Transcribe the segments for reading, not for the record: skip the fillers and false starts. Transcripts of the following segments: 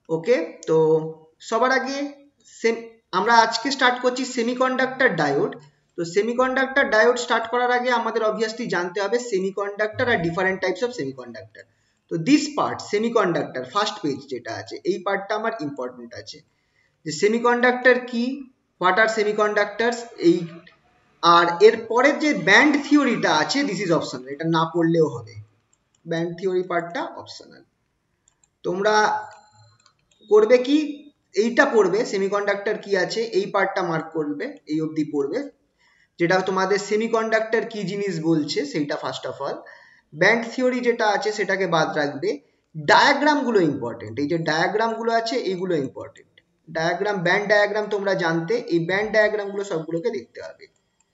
ওকে, তো সবার আগে আমরা আজকে স্টার্ট করছি সেমিকন্ডাক্টর ডায়োড। তো সেমিকন্ডাক্টর ডায়োড স্টার্ট করার আগে আমাদের অবভিয়াসলি জানতে হবে সেমিকন্ডাক্টর আর ডিফারেন্ট টাইপস অফ সেমিকন্ডাক্টর। তো this part semiconductor first page যেটা আছে, এই পার্টটা আমার ইম্পর্টেন্ট আছে, যে সেমিকন্ডাক্টর কি, হোয়াট আর সেমিকন্ডাক্টরস, এই আর এর পরের যে ব্যান্ড থিওরিটা আছে দিস ইজ অপশনাল, এটা না পড়লেও হবে, ব্যান্ড থিওরি পার্টটা অপশনাল। তোমরা করবে কি, এইটা পড়বে সেমিকন্ডাক্টর কি আছে এই পার্টটা মার্ক করবে, এই অবধি পড়বে, যেটা তোমাদের সেমিকন্ডাক্টর কি জিনিস বলছে সেইটা first of all. Band theory যেটা আছে সেটাকে বাদ রাখবে। ডায়াগ্রামগুলো ইম্পর্টেন্ট, এই যে ডায়াগ্রামগুলো আছে এইগুলো ইম্পর্টেন্ট। ডায়াগ্রাম, ব্যান্ড ডায়াগ্রাম তোমরা জানতে, এই ব্যান্ড ডায়াগ্রামগুলো সবগুলোকে দেখতে হবে,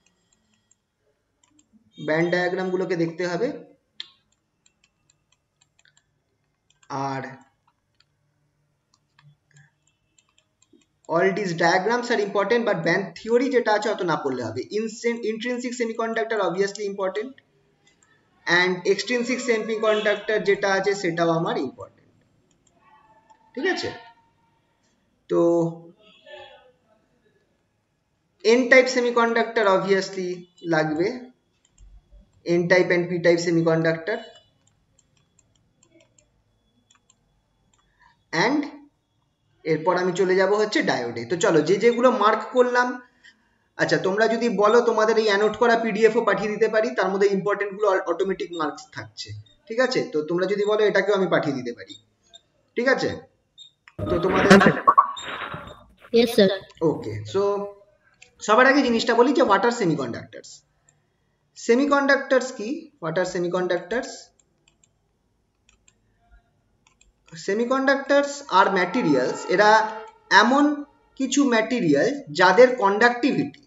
ব্যান্ড ডায়াগ্রামগুলোকে দেখতে হবে। আর all these diagrams are important, but band theory যেটা আছে অত না পড়লে হবে। Intrinsic semiconductor obviously important, and extrinsic semiconductor যেটা আছে সেটাও আমার ইম্পর্টেন্ট, ঠিক আছে। তো n টাইপ সেমিকন্ডাক্টর obviously লাগবে, n type and p type semiconductor, and এরপর আমি চলে যাব হচ্ছে ডায়োডে। তো চলো যে যেগুলো মার্ক করলাম, আচ্ছা তোমরা যদি বলো তোমাদের এই অ্যানোট করা পিডিএফ ও পাঠিয়ে দিতে পারি, তার মধ্যে ইম্পর্টেন্ট গুলো অটোমেটিক মার্কস থাকছে, ঠিক আছে। তো তোমরা যদি বলো এটাকেও আমি পাঠিয়ে দিতে পারি, ঠিক আছে। তো তোমাদের Yes, sir. ওকে, সো সবার আগে জিনিসটা বলি যে হোয়াট আর সেমিকন্ডাক্টরস। সেমিকন্ডাক্টরস কি, what are semiconductors? Semiconductors are materials, এরা এমন কিছু ম্যাটেরিয়াল যাদের conductivity,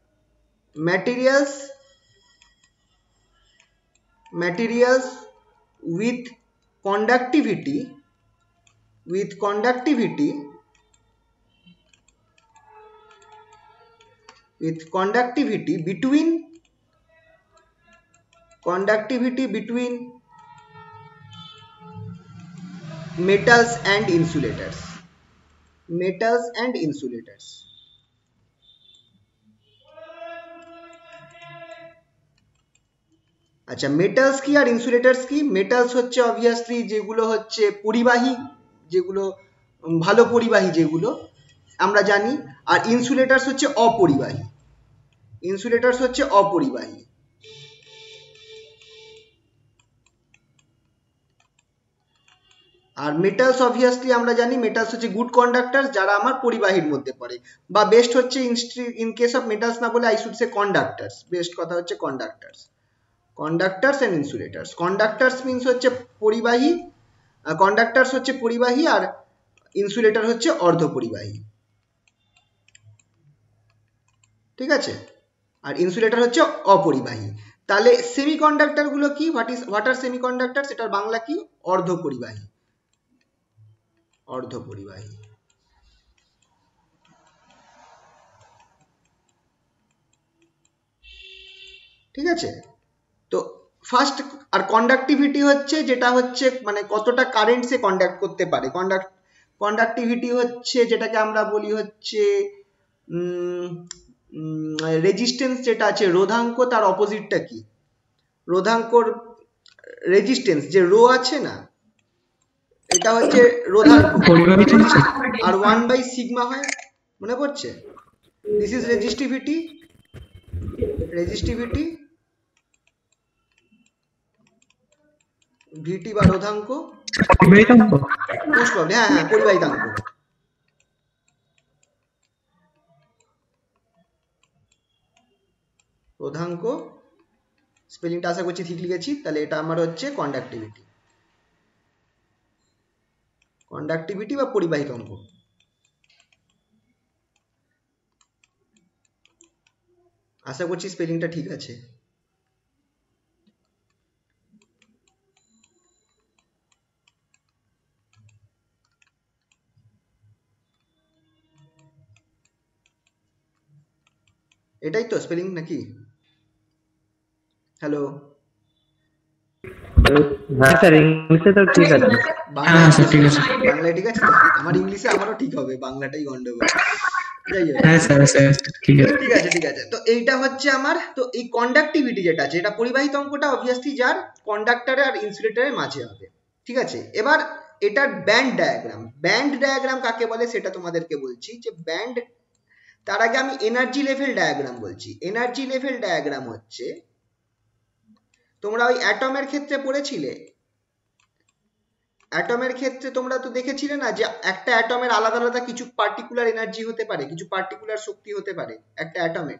materials with conductivity between metals and insulators, আচ্ছা মেটালস কি আর ইনসুলেটরস কি? মেটালস হচ্ছে অবভিয়াসলি যেগুলো হচ্ছে পরিবাহী, যেগুলো ভালো পরিবাহী যেগুলো আমরা জানি, আর ইনসুলেটরস হচ্ছে অপরিবাহী, আর মেটালস অবভিয়াসলি আমরা জানি মেটালস হচ্ছে গুড কন্ডাক্টর, যারা আমার পরিবাহীর মধ্যে পড়ে, বা বেস্ট হচ্ছে ইন কেস অফ মেটালস না বলে I should say conductors, best কথা হচ্ছে কন্ডাক্টরস এন্ড ইনসুলেটরস। কন্ডাক্টরস মিন্স হচ্ছে পরিবাহী, কন্ডাক্টরস হচ্ছে পরিবাহী, আর ইনসুলেটর হচ্ছে অর্ধপরিবাহী, ঠিক আছে, আর ইনসুলেটর হচ্ছে অপরিবাহী। তাহলে সেমিকন্ডাক্টর গুলো কি, হোয়াট আর সেমিকন্ডাক্টর, সেটার বাংলা কি? অর্ধপরিবাহী, ঠিক আছে। তো ফার্স্ট, আর কন্ডাক্টিভিটি হচ্ছে যেটা হচ্ছে মানে কতটা কারেন্ট সে কন্ডাক্ট করতে পারে, কন্ডাক্টিভিটি হচ্ছে যেটাকে আমরা বলি হচ্ছে রেজিস্ট্যান্স যেটা আছে, রোধাঙ্ক, তার অপোজিটটা কি? রোধাঙ্কর রেজিস্ট্যান্স যে রো আছে না, এটা হচ্ছে রোধাঙ্ক, আর 1 by সিগমা হয়, মনে পড়ছে? দিস ইজ রেজিস্টিভিটি, ভিটি বা রোধাঙ্ক, হ্যাঁ পরিবাহিতাঙ্ক। রোধাঙ্ক স্পেলিংটা আশা করছি ঠিক লিখেছি। তাহলে এটা আমার হচ্ছে কন্ডাক্টিভিটি বা পরিবাহিতাঙ্ক। আশা করছি স্পেলিংটা ঠিক আছে। এটাই তো স্পেলিং নাকি? হ্যালো হ্যাঁ স্যার, ইংলিশে তো ঠিক আছে। বাংলা হ্যাঁ স্যার ঠিক আছে। বাংলায় ঠিক আছে তো? আমার ইংলিশে আমারও ঠিক হবে, বাংলাটাই গন্ডগোল। যাই হোক, হ্যাঁ স্যার স্যার ঠিক আছে। ঠিক আছে ঠিক আছে। তো এইটা হচ্ছে আমার, তো এই কন্ডাক্টিভিটি যেটা আছে, এটা পরিবাহিত অঙ্কটা অবভিয়াসলি যার কন্ডাক্টর আর ইনসুলেটরের মাঝে হবে, ঠিক আছে। এবার এটার ব্যান্ড ডায়াগ্রাম, ব্যান্ড ডায়াগ্রাম কাকে বলে সেটা তোমাদেরকে বলছি, যে ব্যান্ড, তার আগে আমি এনার্জি লেভেল ডায়াগ্রাম বলছি। এনার্জি লেভেল ডায়াগ্রাম হচ্ছে, তোমরা ওই অ্যাটমের ক্ষেত্রে পড়েছিলে, অ্যাটমের ক্ষেত্রে তোমরা তো দেখেছিলে না যে একটা অ্যাটমের আলাদা আলাদা কিছু পার্টিকুলার এনার্জি হতে পারে, কিছু পার্টিকুলার শক্তি হতে পারে একটা অ্যাটমের।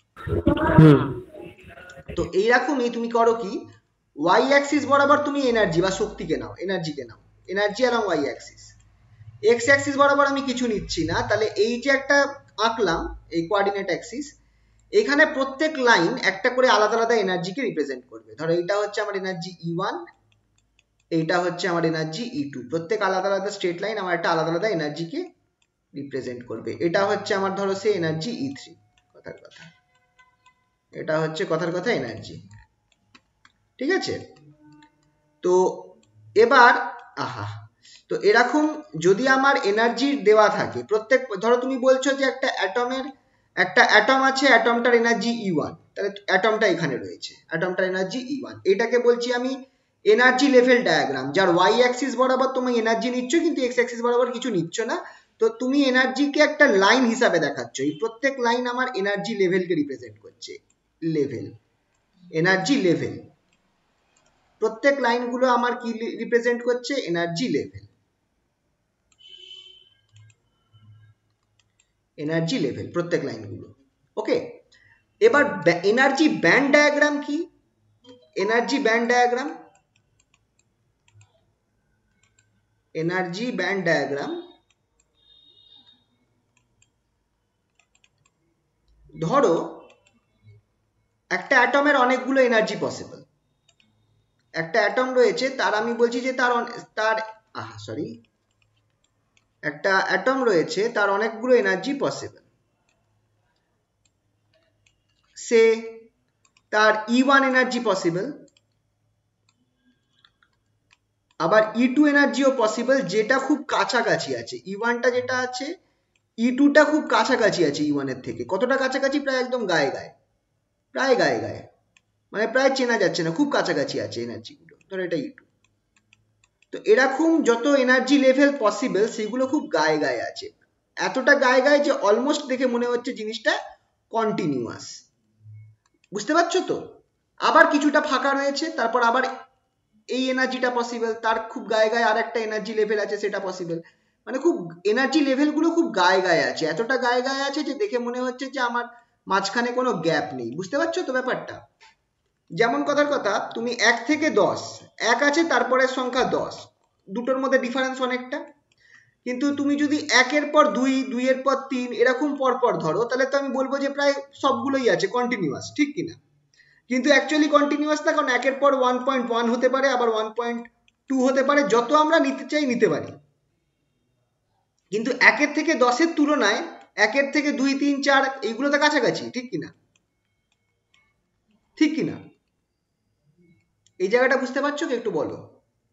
তো এইরকমই তুমি করো কি, ওয়াই অ্যাক্সিস বরাবর তুমি এনার্জি বা শক্তিকে নাও, এনার্জিকে নাও, energy along Y axis. X axis বরাবর আমি কিছু নিচ্ছি না, তাহলে এই যে একটা আঁকলাম এই কোঅর্ডিনেট অ্যাক্সিস, এখানে প্রত্যেক লাইন একটা করে আলাদা আলাদা এনার্জিকে রিপ্রেজেন্ট করবে। ধরো এইটা হচ্ছে আমার এনার্জি E1, এইটা হচ্ছে আমার এনার্জি E2, প্রত্যেক আলাদা আলাদা স্ট্রেট লাইন আমার একটা আলাদা আলাদা এনার্জিকে রিপ্রেজেন্ট করবে। এটা হচ্ছে আমার ধরো সে এনার্জি E3, কথার কথা, এটা হচ্ছে কথার কথা এনার্জি, ঠিক আছে। তো এবার তো এরকম যদি আমার এনার্জি দেওয়া থাকে প্রত্যেক, ধরো তুমি বলছো যে একটা অ্যাটম আছে, অ্যাটমটার এনার্জি E1, তাহলে অ্যাটমটা এখানে রয়েছে, অ্যাটমটার এনার্জি E1, এটাকে বলছি আমি এনার্জি লেভেল ডায়াগ্রাম, যার ওয়াই অ্যাক্সিস বরাবর তুমি এনার্জি নিচ্ছ কিন্তু এক্স অ্যাক্সিস বরাবর কিছু নিচ্ছ না। তো তুমি এনার্জিকে একটা লাইন হিসাবে দেখাচ্ছ, এই প্রত্যেক লাইন আমার এনার্জি লেভেলকে রিপ্রেজেন্ট করছে, লেভেল, এনার্জি লেভেল, প্রত্যেক লাইনগুলো আমার কি রিপ্রেজেন্ট করছে, এনার্জি লেভেল, এনার্জি লেভেল প্রত্যেক লাইনগুলো, ওকে। এবার এনার্জি ব্যান্ড ডায়াগ্রাম কি, energy band diagram, energy band diagram, ধরো একটা অ্যাটমের অনেকগুলো এনার্জি পসিবল, একটা অ্যাটম রয়েছে তার, আমি বলছি যে তার একটা অ্যাটম রয়েছে তার অনেকগুলো এনার্জি পসিবল, সে তার E1 এনার্জি পসিবল, আবার E2 এনার্জিও পসিবল, যেটা খুব কাছাকাছি আছে, E1টা যেটা আছে, E2টা খুব কাছাকাছি আছে E1 এর থেকে, কতটা কাছাকাছি, প্রায় একদম গায়ে গায়ে, প্রায় গায়ে গায়ে, মানে প্রায় চেনা যাচ্ছে না, খুব কাছাকাছি আছে এনার্জিগুলো, ধরো এটা E2। তো এরকম যত এনার্জি লেভেল পসিবল সেগুলো খুব গায়ে গায়ে আছে, এতটা গায়ে গায়ে যে অলমোস্ট দেখে মনে হচ্ছে জিনিসটা কন্টিনিউয়াস, বুঝতে পারছো তো। আবার কিছুটা ফাঁকা রয়েছে, তারপর আবার এই এনার্জিটা পসিবল, তার খুব গায়ে গায়ে আর একটা এনার্জি লেভেল আছে সেটা পসিবল, মানে খুব এনার্জি লেভেলগুলো খুব গায়ে গায়ে আছে, এতটা গায়ে গায়ে আছে যে দেখে মনে হচ্ছে যে আমার মাঝখানে কোনো গ্যাপ নেই, বুঝতে পারছো তো ব্যাপারটা। যেমন কথার কথা, তুমি 1 থেকে 10, 1 আছে তারপরের সংখ্যা 10, দুটোর মধ্যে ডিফারেন্স অনেকটা, কিন্তু তুমি যদি 1-এর পর 2, 2-এর পর 3 এরকম পর পর ধরো, তাহলে তো আমি বলবো যে প্রায় সবগুলোই আছে কন্টিনিউয়াস, ঠিক কিনা। কিন্তু অ্যাকচুয়ালি কন্টিনিউয়াস না, কারণ 1-এর পর 1.1 হতে পারে, আবার 1.2 হতে পারে, যত আমরা নিতে চাই নিতে পারি, কিন্তু 1-এর থেকে 10-এর তুলনায় 1-এর থেকে 2, 3, 4 এইগুলো তো কাছাকাছি, ঠিক কিনা, ঠিক কিনা। এই জায়গাটা বুঝতে পারছো কি, একটু বলো।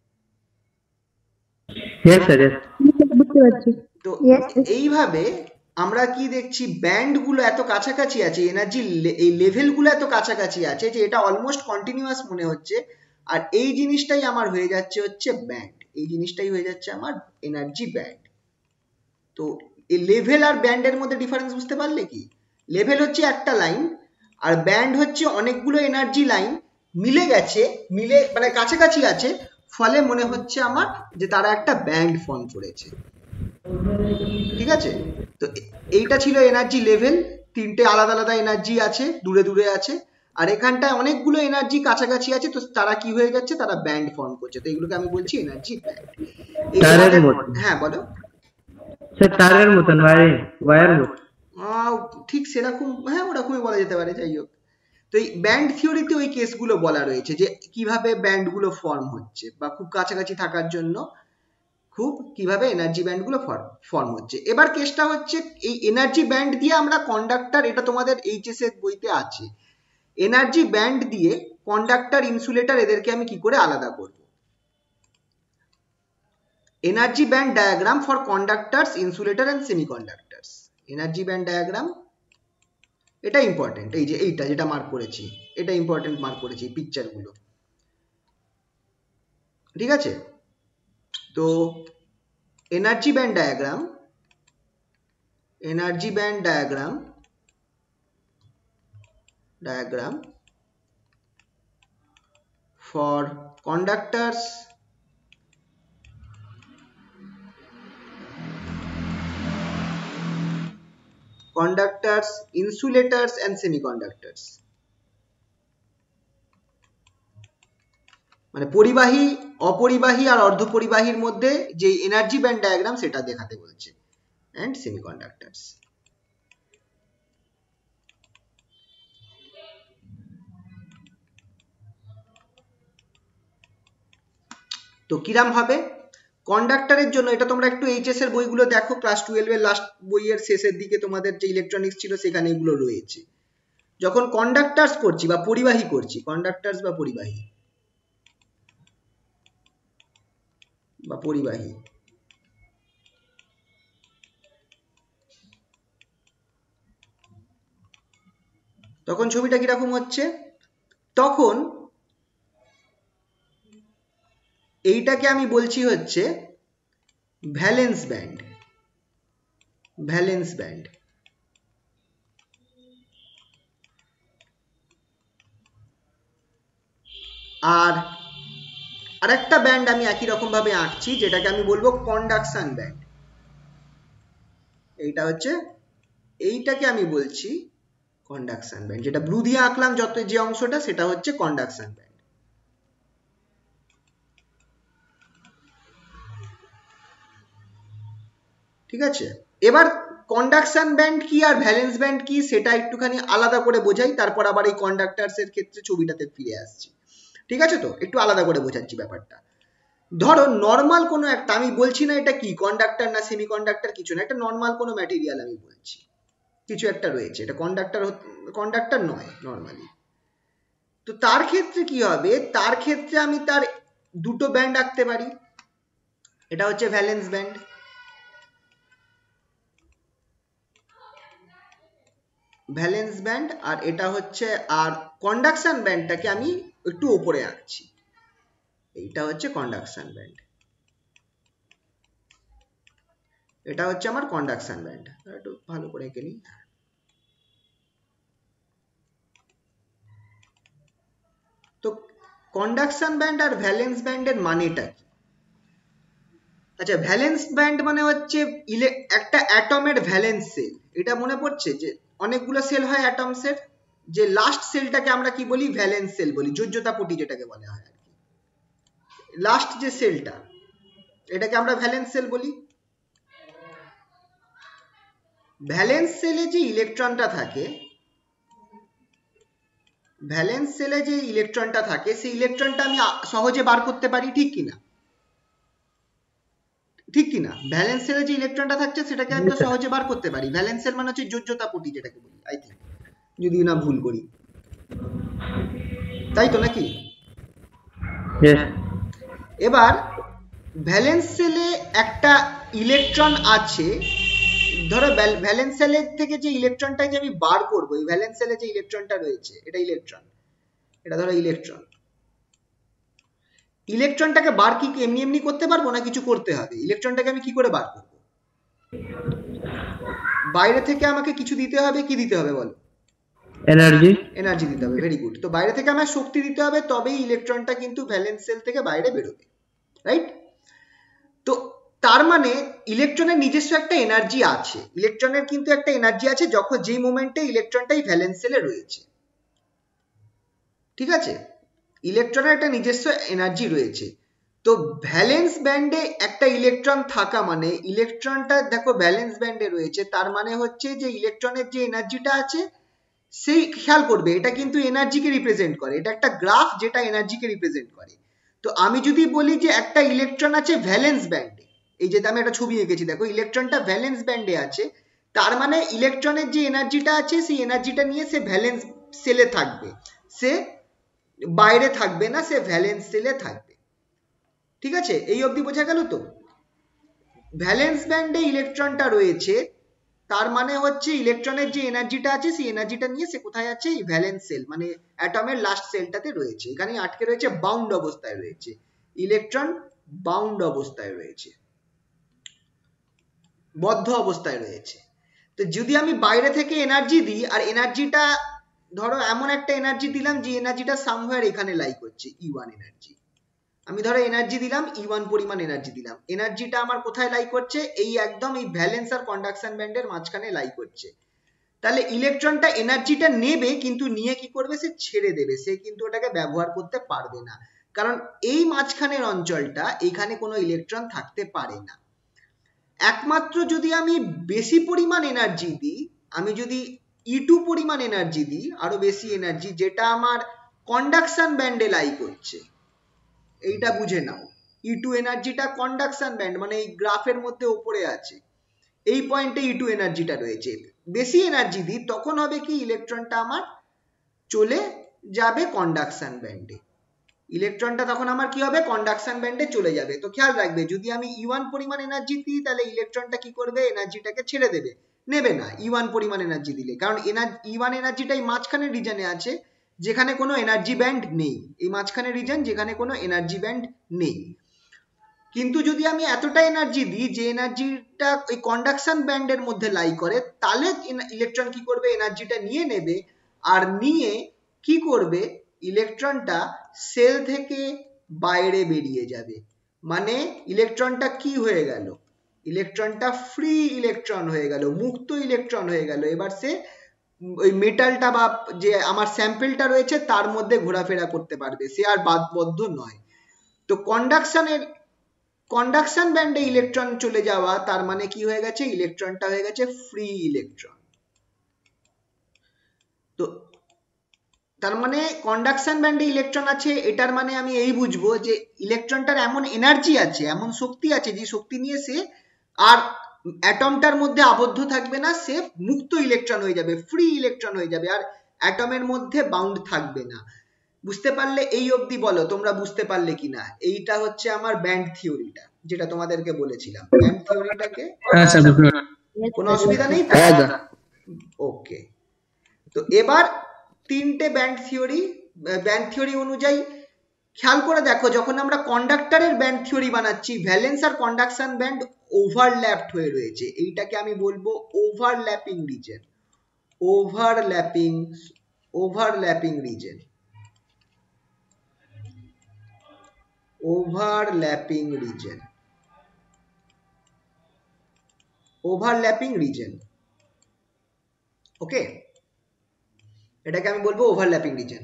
Yes sir, yes. বুঝতে পারছি। তো Yes, yes. এইভাবে আমরা কি দেখছি, ব্যান্ড গুলো এত কাছাকাছি আছে, এনার্জি এই লেভেল গুলো এত কাছাকাছি আছে যে এটা অলমোস্ট কন্টিনিউয়াস মনে হচ্ছে, আর এই জিনিসটাই আমার হয়ে যাচ্ছে হচ্ছে ব্যান্ড, এই জিনিসটাই হয়ে যাচ্ছে আমার এনার্জি ব্যান্ড। তো এই লেভেল আর ব্যান্ডের মধ্যে ডিফারেন্স বুঝতে পারলে কি, লেভেল হচ্ছে একটা লাইন, আর ব্যান্ড হচ্ছে অনেকগুলো এনার্জি লাইন মিলে গেছে, মিলে মানে কাছাকাছি আছে, ফলে মনে হচ্ছে আমার যে তারা একটা ব্যান্ড ফর্ম করেছে, ঠিক আছে। তো এইটা ছিল এনার্জি লেভেল, তিনটে আলাদা আলাদা এনার্জি আছে, দূরে দূরে আছে, আর এখানটায় অনেকগুলো এনার্জি কাছাকাছি আছে, তো তারা কি হয়ে যাচ্ছে, তারা ব্যান্ড ফর্ম করছে, তো এগুলোকে আমি বলছি এনার্জি ব্যান্ড। তারের মতন। হ্যাঁ বলো। স্যার তারের মতন, ওয়্যার মতন। ঠিক সেরকম, হ্যাঁ ওরকমই বলা যেতে পারে, যাই হোক। তো এই ব্যান্ড থিওরিতে ওই কেসগুলো বলা রয়েছে যে কিভাবে ব্যান্ডগুলো ফর্ম হচ্ছে, বা খুব কাছাকাছি থাকার জন্য কিভাবে এনার্জি ব্যান্ডগুলো ফর্ম হচ্ছে। এবার কেসটা হচ্ছে এই এনার্জি ব্যান্ড দিয়ে আমরা কন্ডাক্টর, এটা তোমাদের এইচএস এর বইতে আছে, এনার্জি ব্যান্ড দিয়ে কন্ডাক্টর, ইনসুলেটর এদেরকে আমি কি করে আলাদা করব। Energy band diagram for conductors, insulator and semiconductors. Energy band diagram, এটা ইম্পর্টেন্ট, এই যে এইটা যেটা মার্ক করেছি, এটা ইম্পর্টেন্ট মার্ক করেছি পিকচারগুলো, ঠিক আছে? তো energy band diagram, energy band diagram for conductors, insulators and semiconductors, মানে পরিবাহী, অপরিবাহী আর অর্ধপরিবাহীর মধ্যে যে এনার্জি ব্যান্ড ডায়াগ্রাম সেটা দেখাতে বলছে, and semiconductors। তো কিরাম হবে কন্ডাক্টরের জন্য? এটা তোমরা একটু এইচএস এর বইগুলো দেখো, ক্লাস 12 এর লাস্ট বইয়ের শেষের দিকে তোমাদের যে ইলেকট্রনিক্স ছিল সেখানে এগুলো রয়েছে। যখন কন্ডাক্টরস করছি বা পরিবাহী করছি, কন্ডাক্টরস বা পরিবাহী তখন ছবিটা কিরকম হচ্ছে? তখন এইটাকে আমি বলছি হচ্ছে ভ্যালেন্স ব্যান্ড, ভ্যালেন্স ব্যান্ড। আর আরেকটা ব্যান্ড আমি একই রকম ভাবে আঁকছি, যেটাকে আমি বলবো কন্ডাকশন ব্যান্ড। এইটা হচ্ছে, এইটাকে আমি বলছি কন্ডাকশন ব্যান্ড, যেটা ব্লু দিয়ে আঁকলাম যত যে অংশটা, সেটা হচ্ছে কন্ডাকশন ব্যান্ড। ঠিক আছে, এবার কন্ডাকশন ব্যান্ড কি আর ভ্যালেন্স ব্যান্ড কি সেটা একটুখানি আলাদা করে বোঝাই, তারপর আবার এই কন্ডাক্টরস এর ক্ষেত্রে ছবিটাতে ফিরে আসছি। ঠিক আছে, তো একটু আলাদা করে বোঝাচ্ছি ব্যাপারটা। ধরো নর্মাল কোনো একটা, আমি বলছি না এটা কি কন্ডাক্টর না সেমিকন্ডাক্টর কিছু না, একটা নর্মাল কোনো ম্যাটেরিয়াল আমি বলছি, কিছু একটা রয়েছে, এটা কন্ডাক্টর নয় নর্মালি। তো তার ক্ষেত্রে কি হবে? তার ক্ষেত্রে আমি তার দুটো ব্যান্ড আঁকতে পারি। এটা হচ্ছে ভ্যালেন্স ব্যান্ড, ভ্যালেন্স ব্যান্ড, আর এটা হচ্ছে, আর কন্ডাকশন ব্যান্ডটাকে আমি একটু উপরে আঁকছি, এইটা হচ্ছে কন্ডাকশন ব্যান্ড, এটা হচ্ছে আমার কন্ডাকশন ব্যান্ড। একটু ভালো করে এঁকে নিই। তো কন্ডাকশন ব্যান্ড আর ভ্যালেন্স ব্যান্ডের মানেটা কি? আচ্ছা, ভ্যালেন্স ব্যান্ড মানে হচ্ছে একটা অ্যাটমের ভ্যালেন্স সেল। এটা মনে পড়ছে যে অনেকগুলো সেল হয় অ্যাটমসের, যে লাস্ট সেলটাকে আমরা কি বলি? ভ্যালেন্স সেল বলি, যোজ্যতা পটি যেটাকে বলা হয় আর কি। লাস্ট যে সেলটা, এটাকে আমরা ভ্যালেন্স সেল বলি। ভ্যালেন্স সেলে যে ইলেকট্রনটা থাকে, ভ্যালেন্স সেলে যে ইলেকট্রনটা থাকে, সেই ইলেকট্রনটা আমি সহজে বার করতে পারি, ঠিক কিনা? ঠিক কিনা? ভ্যালেন্স সেলে যে ইলেকট্রনটা থাকছে সেটাকে আমি সহজে বার করতে পারি। ভ্যালেন্স সেল মানে হচ্ছে যোজ্যতা পটি যেটাকে বলি, আই থিঙ্ক, যদি না ভুল করি, তাই তো নাকি? এবার ভ্যালেন্স সেলে একটা ইলেকট্রন আছে, ধরো ভ্যালেন্স সেলের থেকে যে ইলেকট্রনটাকে আমি বার করবো, এই ভ্যালেন্স সেলে যে ইলেকট্রনটা রয়েছে, এটা ইলেকট্রন, এটা ধরো ইলেকট্রন। ইলেকট্রনটাকে বার কি এমনি এমনি করতে পারবো না, কিছু করতে হবে। ইলেকট্রনটাকে আমি কি করে বার করবো? বাইরে থেকে আমাকে কিছু দিতে হবে। কি দিতে হবে বলো? এনার্জি, এনার্জি দিতে হবে। Very good. তো বাইরে থেকে আমার শক্তি দিতে হবে, তবেই ইলেকট্রনটা কিন্তু ভ্যালেন্স সেল থেকে বাইরে বেরোবে, রাইট? তো তার মানে ইলেকট্রনের নিজস্ব একটা এনার্জি আছে, ইলেকট্রনের কিন্তু একটা এনার্জি আছে যখন যেই মোমেন্টে ইলেকট্রনটাই ভ্যালেন্স সেলে রয়েছে, ঠিক আছে? ইলেকট্রনের একটা নিজস্ব এনার্জি রয়েছে। তো ভ্যালেন্স ব্যান্ডে একটা ইলেকট্রন থাকা মানে, ইলেকট্রনটা দেখো ভ্যালেন্স ব্যান্ডে রয়েছে, তার মানে হচ্ছে যে ইলেকট্রনের যে এনার্জিটা আছে, সেই খেয়াল করবে এটা কিন্তু এনার্জিকে রিপ্রেজেন্ট করে, এটা একটা গ্রাফ যেটা এনার্জিকে রিপ্রেজেন্ট করে। তো আমি যদি বলি যে একটা ইলেকট্রন আছে ভ্যালেন্স ব্যান্ডে, এই যে আমি একটা ছবি এঁকেছি দেখো, ইলেকট্রনটা ভ্যালেন্স ব্যান্ডে আছে, তার মানে ইলেকট্রনের যে এনার্জিটা আছে সেই এনার্জিটা নিয়ে সে ভ্যালেন্স সেলে থাকবে, সে বাইরে থাকবে না, সে ভ্যালেন্স সেলে থাকবে। ঠিক আছে, এই অবধি বোঝা গেল তো? ভ্যালেন্স ব্যান্ডে ইলেকট্রনটা রয়েছে, তার মানে হচ্ছে ইলেকট্রনের যে এনার্জিটা আছে সেই এনার্জিটা নিয়ে সে কোথায় আছে, এই ভ্যালেন্স সেল মানে অ্যাটমের লাস্ট সেলটাতে রয়েছে, এখানে আটকে রয়েছে, বাউন্ড অবস্থায় রয়েছে, ইলেকট্রন বাউন্ড অবস্থায় রয়েছে, বদ্ধ অবস্থায় রয়েছে। তো যদি আমি বাইরে থেকে এনার্জি দিই, আর এনার্জিটা ধরো এমন একটা এনার্জি দিলাম যে এনার্জিটা সামহার এখানে লাই করছে, E1 এনার্জি, আমি ধরো এনার্জি দিলাম E1 পরিমাণ এনার্জি দিলাম, এনার্জিটা আমার কোথায় লাই করছে, এই একদম এই ভ্যালেন্স আর কন্ডাকশন ব্যান্ডের মাঝখানে লাই করছে। তাহলে ইলেকট্রনটা এনার্জিটা নেবে, কিন্তু নিয়ে কি করবে, সে ছেড়ে দেবে, সে কিন্তু ওটাকে ব্যবহার করতে পারবে না, কারণ এই মাঝখানের অঞ্চলটা, এখানে কোনো ইলেকট্রন থাকতে পারে না। একমাত্র যদি আমি বেশি পরিমাণ এনার্জি দিই, আমি যদি E2 পরিমাণ এনার্জি দিই, আরো বেশি এনার্জি, যেটা আমার কন্ডাকশন ব্যান্ডে লাই করছে, এইটা বুঝে নাও, E2 এনার্জিটা কন্ডাকশন ব্যান্ড মানে এই গ্রাফের মধ্যে উপরে আছে, এই পয়েন্টে E2 এনার্জিটা রয়েছে, বেশি এনার্জি দিই তখন হবে কি, ইলেকট্রনটা আমার চলে যাবে কন্ডাকশন ব্যান্ডে, ইলেকট্রনটা তখন আমার কি হবে, কন্ডাকশন ব্যান্ডে চলে যাবে। তো খেয়াল রাখবে, যদি আমি E1 পরিমাণ এনার্জি দিই, তাহলে ইলেকট্রনটা কি করবে, এনার্জিটাকে ছেড়ে দেবে, নেবে না E1 পরিমাণ এনার্জি দিলে, কারণ E1 এনার্জিটাই মাঝখানের রিজনে আছে, যেখানে কোনো এনার্জি ব্যান্ড নেই, এই মাঝখানের রিজন যেখানে কোনো এনার্জি ব্যান্ড নেই। কিন্তু যদি আমি এতটা এনার্জি দিই যে এনার্জিটা ওই কন্ডাকশন ব্যান্ডের মধ্যে লাই করে, তাহলে ইলেকট্রন কি করবে, এনার্জিটা নিয়ে নেবে, আর নিয়ে কি করবে, ইলেকট্রনটা সেল থেকে বাইরে বেরিয়ে যাবে, মানে ইলেকট্রনটা কি হয়ে গেল, ইলেকট্রনটা ফ্রি ইলেকট্রন হয়ে গেল, মুক্ত ইলেকট্রন হয়ে গেল, এবার সে ওই মেটালটা বা যে আমার স্যাম্পেলটা রয়েছে তার মধ্যে ঘোরাফেরা করতে পারবে, সে আর বাদবদ্ধ নয়। তো কন্ডাকশন ব্যান্ডে ইলেকট্রন চলে যাওয়া, তার মানে কি হয়ে গেছে, ইলেকট্রনটা হয়ে গেছে ফ্রি ইলেকট্রন। তো তার মানে কন্ডাকশন ব্যান্ডে ইলেকট্রন আছে, এটার মানে আমি এই বুঝবো যে ইলেকট্রনটার এমন এনার্জি আছে, এমন শক্তি আছে, যে শক্তি নিয়ে সে আর অ্যাটমটার মধ্যে আবদ্ধ থাকবে না, সে মুক্ত ইলেকট্রন হয়ে যাবে, ফ্রি ইলেকট্রন হয়ে যাবে, আর অ্যাটমের মধ্যে বাউন্ড থাকবে না। বুঝতে পারলে? এই অবধি বলো তোমরা বুঝতে পারলে কিনা। এইটা হচ্ছে আমার ব্যান্ড থিওরিটা, যেটা তোমাদেরকে বলেছিলাম। ব্যান্ড থিওরিটাকে কোনো অসুবিধা নেই তো? ওকে, তো এবার তিনটে ব্যান্ড থিওরি অনুযায়ী খেয়াল করে দেখো, যখন আমরা কন্ডাক্টরের ব্যান্ড থিওরি বানাচ্ছি, ভ্যালেন্স আর কন্ডাকশন ব্যান্ড ওভারল্যাপড হয়ে রয়েছে, এইটাকে আমি বলবো overlapping region, overlapping region, overlapping region. Okay, এটাকে আমি বলবো ওভারল্যাপিং রিজন।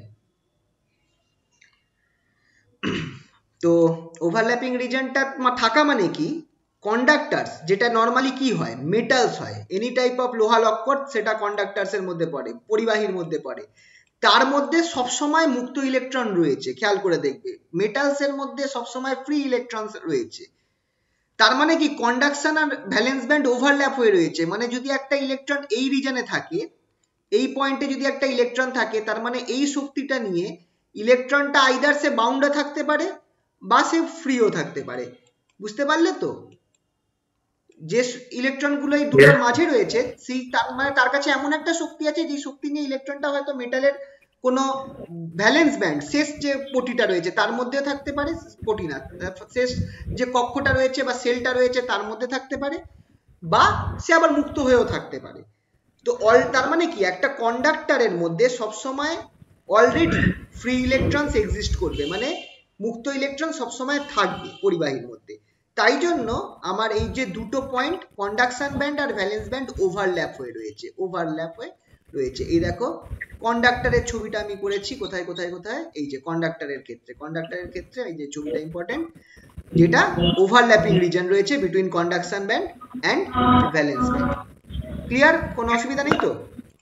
তো ওভারল্যাপিং রিজনটা থাকা মানে কি, কন্ডাক্টার্স যেটা নর্মালি কি হয়, মেটালস হয়, এনি টাইপ অফ লোহা লক্কর, সেটা কন্ডাক্টার্স এর মধ্যে পড়ে, পরিবাহীর মধ্যে পড়ে, তার মধ্যে সবসময় মুক্ত ইলেকট্রন রয়েছে। খেয়াল করে দেখবে, মেটালস এর মধ্যে সবসময় ফ্রি ইলেকট্রন রয়েছে। তার মানে কি, কন্ডাকশন আর ভ্যালেন্স ব্যান্ড ওভারল্যাপ হয়ে রয়েছে, মানে যদি একটা ইলেকট্রন এই রিজনে থাকে, এই পয়েন্টে যদি একটা ইলেকট্রন থাকে, তার মানে এই শক্তিটা নিয়ে ইলেকট্রনটা আইদার সে বাউন্ডে থাকতে পারে বা সে ফ্রিও থাকতে পারে। বুঝতে পারলে তো? যে ইলেকট্রনগুলো এই দুটোর মাঝে রয়েছে, সেই তার কাছে এমন একটা শক্তি আছে, যে শক্তি নিয়ে ইলেকট্রনটা হয়তো মেটালের কোনো ভ্যালেন্স ব্যান্ড শেষ যে পটিটা রয়েছে তার মধ্যে থাকতে পারে, পটি না, শেষ যে কক্ষটা রয়েছে বা সেলটা রয়েছে তার মধ্যে থাকতে পারে, বা সে আবার মুক্ত হয়েও থাকতে পারে। তো তার মানে কি, একটা কন্ডাক্টরের মধ্যে সবসময় অলরেডি ফ্রি ইলেকট্রনস এক্সিস্ট করবে, মানে মুক্ত ইলেকট্রন সবসময় থাকবে পরিবাহীর মধ্যে। তাই জন্য আমার এই যে দুটো পয়েন্ট, কন্ডাকশন ব্যান্ড আর ভ্যালেন্স ব্যান্ড ওভারল্যাপ হয়ে রয়েছে, এই দেখো কন্ডাক্টরের ছবিটা আমি করেছি, কোথায় কোথায় কোথায়, এই যে কন্ডাক্টরের ক্ষেত্রে এই যে ছবিটা ইম্পর্টেন্ট, যেটা ওভারল্যাপিং রিজন রয়েছে between conduction band and valence band. Clear? কোনো অসুবিধা নেই তো?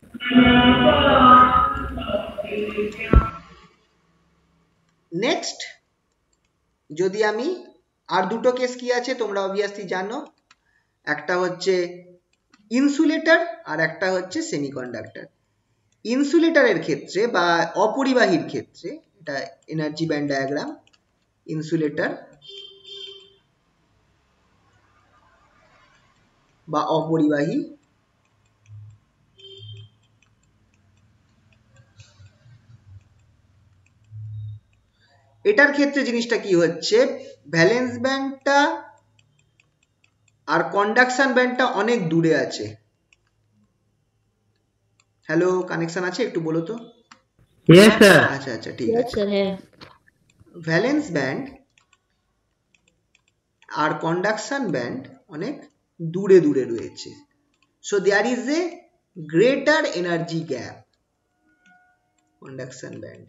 নেক্সট, যদি আমি আর দুটো কেস কি আছে তোমরা অবভিয়াসলি জানো, একটা হচ্ছে ইনসুলেটর আর একটা হচ্ছে সেমিকন্ডাক্টর। ইনসুলেটরের ক্ষেত্রে বা অপরিবাহীর ক্ষেত্রে, এটা এনার্জি ব্যান্ড ডায়াগ্রাম, ইনসুলেটর বা অপরিবাহী এটার ক্ষেত্রে জিনিসটা কি হচ্ছে, ভ্যালেন্স ব্যান্ডটা আর কন্ডাকশন ব্যান্ডটা অনেক দূরে আছে। হ্যালো, কানেকশন আছে একটু বলো তো। Yes, sir. আচ্ছা আচ্ছা ঠিক Yes, আছে। sir. है. ভ্যালেন্স ব্যান্ড আর কন্ডাকশন ব্যান্ড অনেক দূরে দূরে রয়েছে। So there is a greater energy gap. Conduction band,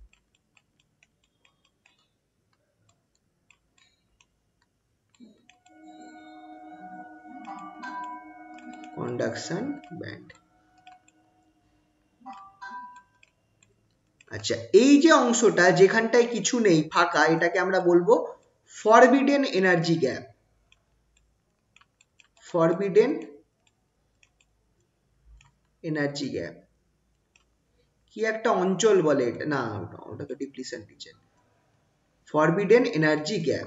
conduction band. আচ্ছা, এই যে অংশটা যেখানটায় কিছু নেই ফাঁকা, এটাকে আমরা বলবো forbidden energy gap. Forbidden energy gap কি একটা অঞ্চল বলে এটা, না ওটা তো depletion region. Forbidden energy gap,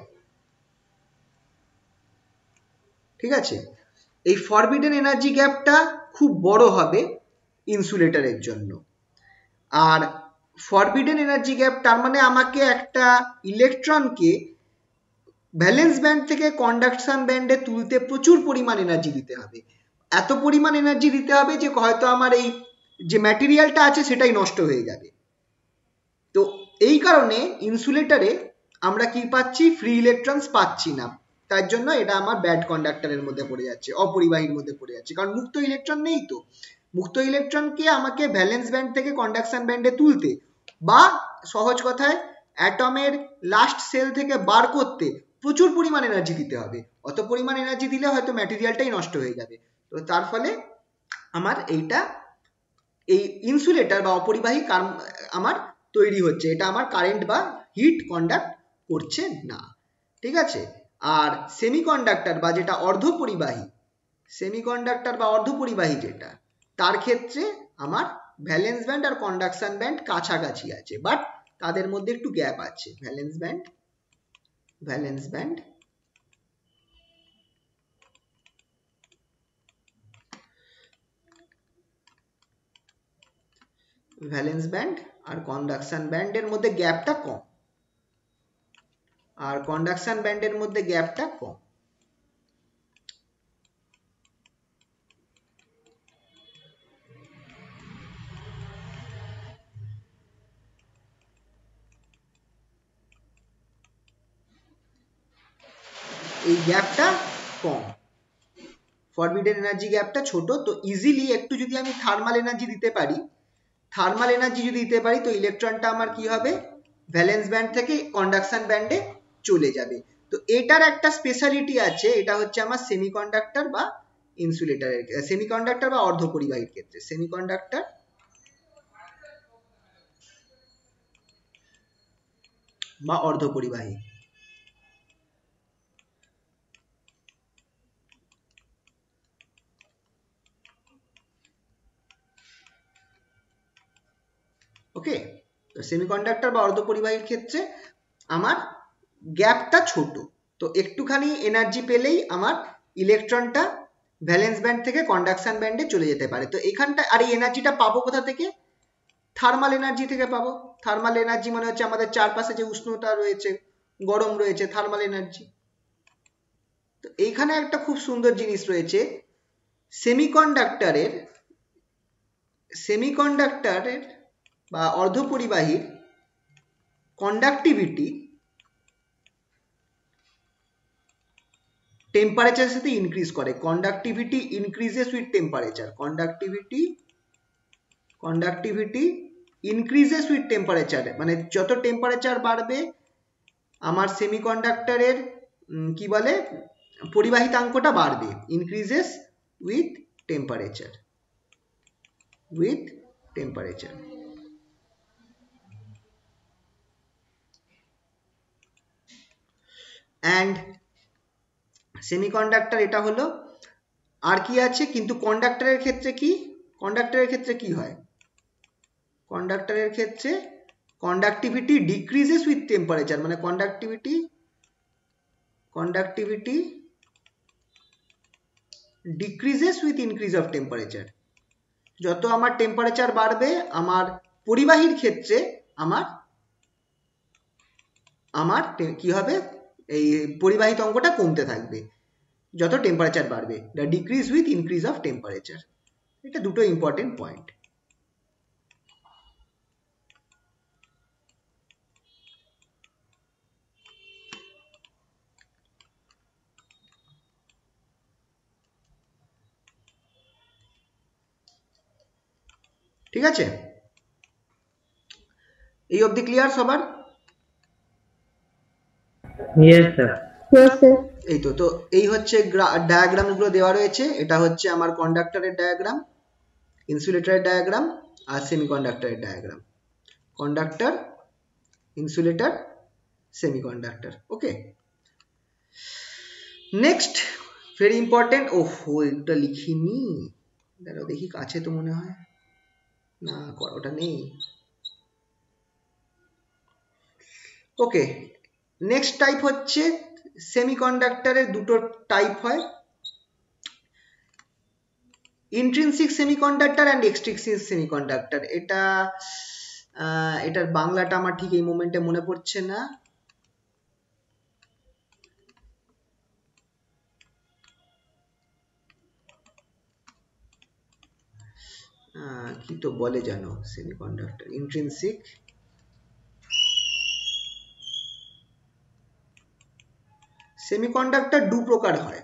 ঠিক আছে। এই ফরবিডেন এনার্জি গ্যাপটা খুব বড় হবে ইনসুলেটরের জন্য। আর ফরবিডেন এনার্জি গ্যাপ তার মানে আমাকে একটা ইলেকট্রনকে ভ্যালেন্স ব্যান্ড থেকে কন্ডাকশন ব্যান্ডে তুলতে প্রচুর পরিমাণ এনার্জি দিতে হবে। এত পরিমাণ এনার্জি দিতে হবে যে হয়তো আমার এই যে ম্যাটেরিয়ালটা আছে সেটাই নষ্ট হয়ে যাবে। তো এই কারণে ইনসুলেটরে আমরা কি পাচ্ছি, ফ্রি ইলেকট্রনস পাচ্ছি না। তার জন্য এটা আমার ব্যাড কন্ডাক্টরের মধ্যে পড়ে যাচ্ছে, অপরিবাহীর মধ্যে পড়ে যাচ্ছে, কারণ মুক্ত ইলেকট্রন নেই। তো মুক্ত ইলেকট্রনকে আমাকে ভ্যালেন্স ব্যান্ড থেকে কন্ডাকশন ব্যান্ডে তুলতে, বা সহজ কথায় অ্যাটমের লাস্ট সেল থেকে বার করতে প্রচুর পরিমাণ এনার্জি দিতে হবে। অত পরিমাণ এনার্জি দিলে হয়তো ম্যাটেরিয়ালটাই নষ্ট হয়ে যাবে। তো তার ফলে আমার এই ইনসুলেটর বা অপরিবাহী আমার তৈরি হচ্ছে, এটা আমার কারেন্ট বা হিট কন্ডাক্ট করছে না, ঠিক আছে। আর সেমিকন্ডাক্টর বা যেটা অর্ধপরিবাহী, সেমিকন্ডাক্টর বা অর্ধপরিবাহী যেটা, তার ক্ষেত্রে আমার ভ্যালেন্স ব্যান্ড আর কন্ডাকশন ব্যান্ড কাছাকাছি আছে, বাট তাদের মধ্যে একটু গ্যাপ আছে। ভ্যালেন্স ব্যান্ড আর কন্ডাকশন ব্যান্ডের মধ্যে গ্যাপটা কম, আর কন্ডাকশন ব্যান্ডের মধ্যে গ্যাপটা কম। এই গ্যাপটা কম, ফরবিডেন এনার্জি গ্যাপটা ছোট। তো ইজিলি একটু যদি আমি থার্মাল এনার্জি দিতে পারি, তো ইলেকট্রনটা আমার কি হবে, ভ্যালেন্স ব্যান্ড থেকে কন্ডাকশন ব্যান্ডে চলে যাবে। তো এটার একটা স্পেশালিটি আছে, এটা হচ্ছে আমার সেমিকন্ডাক্টর বা ইনসুলেটরের, সেমিকন্ডাক্টর বা অর্ধপরিবাহীর ক্ষেত্রে। সেমিকন্ডাক্টর বা অর্ধপরিবাহী, ওকে। তো সেমিকন্ডাক্টর বা অর্ধপরিবাহীর ক্ষেত্রে আমার গ্যাপটা ছোট, তো একটুখানি এনার্জি পেলেই আমার ইলেকট্রনটা ভ্যালেন্স ব্যান্ড থেকে কন্ডাকশন ব্যান্ডে চলে যেতে পারে। তো এখানটা, আর এই এনার্জিটা পাবো কোথা থেকে, থার্মাল এনার্জি থেকে পাবো। থার্মাল এনার্জি মানে হচ্ছে আমাদের চারপাশে যে উষ্ণতা রয়েছে, গরম রয়েছে, থার্মাল এনার্জি। তো এইখানে একটা খুব সুন্দর জিনিস রয়েছে, সেমিকন্ডাক্টরের বা অর্ধপরিবাহীর কন্ডাক্টিভিটি টেম্পারেচারের সাথে ইনক্রিজ করে। Conductivity increases with temperature, conductivity increases with temperature, মানে যত টেম্পারেচার বাড়বে আমার সেমিকন্ডাক্টরের কি বলে, পরিবাহিতাঙ্কটা বাড়বে। Increases with temperature, and semiconductor এটা হলো। আর কি আছে, কিন্তু কন্ডাক্টরের ক্ষেত্রে কি হয়, কন্ডাক্টরের ক্ষেত্রে কন্ডাক্টিভিটি ডিক্রিজেস উইথ টেম্পারেচার, মানে conductivity decreases with increase of temperature. যত আমার টেম্পারেচার বাড়বে আমার পরিবাহীর ক্ষেত্রে আমার আমার কি হবে, এই পরিবাহিত অঙ্কটা কমতে থাকবে যত টেম্পারেচার বাড়বে। The decrease with increase of temperature, এটা দুটো ইম্পর্টেন্ট পয়েন্ট। ঠিক আছে, এই অবধি ক্লিয়ার সবার? Yes, sir. Yes, sir. এই তো এই হচ্ছে ডায়াগ্রাম গুলো দেওয়া রয়েছে। এটা হচ্ছে আমার কন্ডাক্টরের ডায়াগ্রাম, ইনসুলেটরের ডায়াগ্রাম আর সেমিকন্ডাক্টরের diagram. Conductor, insulator, semiconductor. Okay, next very important. ওহো, এটা লিখিনি, দাঁড়াও দেখি, কাছে তো মনে হয় না, ওটা নেই। ওকে, নেক্সট টাইপ হচ্ছে সেমিকন্ডাক্টরের দুটো টাইপ হয়, intrinsic semiconductor and extrinsic semiconductor. এটার বাংলাটা আমার ঠিক এই মোমেন্টে মনে পড়ছে না। কি তো বলে জানো সেমিকন্ডাক্টর, ইন্ট্রিনসিক, সেমিকন্ডাক্টর দু প্রকার হয়,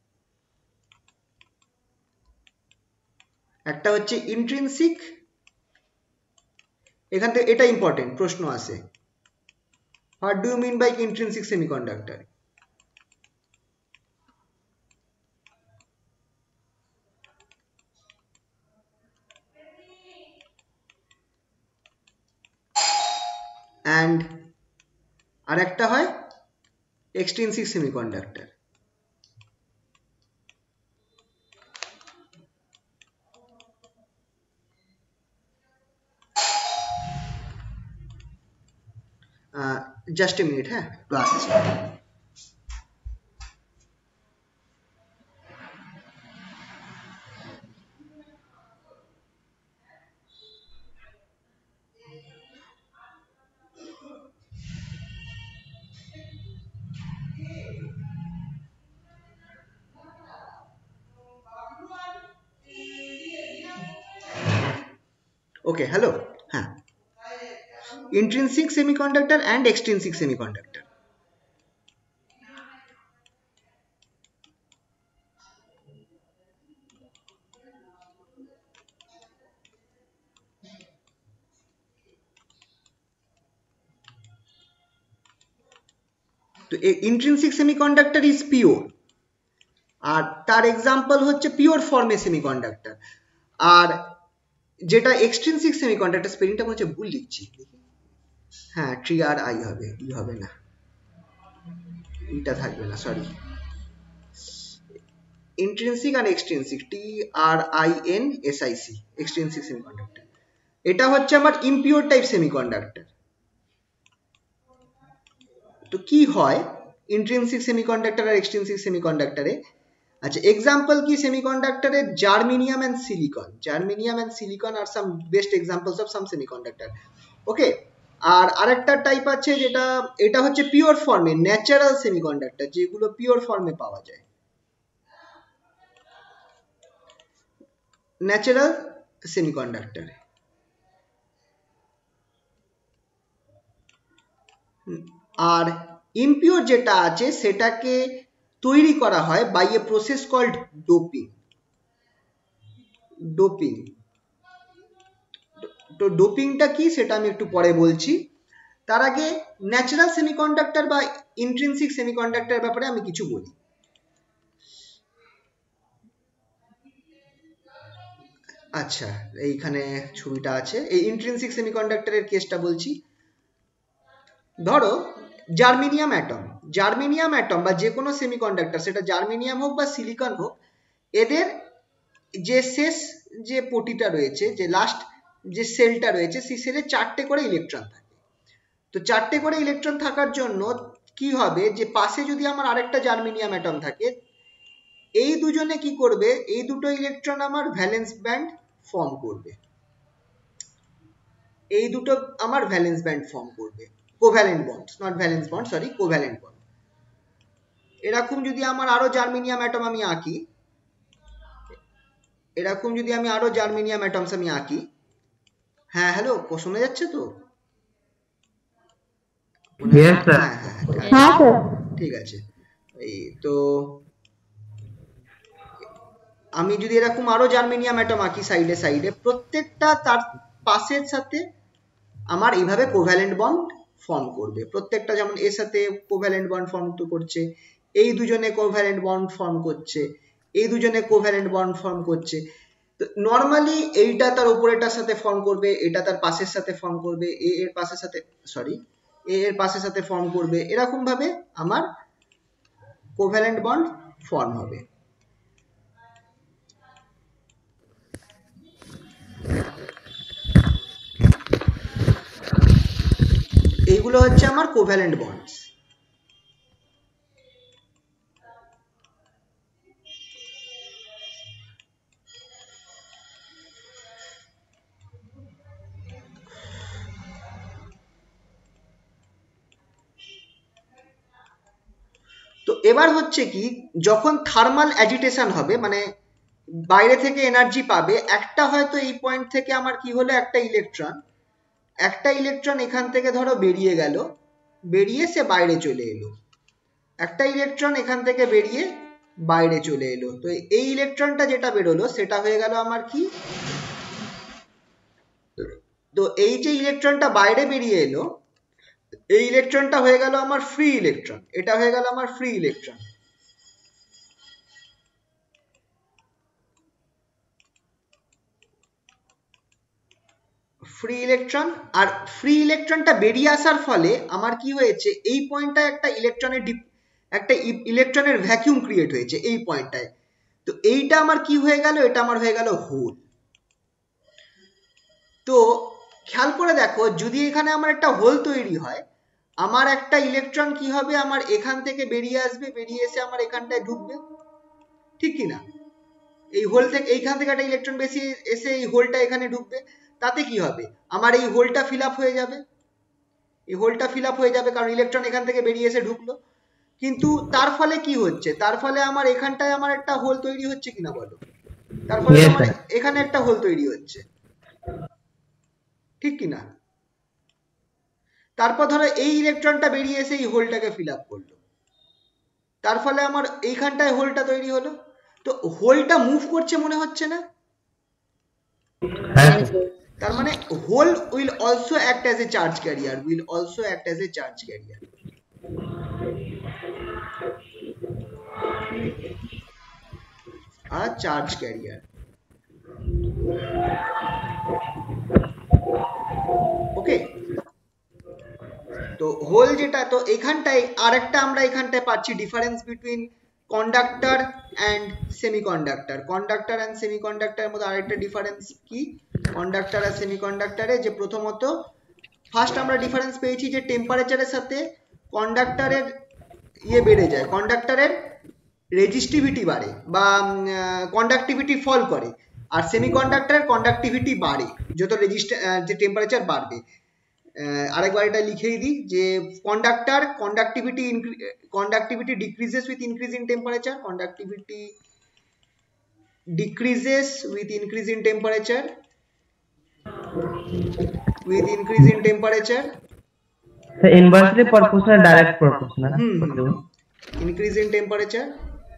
একটা হচ্ছে ইন্ট্রিনসিক, এখান থেকে এটা ইম্পর্টেন্ট প্রশ্ন আসে, what do you mean by intrinsic semiconductor? And আর একটা হয় extrinsic semiconductor. Just a minute, হ্যাঁ একটু আসছি। ওকে, হ্যালো, হ্যাঁ, intrinsic semiconductor and extrinsic semiconductor. তো ইন্ট্রিনসিক সেমিকন্ডাক্টর ইজ পিওর, আর তার এক্সাম্পল হচ্ছে পিওর ফর্মে সেমিকন্ডাক্টর। আর যেটা এক্সট্রিনসিক সেমিকন্ডাক্টর, স্পেলিংটা মনে হচ্ছে ভুল লিখছি, হ্যাঁ TRI হবে, ই হবে না, এটা থাকবে না, সরি। ইন্ট্রিনসিক আর এক্সট্রিনসিক, TRINSIC, এক্সট্রিনসিক সেমিকন্ডাক্টর। এটা হচ্ছে আমার ইমপিওর টাইপ সেমিকন্ডাক্টর। তো কি হয় ইন্ট্রিনসিক সেমিকন্ডাক্টর আর এক্সট্রিনসিক সেমিকন্ডাক্টরে? আচ্ছা, এক্সাম্পল কি সেমিকন্ডাক্টরে? Germanium and silicon. Germanium and silicon are some best examples of some semiconductor. Okay, আর আরেকটা টাইপ আছে যেটা, এটা হচ্ছে পিওর ফর্মে ন্যাচারাল সেমিকন্ডাক্টর, যেগুলো পিওর ফর্মে পাওয়া যায়, ন্যাচারাল সেমিকন্ডাক্টর। আর ইমপিওর যেটা আছে সেটাকে তৈরি করা হয় by a process called doping. Doping, তো ডোপিংটা কি সেটা আমি একটু পরে বলছি। তার আগে ন্যাচারাল সেমিকন্ডাক্টর বা ইন্ট্রিনসিক সেমিকন্ডাক্টর ব্যাপারে আমি কিছু বলি। আচ্ছা, এইখানে ছবিটা আছে, এই ইন্ট্রিনসিক সেমিকন্ডাক্টরের কেসটা বলছি। ধরো জার্মেনিয়াম অ্যাটম, জার্মেনিয়াম অ্যাটম বা যে কোনো সেমিকন্ডাক্টর, সেটা জার্মেনিয়াম হোক বা সিলিকন হোক, এদের যে শেষ যে পটিটা রয়েছে, যে লাস্ট যে সেলটা রয়েছে, সেই সেলে 4টে করে ইলেকট্রন থাকে। তো 4টে করে ইলেকট্রন থাকার জন্য কি হবে, যে পাশে যদি আমার আরেকটা জার্মেনিয়াম অ্যাটম থাকে, এই দুজনে কি করবে, এই দুটো ইলেকট্রন আমার ভ্যালেন্স ব্যান্ড ফর্ম করবে, এই দুটো আমার ভ্যালেন্স ব্যান্ড ফর্ম করবে, covalent bond, not valence bond, sorry, covalent bond. এরকম যদি আমার আরো জার্মেনিয়াম অ্যাটম আমি আঁকি, এরকম যদি আমি আরো জার্মেনিয়াম অ্যাটমস আমি আঁকি, হ্যাঁ হ্যালো, শোনা যাচ্ছে তো? Yes, sir. হ্যাঁ হ্যাঁ হ্যাঁ স্যার। ঠিক আছে। এই তো আমি যদি এরকম আরো জার্মেনিয়াম অ্যাটম আঁকি সাইডে সাইডে, প্রত্যেকটা তার পাশের সাথে আমার এইভাবে কোভ্যালেন্ট বন্ড ফর্ম করবে। প্রত্যেকটা যেমন এর সাথে কোভ্যালেন্ট বন্ড ফর্ম করছে, এই দুজনে কোভ্যালেন্ট বন্ড ফর্ম করছে, এই দুজনে কোভ্যালেন্ট বন্ড ফর্ম করছে। তো নর্মালি এইটা তার উপরেটার সাথে ফর্ম করবে, এটা তার পাশের সাথে ফর্ম করবে, এ এর পাশের সাথে, সরি, এ এর পাশের সাথে ফর্ম করবে, এরকম ভাবে আমার কোভ্যালেন্ট বন্ড ফর্ম হবে। এইগুলো হচ্ছে আমার কোভ্যালেন্ট বন্ডস। তো এবার হচ্ছে কি, যখন থার্মাল অ্যাজিটেশন হবে, মানে বাইরে থেকে এনার্জি পাবে, একটা হয়তো এই পয়েন্ট থেকে আমার কি হলো, একটা ইলেকট্রন এখান থেকে ধরো বেরিয়ে গেল, বেরিয়ে সে বাইরে চলে এলো, একটা ইলেকট্রন এখান থেকে বেরিয়ে বাইরে চলে এলো। তো এই ইলেকট্রনটা যেটা বেরোলো সেটা হয়ে গেল আমার কি, তো এই যে ইলেকট্রনটা বাইরে বেরিয়ে এলো, এই ইলেকট্রনটা হয়ে গেল আমার ফ্রি ইলেকট্রন, এটা হয়ে গেল আমার ফ্রি ইলেকট্রন। ফ্রি ইলেকট্রন, আর ফ্রি ইলেকট্রনটা বেরিয়ে আসার ফলে আমার কি হয়েছে, এই পয়েন্টটায় একটা ইলেকট্রনের ভ্যাকিউম ক্রিয়েট হয়েছে এই পয়েন্টটায়। তো এইটা আমার কি হয়ে গেল, এটা আমার হয়ে গেল হোল। তো খেয়াল করে দেখো, যদি এখানে আমার একটা হোল তৈরি হয়, আমার একটা ইলেকট্রন কি হবে, আমার এখান থেকে বেরিয়ে আসবে, বেরিয়ে এসে আমার এখানটায় ঢুকবে, ঠিক কি না? এই হোল থেকে, এইখান থেকে একটা ইলেকট্রন বেশি এসে এই হোলটা এখানে ঢুকবে, তাতে কি হবে, আমার এই হোলটা ফিল আপ হয়ে যাবে, এই হোলটা ফিল আপ হয়ে যাবে, কারণ ইলেকট্রন এখান থেকে বেরিয়ে এসে ঢুকলো। কিন্তু তার ফলে কি হচ্ছে, তার ফলে আমার এখানটায় আমার একটা হোল তৈরি হচ্ছে কিনা বলো, তার ফলে Yes, আমার sir. এখানে একটা হোল তৈরি হচ্ছে, ঠিক কিনা? তারপর ধরো এই ইলেকট্রনটা বেরিয়ে এসে এই হোলটাকে ফিল আপ করলো, তার ফলে আমার এইখানটায় হোলটা তৈরি হলো। তো হোলটা মুভ করছে মনে হচ্ছে না? Yes, sir. তার মানে hole will also act as a charge carrier, will also act as a charge carrier. আর চার্জ ক্যারিয়ার, ওকে। তো হোল যেটা, তো এখানটায় আরেকটা আমরা এখানটায় পাচ্ছি difference between conductor and semiconductor. Conductor and সেমিকন্ডাক্টরের মধ্যে আরেকটা ডিফারেন্স কি, কন্ডাক্টর আর সেমিকন্ডাক্টরে, যে প্রথমত ফার্স্ট আমরা ডিফারেন্স পেয়েছি যে টেম্পারেচারের সাথে কন্ডাক্টরের ইয়ে বেড়ে যায়, কন্ডাক্টরের রেজিস্টিভিটি বাড়ে বা কন্ডাক্টিভিটি ফল করে, আর সেমিকন্ডাক্টরের কন্ডাক্টিভিটি বাড়ে যত যে টেম্পারেচার বাড়বে। আরেকবার এটা লিখেই দিই যে conductivity decreases with increase in temperature, conductivity decreases with increase in temperature, with increase in temperature, So inversely proportional, direct proportional. increase in temperature,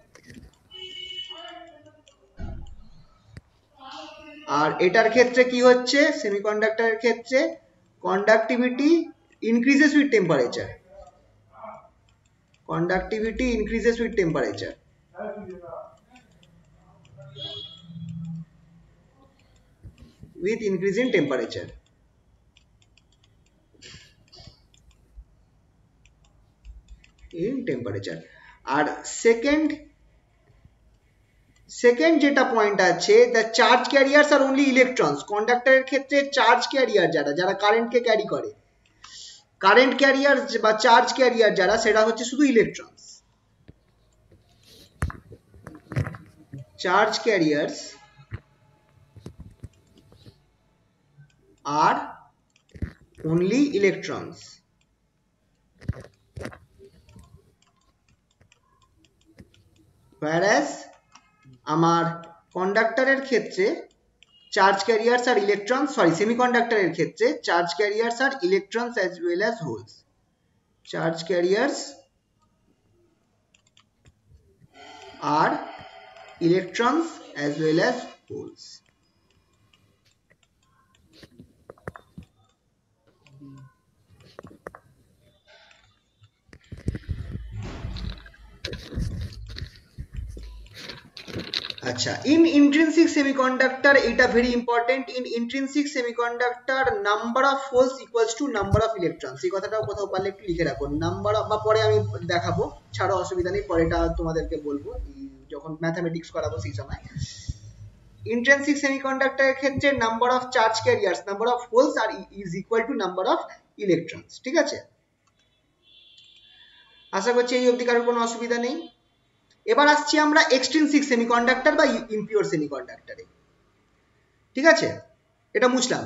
আর এটার ক্ষেত্রে কি হচ্ছে, সেমিকন্ডাক্টরের ক্ষেত্রে conductivity increases with temperature, conductivity increases with temperature, with increase in temperature. in temperature. আর second যেটা point আছে, the charge carriers are only electrons. কন্ডাক্টরের ক্ষেত্রে চার্জ ক্যারিয়ার যারা কারেন্টকে ক্যারি করে, কারেন্ট ক্যারিয়ার বা চার্জ ক্যারিয়ার যারা, সেটা হচ্ছে শুধু electrons. charge carriers are only electrons, whereas আমার কন্ডাক্টরের ক্ষেত্রে charge carriers are electrons, sorry সেমিকন্ডাক্টরের ক্ষেত্রে charge carriers are electrons as well as holes. Charge carriers are electrons as well as holes. আচ্ছা, in intrinsic semiconductor এটা very important. In intrinsic semiconductor number of holes equals to number of electrons. এই কথাটাও কোথাও পারলে একটু লিখে রাখো, number of, বা পরে আমি দেখাবো, ছাড়ো অসুবিধা নেই, পরেটা তোমাদেরকে বলবো যখন ম্যাথমেটিক্স করাবো সেই সময়। intrinsic semiconductor এর ক্ষেত্রে number of charge carriers, number of holes are is equal to number of electrons. ঠিক আছে, আশা করছি এই অবধি কারোর কোনো অসুবিধা নেই। এবার আসছি আমরা এক্সট্রিনসিক সেমিকন্ডাক্টর বা ইমপিওর সেমিকন্ডাক্টরে। ঠিক আছে, এটা মুছলাম,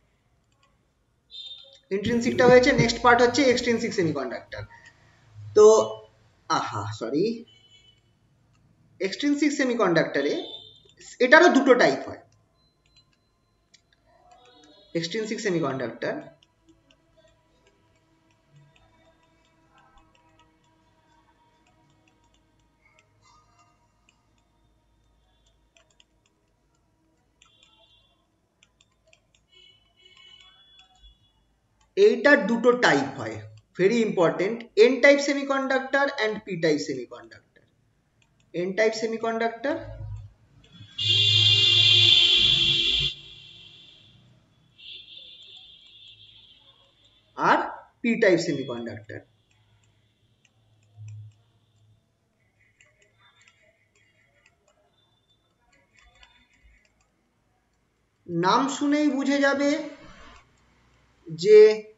ইন্ট্রিনসিকটা হয়েছে, নেক্সট পার্ট হচ্ছে এক্সট্রিনসিক সেমিকন্ডাক্টর। তো সরি, এক্সট্রিনসিক সেমিকন্ডাক্টরে এটারও দুটো টাইপ হয়। এক্সট্রিনসিক সেমিকন্ডাক্টর এইটার দুটো টাইপ হয়, very important, N type semiconductor and P type semiconductor. N type semiconductor আর পি টাইপ সেমিকন্ডাক্টর। নাম শুনেই বুঝে যাবে যে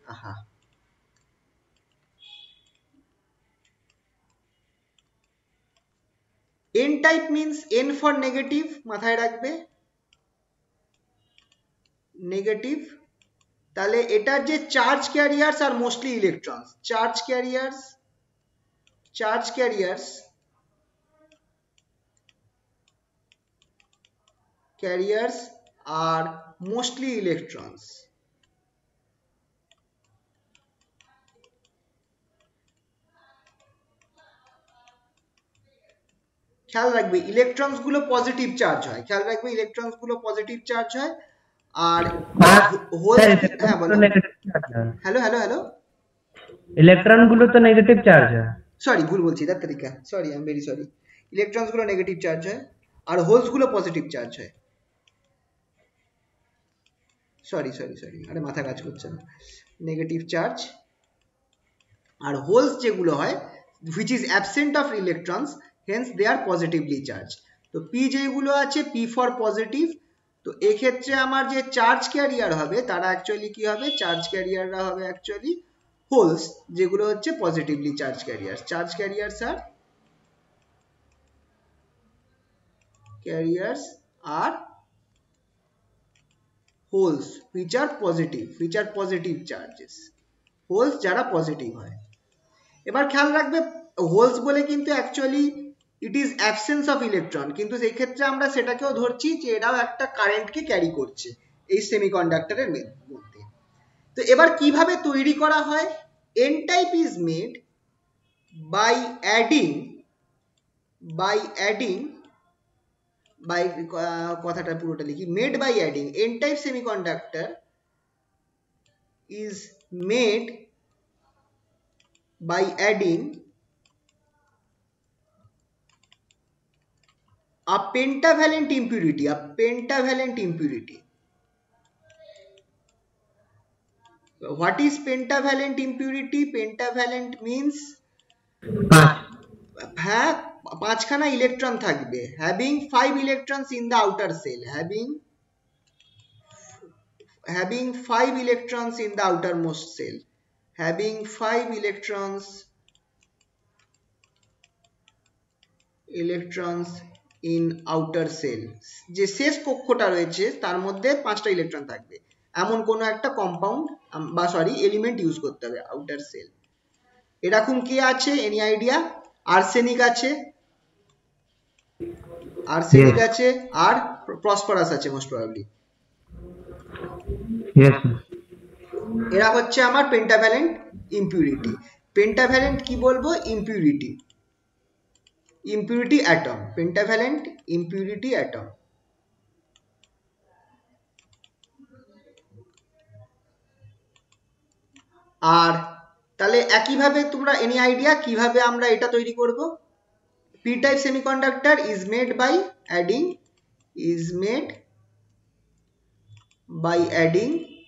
n type means n for negative, মাথায় রাখবে, নেগেটিভ। তাহলে এটার যে charge carriers are mostly electrons, charge carriers are mostly electrons. খেয়াল রাখবে ইলেকট্রনস গুলো পজিটিভ চার্জ হয়, খেয়াল রাখবে ইলেকট্রনস গুলো পজিটিভ চার্জ হয়, আর হ্যাঁ বলো, হ্যালো হ্যালো হ্যালো, ইলেকট্রন গুলো তো নেগেটিভ চার্জ হয়, সরি ভুল বলছি, দ্যাট তরিকা, sorry I am very sorry, electrons গুলো নেগেটিভ চার্জ হয় আর হোলস গুলো পজিটিভ চার্জ হয়। সরি সরি সরি, আরে মাথা কাজ করছে না, নেগেটিভ চার্জ আর হোলস যেগুলো হয় which is absent of electrons, hence they are positively charged. তো p যেগুলো আছে p for positive, তো এক্ষেত্রে আমার যে চার্জ ক্যারিয়ার হবে তারা অ্যাকচুয়ালি কি হবে, চার্জ ক্যারিয়াররা হবে অ্যাকচুয়ালি হোলস, যেগুলো হচ্ছে positively charge carrier. Charge carriers are holes which are positive charges, holes যারা পজিটিভ হয়। এবার খেয়াল রাখবে হোলস বলে কিন্তু actually it is absence of electron, কিন্তু সেই ক্ষেত্রে আমরা সেটাকেও ধরছি যে এরাও একটা কারেন্টকে ক্যারি করছে এই সেমিকন্ডাক্টরের মধ্যে। তো এবার কিভাবে তৈরি করা হয়, N type is made by adding কথাটা পুরোটা লিখি, made by adding, N type semiconductor is made by adding a pentavalent impurity, What is pentavalent impurity? Pentavalent means হ্যাঁ পাঁচখানা ইলেকট্রন থাকবে, having 5 electrons in the outer cell, having 5 electrons in the outermost cell, having 5 electrons in outer shell, যে শেষ কক্ষটা রয়েছে তার মধ্যে 5টা electron থাকবে এমন কোনো একটা কম্পাউন্ড বা সরি এলিমেন্ট ইউজ করতে হবে আউটার সেল। এরকম কি আছে এনি আইডিয়া? আর্সেনিক আছে, আর্সেনিক Yes. আছে আর ফসফরাস আছে মোস্ট প্রবাবলি। Yes, sir. এরা হচ্ছে আমার পেন্টাভ্যালেন্ট ইম্পিউরিটি। পেন্টাভ্যালেন্ট কি বলবো? Impurity, impurity atom, pentavalent impurity atom. আর তাহলে একইভাবে তোমরা এনি আইডিয়া কিভাবে আমরা এটা তৈরি করব? P type semiconductor is made by adding, is made by adding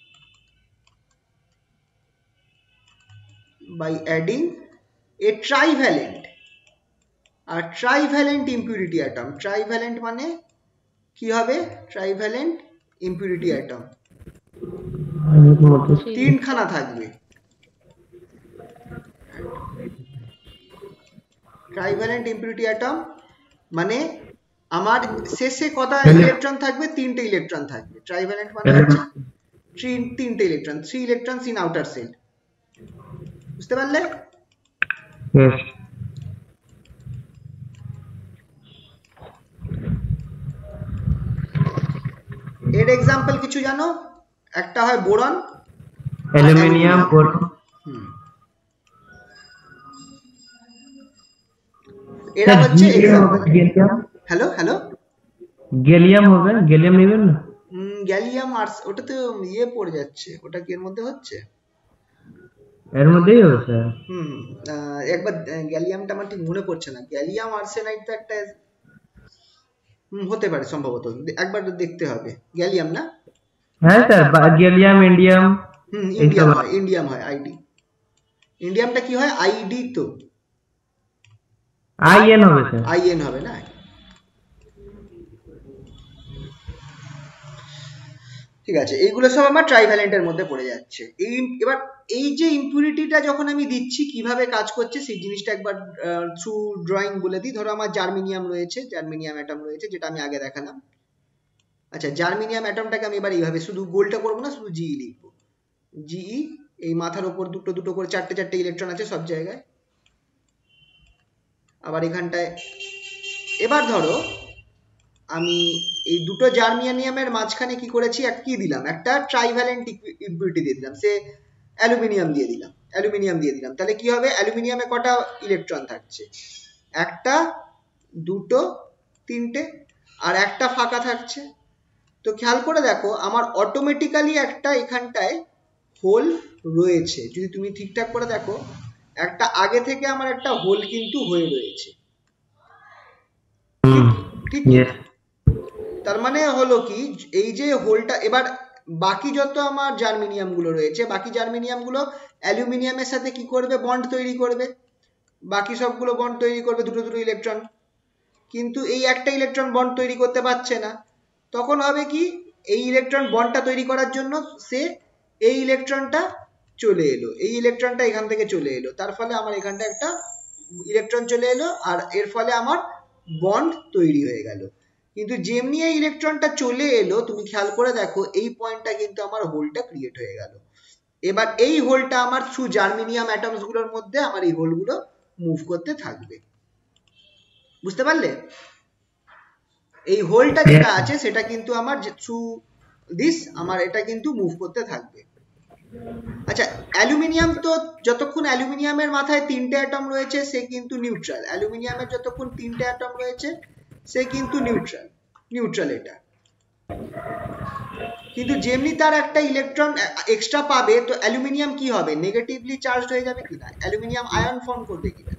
a trivalent, আর ট্রাইভ্যালেন্ট ইম্পিউরিটি অ্যাটম। ট্রাইভ্যালেন্ট মানে কি হবে? ট্রাইভ্যালেন্ট ইম্পিউরিটি অ্যাটম তিনখানা থাকবে। ট্রাইভ্যালেন্ট ইম্পিউরিটি অ্যাটম মানে আমার শেষে কটা ইলেকট্রন থাকবে? 3টে ইলেকট্রন থাকবে। ট্রাইভ্যালেন্ট মানে হচ্ছে 3টে electron, 3 electrons in outer shell. বুঝতে পারলে? Yes. এর এক্সাম্পল কিছু জানো? একটা হয় বোরন, Aluminium or এরা হচ্ছে example. Gallium, hello hello, gallium होगा, गैलियम নেবেন না? গ্যালিয়াম আর্স, ওটা তো ইয়ে পড়ে যাচ্ছে, ওটা কি এর মধ্যে হচ্ছে? এর মধ্যেই হবে স্যার। একবার গ্যালিয়ামটা আমার ঠিক মনে পড়ছে না। গ্যালিয়াম আর্সেনাইড তো একটা হতে পারে সম্ভবত, একবার দেখতে হবে। গ্যালিয়াম না? হ্যাঁ স্যার, গেলিয়াম, ইন্ডিয়াম, ইন্ডিয়াম হয়, ইন্ডিয়াম হয় আইডি। ইন্ডিয়ামটা কি হয়? আইডি তো আইএন হবে স্যার। আইএন হবে না? ঠিক আছে, এইগুলো সব আমার ট্রাইভ্যালেন্টের মধ্যে পড়ে যাচ্ছে। এবার এই যে ইম্পিউরিটিটা যখন আমি দিচ্ছি কিভাবে কাজ করছে সেই জিনিসটা একবার থ্রু ড্রয়িং বলে দিই। ধরো আমার জার্মেনিয়াম রয়েছে, জার্মেনিয়াম অ্যাটম রয়েছে, যেটা আমি আগে দেখালাম। আচ্ছা, জার্মেনিয়াম অ্যাটমটাকে আমি এবার এইভাবে শুধু গোলটা করবো না, শুধু জিই লিখবো। জিই, এই মাথার ওপর দুটো দুটো করে 4টে ইলেকট্রন আছে সব জায়গায়। আবার এখানটায় এবার ধরো আমি এই দুটো জার্মেনিয়ামের মাঝখানে কি করেছি? কি দিলাম? একটা ট্রাইভ্যালেন্ট ইম্পিউরিটি দিয়ে দিলাম, সে অ্যালুমিনিয়াম দিয়ে দিলাম, অ্যালুমিনিয়াম দিয়ে দিলাম। তাহলে কি হবে? অ্যালুমিনিয়ামে কটা ইলেকট্রন থাকছে? একটা, দুটো, তিনটে, আর একটা ফাঁকা থাকছে। তো খেয়াল করে দেখো আমার অটোমেটিক্যালি একটা এখানটায় হোল রয়েছে। যদি তুমি ঠিকঠাক করে দেখো, একটা আগে থেকে আমার একটা হোল কিন্তু হয়ে রয়েছে। ঠিক? তার মানে হলো কি, এই যে হোলটা, এবার বাকি যত আমার জার্মেনিয়াম গুলো রয়েছে, বাকি জার্মেনিয়াম গুলো অ্যালুমিনিয়ামের সাথে কি করবে? বন্ড তৈরি করবে। বাকি সবগুলো বন্ড তৈরি করবে দুটো দুটো ইলেকট্রন, কিন্তু এই একটা ইলেকট্রন বন্ড তৈরি করতে পারছে না। তখন হবে কি? এই ইলেকট্রন বন্ডটা তৈরি করার জন্য সে এই ইলেকট্রনটা চলে এলো, এই ইলেকট্রনটা এখান থেকে চলে এলো, তার ফলে আমার এখানটা একটা ইলেকট্রন চলে এলো, আর এর ফলে আমার বন্ড তৈরি হয়ে গেল। কিন্তু যেমনি এই ইলেকট্রনটা চলে এলো, তুমি খেয়াল করে দেখো এই পয়েন্টটা কিন্তু আমার হোলটা ক্রিয়েট হয়ে গেল। এবার এই হোলটা আমার থ্রু জার্মেনিয়াম অ্যাটমস গুলোর মধ্যে আমার এই হোলগুলো মুভ করতে থাকবে। বুঝতে পারলে? এই হোলটা যেটা আছে সেটা কিন্তু আমার থ্রু দিস আমার এটা কিন্তু মুভ করতে থাকবে। আচ্ছা, অ্যালুমিনিয়াম তো যতক্ষণ অ্যালুমিনিয়ামের মাথায় 3টে অ্যাটম রয়েছে সে কিন্তু নিউট্রাল। অ্যালুমিনিয়ামের যতক্ষণ 3টে অ্যাটম রয়েছে সে কিন্তু নিউট্রাল, নিউট্রাল এটা। কিন্তু যেমনি তার একটা ইলেকট্রন এক্সট্রা পাবে, তো অ্যালুমিনিয়াম কি হবে? নেগেটিভলি চার্জড হয়ে যাবে কিনা? অ্যালুমিনিয়াম আয়ন ফর্ম করবে কিনা?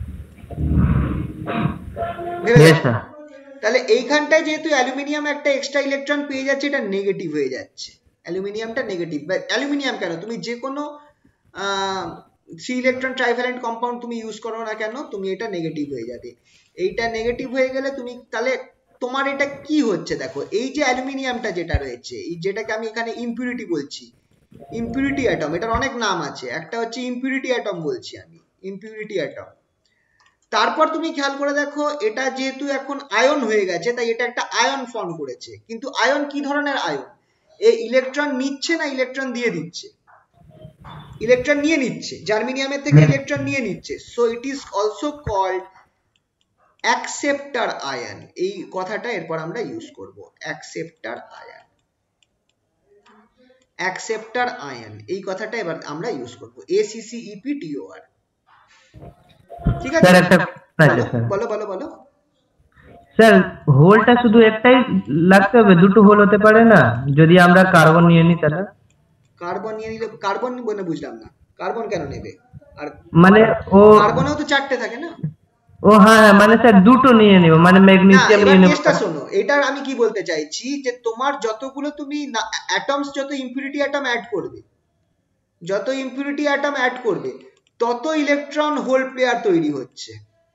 তাহলে এইখানটায় যেহেতু অ্যালুমিনিয়াম একটা এক্সট্রা ইলেকট্রন পেয়ে যাচ্ছে, এটা নেগেটিভ হয়ে যাচ্ছে। অ্যালুমিনিয়ামটা নেগেটিভ। অ্যালুমিনিয়াম কেন, তুমি যে কোনো 3 ইলেকট্রন ট্রাইভ্যালেন্ট কম্পাউন্ড তুমি ইউজ করো না কেন, তুমি এটা নেগেটিভ হয়ে যাবে। এইটা নেগেটিভ হয়ে গেলে তুমি তাহলে তোমার এটা কি হচ্ছে? দেখো এই যে অ্যালুমিনিয়ামটা যেটা রয়েছে, এই যেটাকে আমি এখানে ইম্পিউরিটি বলছি, ইম্পিউরিটি অ্যাটম, এটার অনেক নাম আছে। একটা হচ্ছে ইম্পিউরিটি অ্যাটম বলছি আমি, ইম্পিউরিটি অ্যাটম। তারপর তুমি খেয়াল করে দেখো এটা যেহেতু এখন আয়ন হয়ে গেছে তাই এটা একটা আয়ন ফর্ম করেছে, কিন্তু আয়ন কি ধরনের আয়ন? এই ইলেকট্রন নিচ্ছে না ইলেকট্রন দিয়ে দিচ্ছে? ইলেকট্রন নিয়ে নিচ্ছে, জার্মেনিয়ামের থেকে ইলেকট্রন নিয়ে নিচ্ছে। So it is also called acceptor ion. এই কথাটা এরপর আমরা ইউজ করব, অ্যাকসেপ্টার আয়ন। অ্যাকসেপ্টার আয়ন এই কথাটা এবার আমরা ইউজ করব, ACCEPTOR। ঠিক আছে স্যার একটা প্রশ্ন আছে স্যার। বলো বলো বলো। স্যার হোলটা শুধু একটাই লাগতে হবে, দুটো হোল হতে পারে না? যদি আমরা কার্বন নিয়ে নিই তাহলে? কার্বন নিয়ে নিলে কার্বন বলে বুঝলাম না, কার্বন কেন নেবে? আর মানে ও কার্বনেও তো চারটে থাকে না? ও হ্যাঁ হ্যাঁ, মানে স্যার দুটো নিয়ে নিব, মানে না, ম্যাগনেসিয়াম এবার নিয়ে নেব। কেসটা শোনো, এটার আমি কি বলতে চাইছি যে তোমার যতগুলো তুমি অ্যাটমস, যত ইম্পিউরিটি অ্যাটম অ্যাড করবে, যত ইম্পিউরিটি অ্যাটম অ্যাড করবে তত ইলেকট্রন হোল পেয়ার তৈরি হচ্ছে।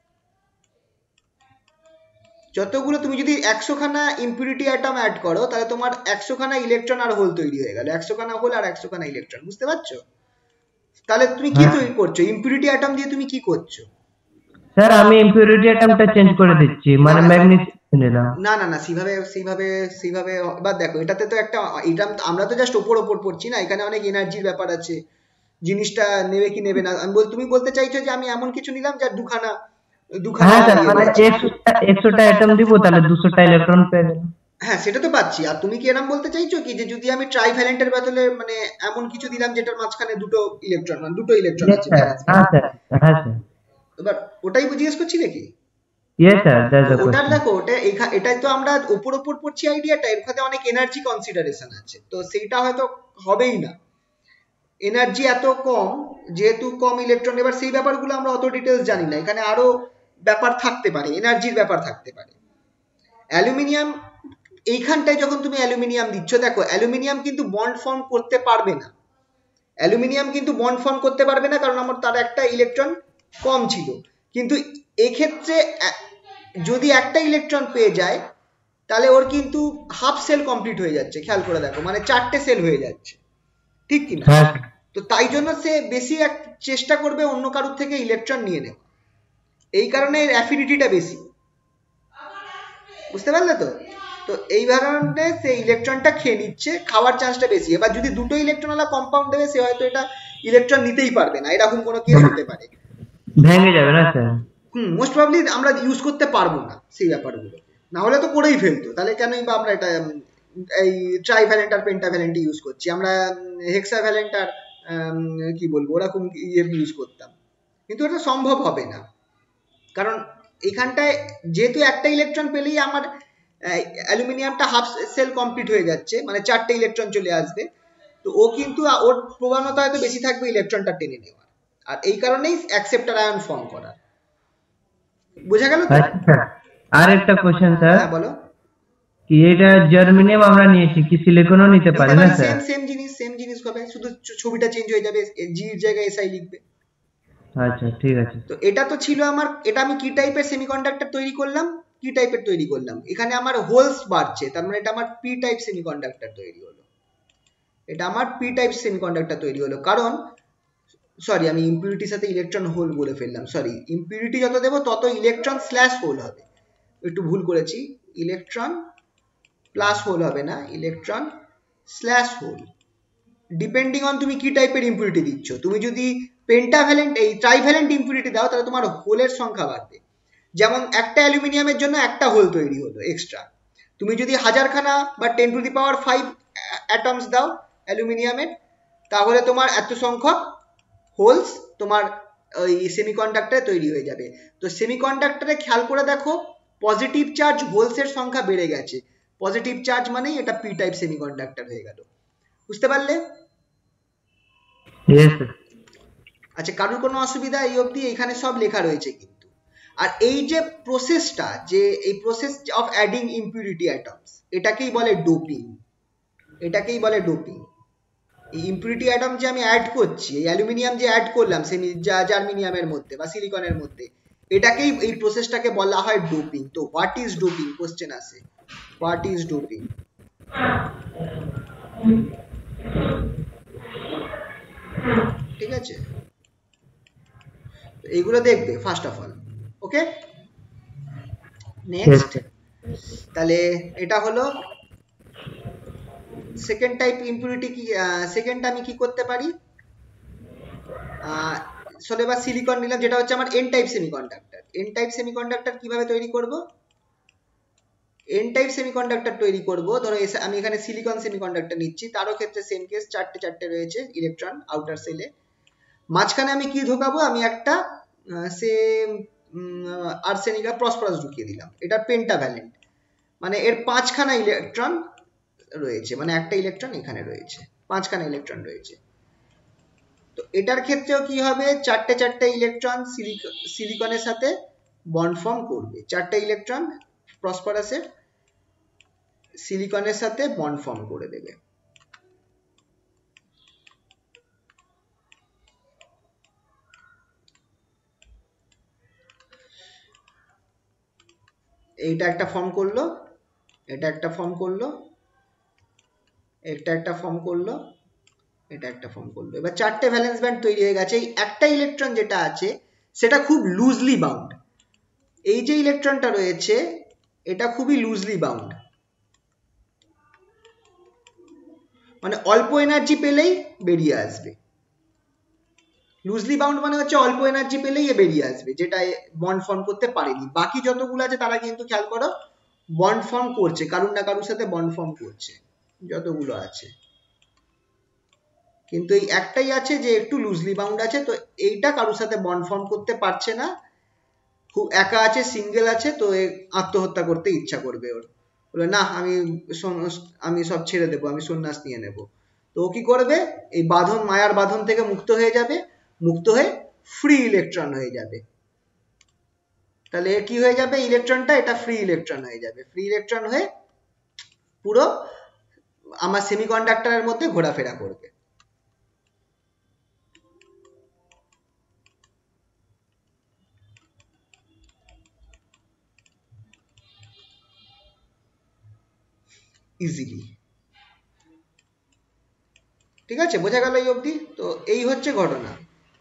যতগুলো তুমি যদি 100 খানা ইম্পিউরিটি অ্যাটম অ্যাড করো তাহলে তোমার 100 খানা ইলেকট্রন আর হোল তৈরি হয়ে গেল, 100 খানা হোল আর 100 খানা ইলেকট্রন। বুঝতে পারছো? তাহলে তুমি কি তৈরি করছো? ইম্পিউরিটি অ্যাটম দিয়ে তুমি কি করছো? স্যার আমি ইম্পিউরিটি অ্যাটমটা চেঞ্জ করে দিচ্ছি, মানে ম্যাগনেসিয়াম নিলাম। না না না, সেইভাবে এবার দেখো, এটাতে তো একটা, এটা আমরা তো জাস্ট ওপর পড়ছি না, এখানে অনেক এনার্জির ব্যাপার আছে। জিনিসটা নেবে কি নেবে না, তুমি বলতে চাইছো যে আমি এমন কিছু নিলাম যার দুখানা হ্যাঁ স্যার, মানে 100টা অ্যাটম দিব তাহলে 200টা ইলেকট্রন পেয়ে গেল। হ্যাঁ সেটা তো পাচ্ছি। আর তুমি কি এরকম বলতে চাইছো কি যে যদি আমি ট্রাইভ্যালেন্টের বদলে মানে এমন কিছু দিলাম যেটার মাঝখানে দুটো ইলেকট্রন আছে? হ্যাঁ স্যার, হ্যাঁ স্যার। এবার ওটাই জিজ্ঞেস করছি নাকি? ইয়েস স্যার, দ্যাটস দ্য ওটার কোশ্চেন। দেখো, এটাই তো আমরা ওপর পড়ছি আইডিয়াটা, এর সাথে অনেক এনার্জি কনসিডারেশন আছে, তো সেইটা হয়তো হবেই না। এনার্জি এত কম, যেহেতু কম ইলেকট্রন, এবার সেই ব্যাপারগুলো আমরা অত ডিটেলস জানি না, এখানে আরো ব্যাপার থাকতে পারে, এনার্জির ব্যাপার থাকতে পারে। অ্যালুমিনিয়াম, এইখানটায় যখন তুমি অ্যালুমিনিয়াম দিচ্ছ, দেখো অ্যালুমিনিয়াম কিন্তু বন্ড ফর্ম করতে পারবে না। অ্যালুমিনিয়াম কিন্তু বন্ড ফর্ম করতে পারবে না, কারণ আমার তার একটা ইলেকট্রন কম ছিল। কিন্তু এক্ষেত্রে যদি একটা ইলেকট্রন পেয়ে যায় তাহলে ওর কিন্তু হাফ সেল কমপ্লিট হয়ে যাচ্ছে। খেয়াল করে দেখো, মানে 4টে সেল হয়ে যাচ্ছে, ঠিক কিনা? তো তাই জন্য সে বেশি চেষ্টা করবে অন্য কারোর থেকে ইলেকট্রন নিয়ে নেওয়া, এই কারণে এর অ্যাফিনিটিটা বেশি। বুঝতে পারলে তো? তো এই কারণে সে ইলেকট্রনটা খেয়ে নিচ্ছে, খাওয়ার চান্সটা বেশি। এবার যদি দুটো ইলেকট্রন ওয়ালা কম্পাউন্ড দেবে, সে হয়তো এটা ইলেকট্রন নিতেই পারবে না, এরকম কোনো কেস হতে পারে, ভেঙে যাবে না স্যার? মোস্ট প্রবাবলি আমরা ইউজ করতে পারবো না সেই ব্যাপারগুলো, না হলে তো করেই ফেলতো, তাহলে কেনই বা আমরা এটা এই ট্রাইভ্যালেন্ট আর পেন্টাভ্যালেন্ট ইউজ করছি, আমরা হেক্সাভ্যালেন্ট আর কি বলবো ওরকম ইউজ করতাম, কিন্তু এটা সম্ভব হবে না। কারণ এখানটায় যেহেতু একটা ইলেকট্রন পেলেই আমার অ্যালুমিনিয়ামটা হাফ সেল কমপ্লিট হয়ে যাচ্ছে, মানে 4টে ইলেকট্রন চলে আসবে, তো ও কিন্তু ওর প্রবণতা হয়তো বেশি থাকবে ইলেকট্রনটা টেনে নেওয়ার, আর এই কারণেই অ্যাকসেপ্টার আয়ন ফর্ম করা। বোঝা গেল তো? আর একটা কোশ্চেন স্যার, হ্যাঁ বলো। কি এটা জার্মেনিয়াম আমরা নিয়েছি, কি সিলিকনও নিতে পারি না স্যার? সেম জিনিস হবে, শুধু ছবিটা চেঞ্জ হয়ে যাবে, জি এর জায়গায় এসআই লিখবে। আচ্ছা ঠিক আছে। তো এটা তো ছিল আমার, এটা আমি কি টাইপের সেমিকন্ডাক্টর তৈরি করলাম, এখানে আমার হোলস বাড়ছে, তার মানে এটা আমার পি টাইপ সেমিকন্ডাক্টর তৈরি হলো, কারণ সরি আমি ইম্পিউরিটির সাথে ইলেকট্রন হোল বলে ফেললাম, সরি, ইম্পিউরিটি যত দেবো তত ইলেকট্রন স্ল্যাশ হোল হবে, একটু ভুল করেছি, ইলেকট্রন প্লাস হোল হবে না, electron slash hole, depending on তুমি কি টাইপের ইম্পিউরিটি দিচ্ছ। তুমি যদি পেন্টাভ্যালেন্ট এই ট্রাইভ্যালেন্ট ইম্পিউরিটি দাও তাহলে তোমার হোলের সংখ্যা বাড়বে, যেমন একটা অ্যালুমিনিয়ামের জন্য একটা হোল তৈরি হলো এক্সট্রা। তুমি যদি 1000 খানা বা 10⁵ অ্যাটমস দাও অ্যালুমিনিয়ামের, তাহলে তোমার এত সংখ্যক হোলস তোমার ওই সেমিকন্ডাক্টরে তৈরি হয়ে যাবে। তো সেমিকন্ডাক্টরে খেয়াল করে দেখো, পজিটিভ চার্জ হোলসের সংখ্যা বেড়ে গেছে, পজিটিভ চার্জ মানেই এটা পি টাইপ সেমিকন্ডাক্টর হয়ে গেল। বুঝতে পারলে? আচ্ছা, কারোর কোনো অসুবিধা এই অবধি? এখানে সব লেখা রয়েছে কিন্তু। আর এই যে প্রসেসটা, যে এই process of adding impurity atoms, এটাকেই বলে ডোপিং। এই ইম্পিউরিটি অ্যাটম যে আমি অ্যাড করছি, এই অ্যালুমিনিয়াম যে অ্যাড করলাম জার্মেনিয়ামের মধ্যে বা সিলিকনের মধ্যে, এটাকেই, এই প্রসেসটাকে বলা হয় ডোপিং। তো হোয়াট ইজ ডোপিং? কোশ্চেন আসে, হোয়াট ইজ ডোপিং? ঠিক আছে, এইগুলো দেখবে first of all. Okay, Yes, next. sir. তাহলে এটা হলো সেকেন্ড টাইপ ইম্পিউরিটি। কি সেকেন্ড আমি কি করতে পারি, চলো এবার সিলিকন নিলাম, যেটা হচ্ছে আমার N type semiconductor. N type semiconductor কিভাবে তৈরি করব, এন টাইপ সেমিকন্ডাক্টর তৈরি করব, ধরো আমি এখানে সিলিকন সেমিকন্ডাক্টর নিচ্ছি, তারও ক্ষেত্রে সেম কেস, চারটে চারটে রয়েছে ইলেকট্রন আউটার সেলে। মাঝখানে আমি কি ঢোকাবো, আমি একটা সে আর্সেনিক আর ফসফরাস ঢুকিয়ে দিলাম, এটা পেন্টাভ্যালেন্ট, মানে এর 5খানা ইলেকট্রন রয়েছে, মানে একটা ইলেকট্রন এখানে রয়েছে, 5খানা ইলেকট্রন রয়েছে। তো এটার ক্ষেত্রেও কি হবে, চারটে চারটে ইলেকট্রন সিলিকনের সাথে বন্ড ফর্ম করবে, চারটে ইলেকট্রন ফসফরাসের সিলিকনের সাথে বন্ড ফর্ম করে দেবে। এইটা একটা ফর্ম করলো, এটা একটা ফর্ম করলো, এটা একটা ফর্ম করলো, এটা একটা ফর্ম করলো। এবার চারটে ভ্যালেন্স ব্যান্ড তৈরি হয়ে গেছে। এই একটা ইলেকট্রন যেটা আছে সেটা খুব লুজলি বাউন্ড, এই যে ইলেকট্রনটা রয়েছে এটা খুবই লুজলি বাউন্ড, মানে অল্প এনার্জি পেলেই বেরিয়ে আসবে। লুজলি বাউন্ড মানে হচ্ছে অল্প এনার্জি পেলেই এ বেরিয়ে আসবে, যেটা বন্ড ফর্ম করতে পারেনি। বাকি যতগুলো আছে তারা কিন্তু খেয়াল করো বন্ড ফর্ম করছে, কারুর না কারুর সাথে বন্ড ফর্ম করছে যতগুলো আছে, কিন্তু এই একটাই আছে যে একটু লুজলি বাউন্ড আছে, তো এইটা কারুর সাথে বন্ড ফর্ম করতে পারছে না, খুব একা আছে, সিঙ্গেল আছে, তো আত্মহত্যা করতে ইচ্ছা করবে ওর, বলে না আমি সব ছেড়ে দেবো, আমি সন্ন্যাস নিয়ে নেব। তো ও কি করবে, এই বাঁধন, মায়ার বাঁধন থেকে মুক্ত হয়ে যাবে, মুক্ত হয়ে ফ্রি ইলেকট্রন হয়ে যাবে। তাহলে কি হয়ে যাবে, ইলেকট্রনটা এটা ফ্রি ইলেকট্রন হয়ে যাবে, ফ্রি ইলেকট্রন হয়ে পুরো আমার সেমিকন্ডাক্টরের মধ্যে ঘোরাফেরা করবে। ইজিলি, ঠিক আছে, বোঝা গেল এই অবধি? তো এই হচ্ছে ঘটনা।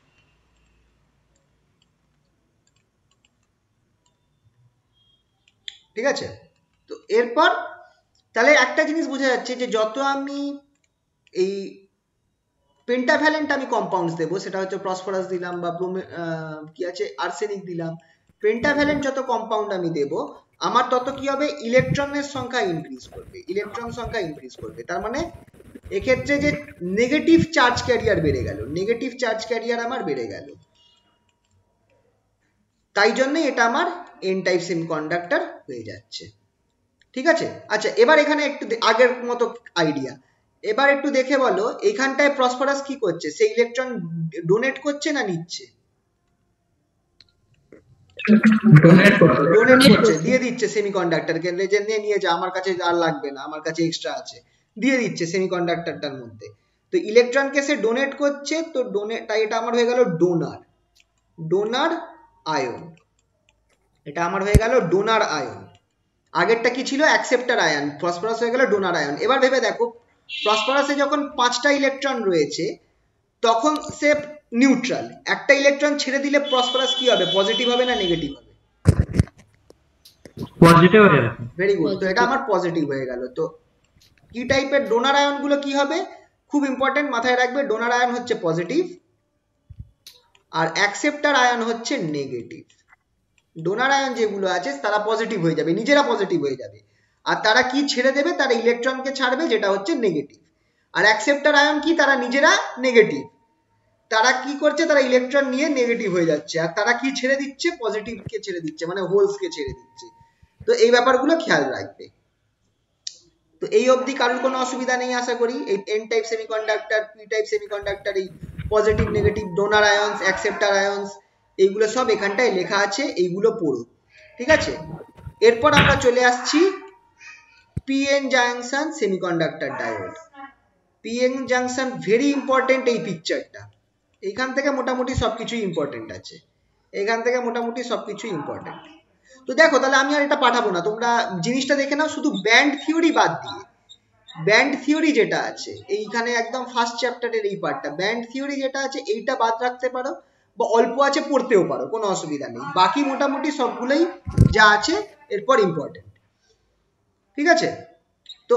ঠিক আছে, তো এরপর তাহলে একটা জিনিস বোঝা যাচ্ছে যে যত আমি এই পেন্টাভ্যালেন্ট আমি কম্পাউন্ডস দেবো, সেটা হচ্ছে ফসফরাস দিলাম বা কি আছে আর্সেনিক দিলাম, পেন্টাভ্যালেন্ট যত কম্পাউন্ড আমি দেব আমার তত কি হবে, ইলেকট্রনের সংখ্যা ইনক্রিজ করবে, ইলেকট্রন সংখ্যা ইনক্রিজ করবে। তার মানে এক্ষেত্রে যে নেগেটিভ চার্জ ক্যারিয়ার বেড়ে গেল, নেগেটিভ চার্জ ক্যারিয়ার আমার বেড়ে গেল, তাই জন্যই এটা আমার এন টাইপ সেমিকন্ডাক্টর হয়ে যাচ্ছে। ঠিক আছে, আচ্ছা এবার এখানে একটু আগের মতো আইডিয়া, এবার একটু দেখে বলো এখানটায় ফসফরাস কি করছে, সেই ইলেকট্রন ডোনেট করছে না নিচ্ছে? ডোনেট করছে, দিয়ে দিচ্ছে সেমিকন্ডাক্টরকে, যে নিয়ে যা, আমার কাছে আর লাগবে না, আমার কাছে এক্সট্রা আছে, দিয়ে দিচ্ছে সেমিকন্ডাক্টরটার মধ্যে। তো ইলেকট্রনকে সে ডোনেট করছে, তো ডোনেট, তাই এটা আমার হয়ে গেল ডোনার, ডোনার আয়ন, এটা আমার হয়ে গেল ডোনার আয়ন। আগেরটা কি ছিল, অ্যাকসেপ্টার আয়ন, ফসফরাস হয়ে গেল ডোনার আয়ন। এবার ভেবে দেখো ফসফরাসে যখন 5টা ইলেকট্রন রয়েছে তখন সে নিউট্রাল, একটা ইলেকট্রন ছেড়ে দিলে ফসফরাস কি হবে, পজিটিভ হবে না নেগেটিভ হবে? পজিটিভ হয়ে যাবে। ভেরি গুড, তো এটা আমার পজিটিভ হয়ে গেল। তো কি টাইপের ডোনার আয়ন গুলো কি হবে, খুব ইম্পর্টেন্ট মাথায় রাখবে, ডোনার আয়ন হচ্ছে পজিটিভ আর অ্যাকসেপ্টার আয়ন হচ্ছে নেগেটিভ। ডোনার আয়ন যেগুলো আছে তারা পজিটিভ হয়ে যাবে, নিজেরা পজিটিভ হয়ে যাবে, আর তারা কি ছেড়ে দেবে, তারা ইলেকট্রনকে ছাড়বে যেটা হচ্ছে নেগেটিভ। আর অ্যাকসেপ্টার আয়ন কি, তারা নিজেরা নেগেটিভ, তারা কি করছে, তারা ইলেকট্রন নিয়ে নেগেটিভ হয়ে যাচ্ছে, আর তারা কি ছেড়ে দিচ্ছে, পজিটিভকে ছেড়ে দিচ্ছে, মানে হোলসকে ছেড়ে দিচ্ছে। তো এই ব্যাপারগুলো খেয়াল রাখবে। তো এই অবধি কারোর কোনো অসুবিধা নেই আশা করি, এই N type semiconductor, P type semiconductor, এই positive negative donor ions, acceptor ions, এইগুলো সব এখানটায় লেখা আছে, এইগুলো পড়ো। ঠিক আছে, এরপর আমরা চলে আসছি PN junction semiconductor diode. PN junction very important, এই পিকচারটা এইখান থেকে মোটামুটি সবকিছুই ইম্পর্টেন্ট আছে, এখান থেকে মোটামুটি সবকিছুই ইম্পর্টেন্ট। তো দেখো তাহলে আমি আর এটা পাঠাবো না, তোমরা জিনিসটা দেখে নাও, শুধু ব্যান্ড থিওরি বাদ দিয়ে, ব্যান্ড থিওরি যেটা আছে এইখানে একদম ফার্স্ট চ্যাপ্টারের এই পার্টটা, ব্যান্ড থিওরি যেটা আছে এইটা বাদ রাখতে পারো, বা অল্প আছে পড়তেও পারো, কোনো অসুবিধা নেই। বাকি মোটামুটি সবগুলোই যা আছে এরপর ইম্পর্টেন্ট। ঠিক আছে, তো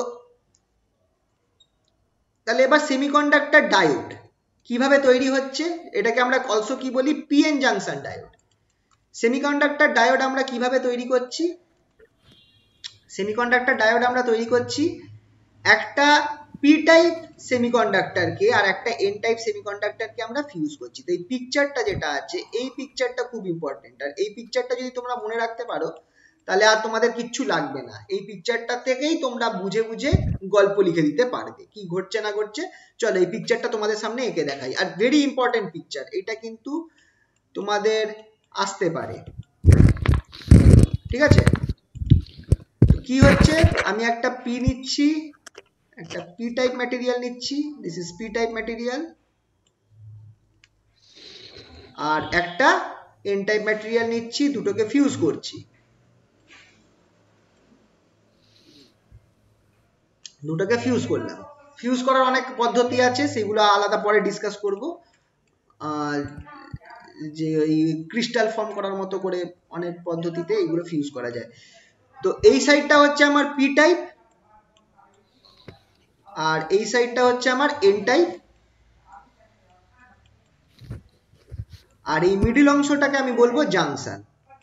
তাহলে এবার সেমিকন্ডাক্টর ডায়োড কিভাবে তৈরি হচ্ছে, এটাকে আমরা অলসো কি বলি, PN junction diode. Semiconductor diode আমরা কিভাবে তৈরি করছি, সেমিকন্ডাক্টর ডায়োড আমরা তৈরি করছি একটা পি টাইপ সেমিকন্ডাক্টরকে আর একটা এন টাইপ সেমিকন্ডাক্টরকে আমরা ফিউজ করছি। তো এই পিকচারটা যেটা আছে, এই পিকচারটা খুব ইম্পর্টেন্ট, আর এই পিকচারটা যদি তোমরা মনে রাখতে পারো তাহলে আর তোমাদের কিচ্ছু লাগবে না। এই পিকচারটা থেকেই তোমরা বুঝে বুঝে গল্প লিখে দিতে পারবে কি ঘটছে না ঘটছে। চলো এই পিকচারটা তোমাদের সামনে এঁকে দেখাই, আর ভেরি ইম্পর্টেন্ট পিকচার, এটা কিন্তু তোমাদের আসতে পারে। ঠিক আছে, কি হচ্ছে, আমি একটা পি নিচ্ছি, একটা পি টাইপ ম্যাটেরিয়াল নিচ্ছি, this is P type material, আর একটা এন টাইপ ম্যাটেরিয়াল নিচ্ছি, দুটোকে ফিউজ করছি। দুটোকে ফিউজ করলাম। ফিউজ করার অনেক পদ্ধতি আছে, সেগুলো আলাদা পরে ডিসকাস করব। যে এই ক্রিস্টাল ফর্ম করার মতো করে অনেক পদ্ধতিতে এগুলো ফিউজ করা যায়। তো এই সাইডটা হচ্ছে আমার পি টাইপ, আর এই সাইডটা হচ্ছে আমার এন টাইপ, আর এই মিডিল অংশটাকে আমি বলবো জাংশন।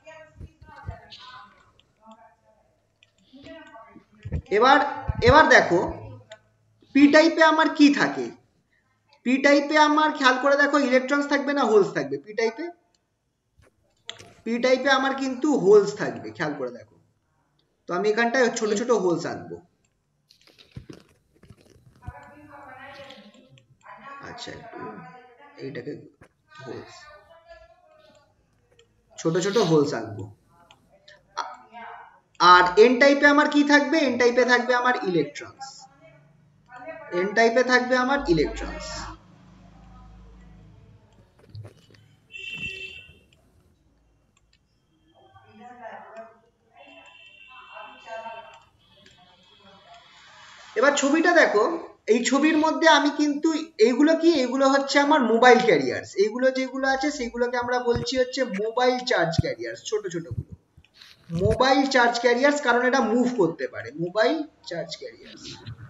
এবার দেখো পি টাইপে আমার কি থাকে, পি টাইপে আমার খেয়াল করে দেখো ইলেকট্রনস থাকবে না হোলস থাকবে, পি টাইপে আমার কিন্তু হোলস থাকবে, খেয়াল করে দেখো। তো আমি এখানটায় ছোট ছোট হোলস আনবো। আচ্ছা, একটু এইটাকে হোলস, ছোট ছোট হোলস আনবো। আর এন টাইপে আমার কি থাকবে, এন টাইপে থাকবে আমার ইলেকট্রনস, এন টাইপে থাকবে আমার ইলেকট্রনস। এবার ছবিটা দেখো, এই ছবির মধ্যে আমি কিন্তু এইগুলো কি, এগুলো হচ্ছে আমার মোবাইল ক্যারিয়ার্স, এইগুলো যেগুলো আছে সেগুলোকে আমরা বলছি হচ্ছে মোবাইল চার্জ ক্যারিয়ার্স, ছোট ছোট গুলো মোবাইল চার্জ ক্যারিয়ার্স, কারণ এটা মুভ করতে পারে, মোবাইল চার্জ ক্যারিয়ার্স।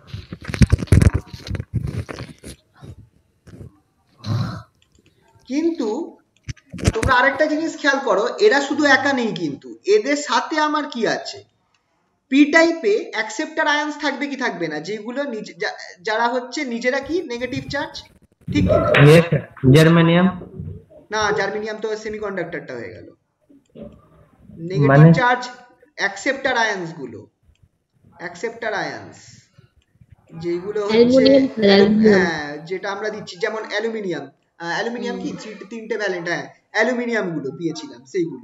কিন্তু তোমরা আরেকটা জিনিস খেয়াল করো, এরা শুধু একা নেই, কিন্তু এদের সাথে আমার কি আছে, পি টাইপে অ্যাকসেপ্টার আয়ন্স থাকবে কি থাকবে না, যেগুলো যারা হচ্ছে নিজেরা কি নেগেটিভ চার্জ, ঠিক কি না? জার্মানিয়াম না, জার্মেনিয়াম তো সেমিকন্ডাক্টরটা হয়ে গেল। নেগেটিভ চার্জ অ্যাকসেপ্টার আয়ন্স গুলো, অ্যাকসেপ্টার আয়ন্স যেগুলো হচ্ছে, হ্যাঁ যেটা আমরা দিচ্ছি, যেমন অ্যালুমিনিয়াম, অ্যালুমিনিয়াম কি তিনটে ভ্যালেন্ট, হ্যাঁ অ্যালুমিনিয়াম গুলো দিয়েছিলাম, সেইগুলো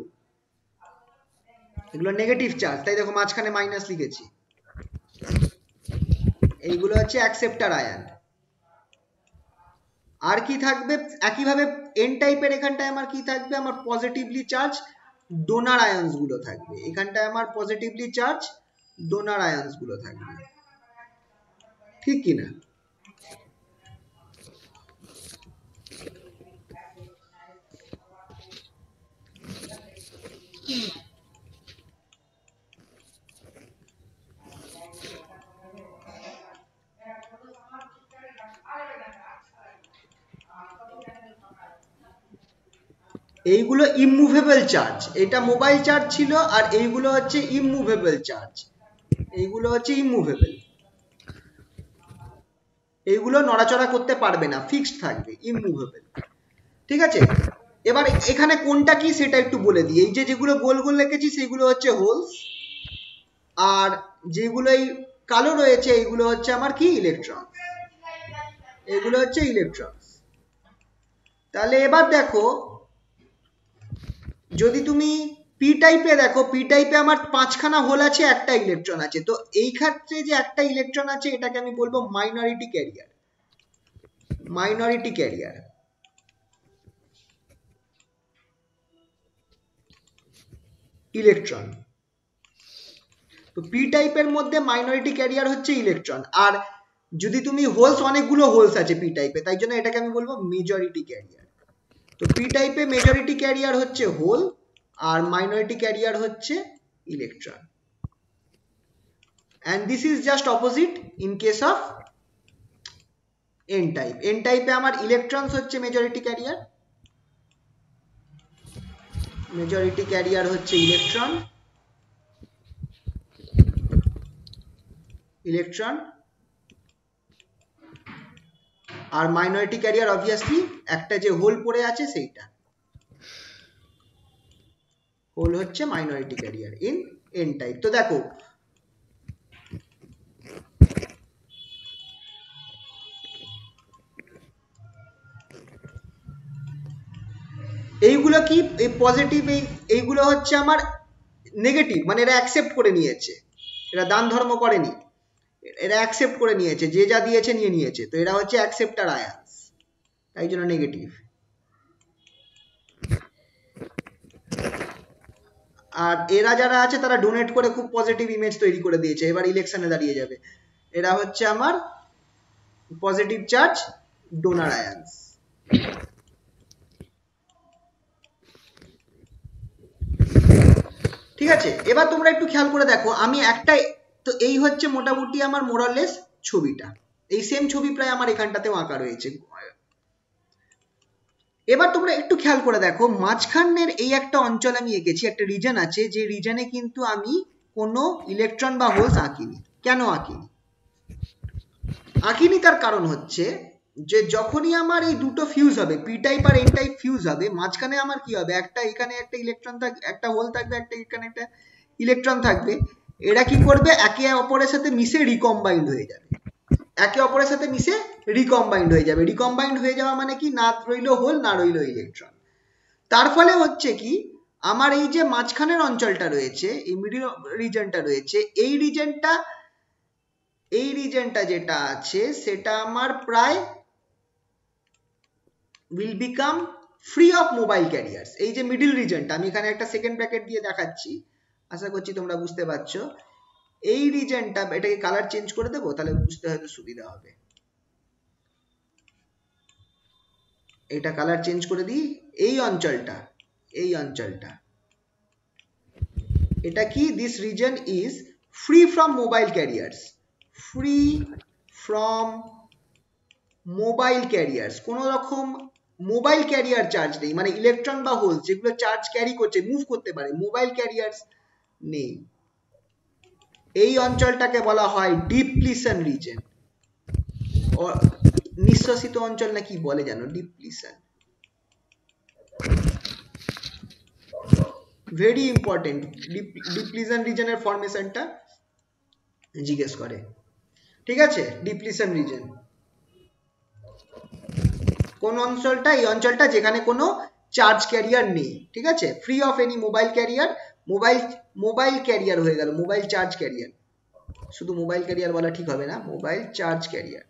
এগুলো নেগেটিভ চার্জ, তাই দেখো মাঝখানে মাইনাস লিখেছি, এইগুলো হচ্ছে অ্যাকসেপ্টার আয়ন। আর কি থাকবে, একইভাবে এন টাইপের এখানটায় আমার কি থাকবে, আমার পজিটিভলি চার্জ ডোনার আয়ন্স গুলো থাকবে, এখানটায় আমার পজিটিভলি চার্জ ডোনার আয়ন্স গুলো থাকবে, ঠিক কি না? এইগুলো ইমুভেবল চার্জ, এটা মোবাইল চার্জ ছিল, আর এইগুলো হচ্ছে ইমুভেবল চার্জ, এইগুলো হচ্ছে ইমুভেবল, এইগুলো নড়াচড়া করতে পারবে না, ফিক্সড থাকবে, ইমুভেবল। ঠিক আছে, এবার এখানে কোনটা কি সেটা একটু বলে দিই। এই যে যেগুলো গোল গোল লিখেছি সেগুলো হচ্ছে হোলস, আর যেগুলো এই কালো রয়েছে এইগুলো হচ্ছে আমার কি ইলেকট্রন, এগুলো হচ্ছে ইলেকট্রন। তাহলে এবার দেখো, যদি তুমি পি টাইপে দেখো, পি টাইপে আমার 5খানা হোল আছে, একটা ইলেকট্রন আছে, তো এই ক্ষেত্রে যে একটা ইলেকট্রন আছে এটাকে আমি বলবো minority carrier, minority carrier. Electron, তো পি টাইপের মধ্যে মাইনরিটি ক্যারিয়ার হচ্ছে ইলেকট্রন। আর যদি তুমি হোলস, অনেকগুলো হোলস আছে পি টাইপে, তাই জন্য এটাকে আমি বলবো মেজরিটি ক্যারিয়ার, তো পি টাইপে মেজরিটি ক্যারিয়ার হচ্ছে হোল আর মাইনরিটি ক্যারিয়ার হচ্ছে electron, and this is just opposite in case of n type. n type এ আমার ইলেকট্রনস হচ্ছে মেজরিটি ক্যারিয়ার, মেজরিটি ক্যারিয়ার হচ্ছে ইলেকট্রন, ইলেকট্রন, আর মাইনরিটি ক্যারিয়ার অবভিয়াসলি একটা যে হোল পড়ে আছে সেইটা, হোল হচ্ছে minority carrier in n type. তো দেখো এইগুলো কি পজিটিভ, এইগুলো হচ্ছে আমার নেগেটিভ, মানে এরা অ্যাকসেপ্ট করে নিয়েছে, এরা দান ধর্ম করেনি, এরা অ্যাকসেপ্ট করে নিয়েছে, যে যা দিয়েছে নিয়ে নিয়েছে, তো এরা হচ্ছে অ্যাকসেপ্টার আয়ানস, তাই জন্য নেগেটিভ। আর এরা যারা আছে তারা ডোনেট করে খুব পজিটিভ ইমেজ তৈরি করে দিয়েছে, এবার ইলেকশনে দাঁড়িয়ে যাবে, এরা হচ্ছে আমার পজিটিভ চার্জ ডোনার আয়ানস। ঠিক আছে, এবার তোমরা একটু খেয়াল করে দেখো, আমি একটা, তো এই হচ্ছে মোটামুটি আমার মোরালেস ছবিটা, এই সেম ছবি প্রায় আমার এখানটাতেও আঁকা রয়েছে। এবার তোমরা একটু খেয়াল করে দেখো, মাঝখানের এই একটা অঞ্চল আমি এঁকেছি, একটা রিজন আছে, যে রিজনে কিন্তু আমি কোনো ইলেকট্রন বা হোলস আঁকিনি। কেন আঁকিনি? আঁকিনি তার কারণ হচ্ছে যে যখনই আমার এই দুটো ফিউজ হবে, পি টাইপ আর এন টাইপ ফিউজ হবে, মাঝখানে আমার কি হবে, একটা এখানে একটা ইলেকট্রন থাকবে, একটা হোল থাকবে, একটা এখানে একটা ইলেকট্রন থাকবে, এরা কি করবে, একে অপরের সাথে মিশে রিকম্বাইন্ড হয়ে যাবে, একে অপরের সাথে মিশে রিকম্বাইন্ড হয়ে যাবে। রিকম্বাইন্ড হয়ে যাওয়া মানে কি, না রইল হোল না রইল ইলেকট্রন। তার ফলে হচ্ছে কি, আমার এই যে মাঝখানের অঞ্চলটা রয়েছে, এই মিডল রিজনটা রয়েছে, এই রিজনটা যেটা আছে সেটা আমার প্রায় will become free of mobile carriers। এই যে মিডল রিজনটা, আমি এখানে একটা সেকেন্ড ব্র্যাকেট দিয়ে দেখাচ্ছি, আশা করছি তোমরা বুঝতে পারছো। এই রিজনটা, এটাকে কালার চেঞ্জ করে দেবো, তাহলে বুঝতে হয়তো সুবিধা হবে। এটা কালার চেঞ্জ করে দিই, এই অঞ্চলটা, এটা কি, this region is free from mobile carriers, free from mobile carriers, কোন রকম মোবাইল ক্যারিয়ার চার্জ নেই, মানে ইলেকট্রন বা হোল যেগুলো চার্জ ক্যারি করছে, মুভ করতে পারে, মোবাইল ক্যারিয়ার্স নেই। এই অঞ্চলটাকে বলা হয় ডিপ্লিশন রিজন, নিঃশ্বসিত অঞ্চল না কি বলে জানো, ডিপ্লিশন। ভেরি ইম্পর্টেন্ট, ডিপ্লিশন রিজনের ফরমেশনটা জিজ্ঞেস করে। ঠিক আছে, ডিপ্লিশন রিজন কোন অঞ্চলটা, এই অঞ্চলটা যেখানে কোনো চার্জ ক্যারিয়ার নেই। ঠিক আছে, free of any mobile carrier, mobile carrier হয়ে গেল, মোবাইল চার্জ ক্যারিয়ার, শুধু মোবাইল ক্যারিয়ার বলা ঠিক হবে না, mobile charge carrier,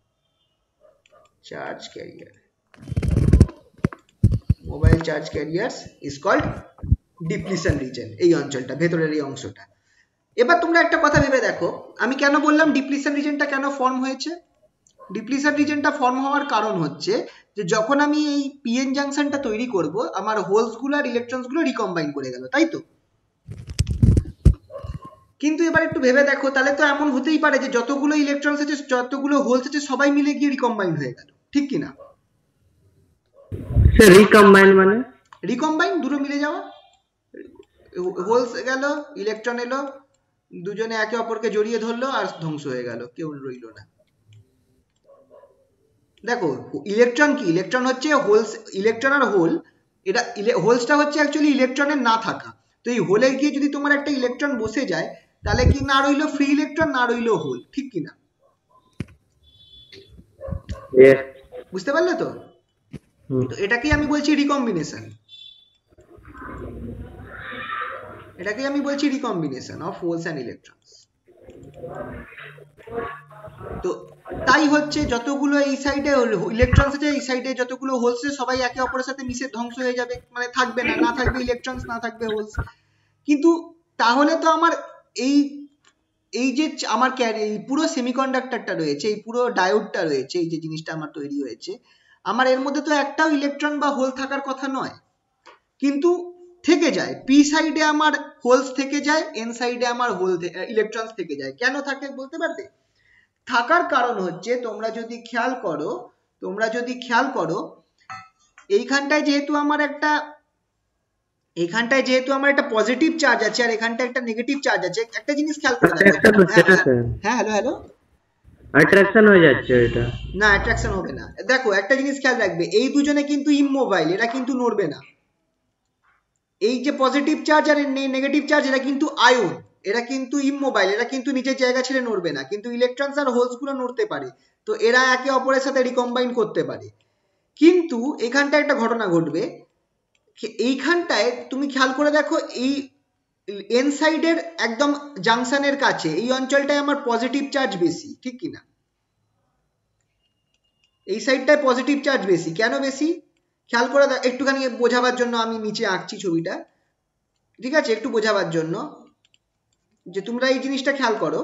mobile charge carriers is called depletion region, এই অঞ্চলটা, ভেতরের এই অংশটা। এবার তোমরা একটা কথা ভেবে দেখো, আমি কেন বললাম ডিপ্লিশন রিজনটা কেন ফর্ম হয়েছে। ডিপ্লিশন রিজনটা ফর্ম হওয়ার কারণ হচ্ছে যে যখন আমি এই পিএন জাংশনটা তৈরি করব, আমার হোলস গুলো আর ইলেকট্রনস গুলো রিকম্বাইন করে গেল, তাই তো। কিন্তু এবার একটু ভেবে দেখো, তাহলে তো এমন হতেই পারে যে যতগুলো ইলেকট্রনস আছে, যতগুলো হোলস আছে, সবাই মিলে গিয়ে রিকম্বাইন হয়ে গেল, ঠিক কি না? স্যার রিকম্বাইন মানে? রিকম্বাইন দুটো মিলে যাওয়া, হোলস গেল, ইলেকট্রন এলো, দুজনে একে অপরকে জড়িয়ে ধরলো আর ধ্বংস হয়ে গেল, কেউ রইল না। দেখো ইলেকট্রন কি, ইলেকট্রন হচ্ছে হোলস, ইলেকট্রন আর হোল, এটা হোলসটা হচ্ছে অ্যাকচুয়ালি ইলেকট্রনের না থাকা, তো এই হোলে গিয়ে যদি তোমার একটা ইলেকট্রন বসে যায়, তাহলে কি না রইলো ফ্রি ইলেকট্রন, না রইলো হোল, ঠিক কি না? বুঝতে পারলে তো? এটাকেই আমি বলছি রিকম্বিনেশন, এটাকেই আমি বলছি recombination of holes and electrons. তো তাই হচ্ছে যতগুলো এই সাইডে ইলেকট্রনস আছে, এই সাইডে যতগুলো হোলস আছে, সবাই একে অপরের সাথে মিশে ধ্বংস হয়ে যাবে, মানে থাকবে না, না থাকবে ইলেকট্রনস, না থাকবে হোলস। কিন্তু তাহলে তো আমার এই যে আমার এই পুরো সেমিকন্ডাক্টরটা রয়েছে, এই পুরো ডায়োডটা রয়েছে, এই যে জিনিসটা আমার তৈরি হয়েছে, আমার এর মধ্যে তো একটাও ইলেকট্রন বা হোল থাকার কথা নয়, কিন্তু থেকে যায়। পি সাইডে আমার হোলস থেকে যায়, এন সাইডে আমার ইলেকট্রনস থেকে যায়। কেন থাকে বলতে পারবে? থাকার কারণ হচ্ছে তোমরা যদি খেয়াল করো এইখানটায় যেহেতু আমার একটা পজিটিভ চার্জ আছে আর এখানটায় একটা নেগেটিভ চার্জ আছে, একটা জিনিস খেয়াল করে দেখো। হ্যাঁ হ্যালো অ্যাট্রাকশন হয়ে যাচ্ছে এটা। না, অ্যাট্রাকশন হবে না। দেখো একটা জিনিস খেয়াল রাখবে, এই দুজনে কিন্তু ইমমোবাইল, এরা কিন্তু নড়বে না। এই যে পজিটিভ চার্জ আর নেগেটিভ চার্জ, এরা কিন্তু আয়ন, এরা কিন্তু ইমমোবাইল, এরা কিন্তু নিজের জায়গা ছেড়ে নড়বে না। কিন্তু ইলেকট্রনস আর হোলস গুলো নড়তে পারে, তো এরা একে অপরের সাথে রিকম্বাইন করতে পারে। কিন্তু এখানটায় একটা ঘটনা ঘটবে, এইখানটায় তুমি খেয়াল করে দেখো, এই এন সাইডের একদম জাংশনের কাছে এই অঞ্চলটায় আমার পজিটিভ চার্জ বেশি, ঠিক কিনা? এই সাইডটায় পজিটিভ চার্জ বেশি। কেন বেশি খেয়াল করে একটুখানি বোঝাবার জন্য আমি নিচে আঁকছি ছবিটা, ঠিক আছে? একটু বোঝাবার জন্য, যে তোমরা এই জিনিসটা খেয়াল করো,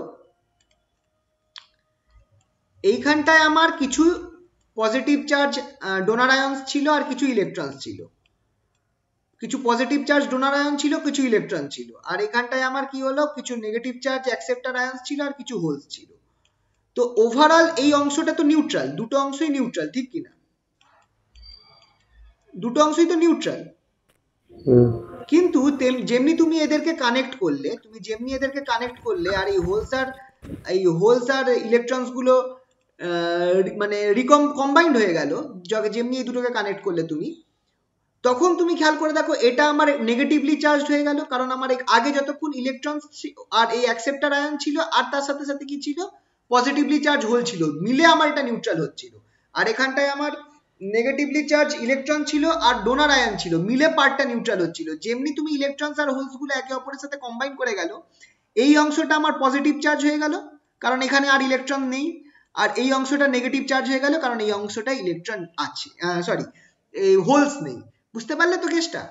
এইখানটায় আমার কিছু পজিটিভ চার্জ ডোনার আয়নস ছিল আর কিছু ইলেকট্রনস ছিল, কিছু পজিটিভ চার্জ ডোনার আয়ন ছিল, কিছু ইলেকট্রন ছিল। আর এখানটায় আমার কি হলো, কিছু নেগেটিভ চার্জ অ্যাকসেপ্টার আয়নস ছিল আর কিছু হোলস ছিল। তো ওভারঅল এই অংশটা তো নিউট্রাল, দুটো অংশই নিউট্রাল, ঠিক কিনা? দুটো অংশই তো নিউট্রাল। কিন্তু যেমনি তুমি এদেরকে কানেক্ট করলে, আর এই হোলস আর ইলেকট্রনস গুলো মানে কম্বাইন্ড হয়ে গেল, যেমনি এই দুটোকে কানেক্ট করলে তুমি, তখন তুমি খেয়াল করে দেখো এটা আমার নেগেটিভলি চার্জড হয়ে গেল, কারণ আমার আগে যতক্ষণ ইলেকট্রনস আর এই অ্যাকসেপ্টার আয়ন ছিল আর তার সাথে সাথে কি ছিল, পজিটিভলি চার্জ হোল ছিল, মিলে আমার এটা নিউট্রাল হচ্ছিল। আর এখানটায় আমার নেগেটিভলি চার্জ ইলেকট্রন ছিল আর ডোনার আয়ন ছিল, মিলে পার্টটা নিউট্রাল হচ্ছিল। যেমনি তুমি ইলেকট্রনস আর হোলস গুলো একে অপরের সাথে কম্বাইন করে গেল, এই অংশটা আমার পজিটিভ চার্জ হয়ে গেল কারণ এখানে আর ইলেকট্রন নেই, আর এই অংশটা নেগেটিভ চার্জ হয়ে গেল কারণ এই অংশটা ইলেকট্রন আছে, এই হোলস নেই। বুঝতে পারলে তো কেসটা?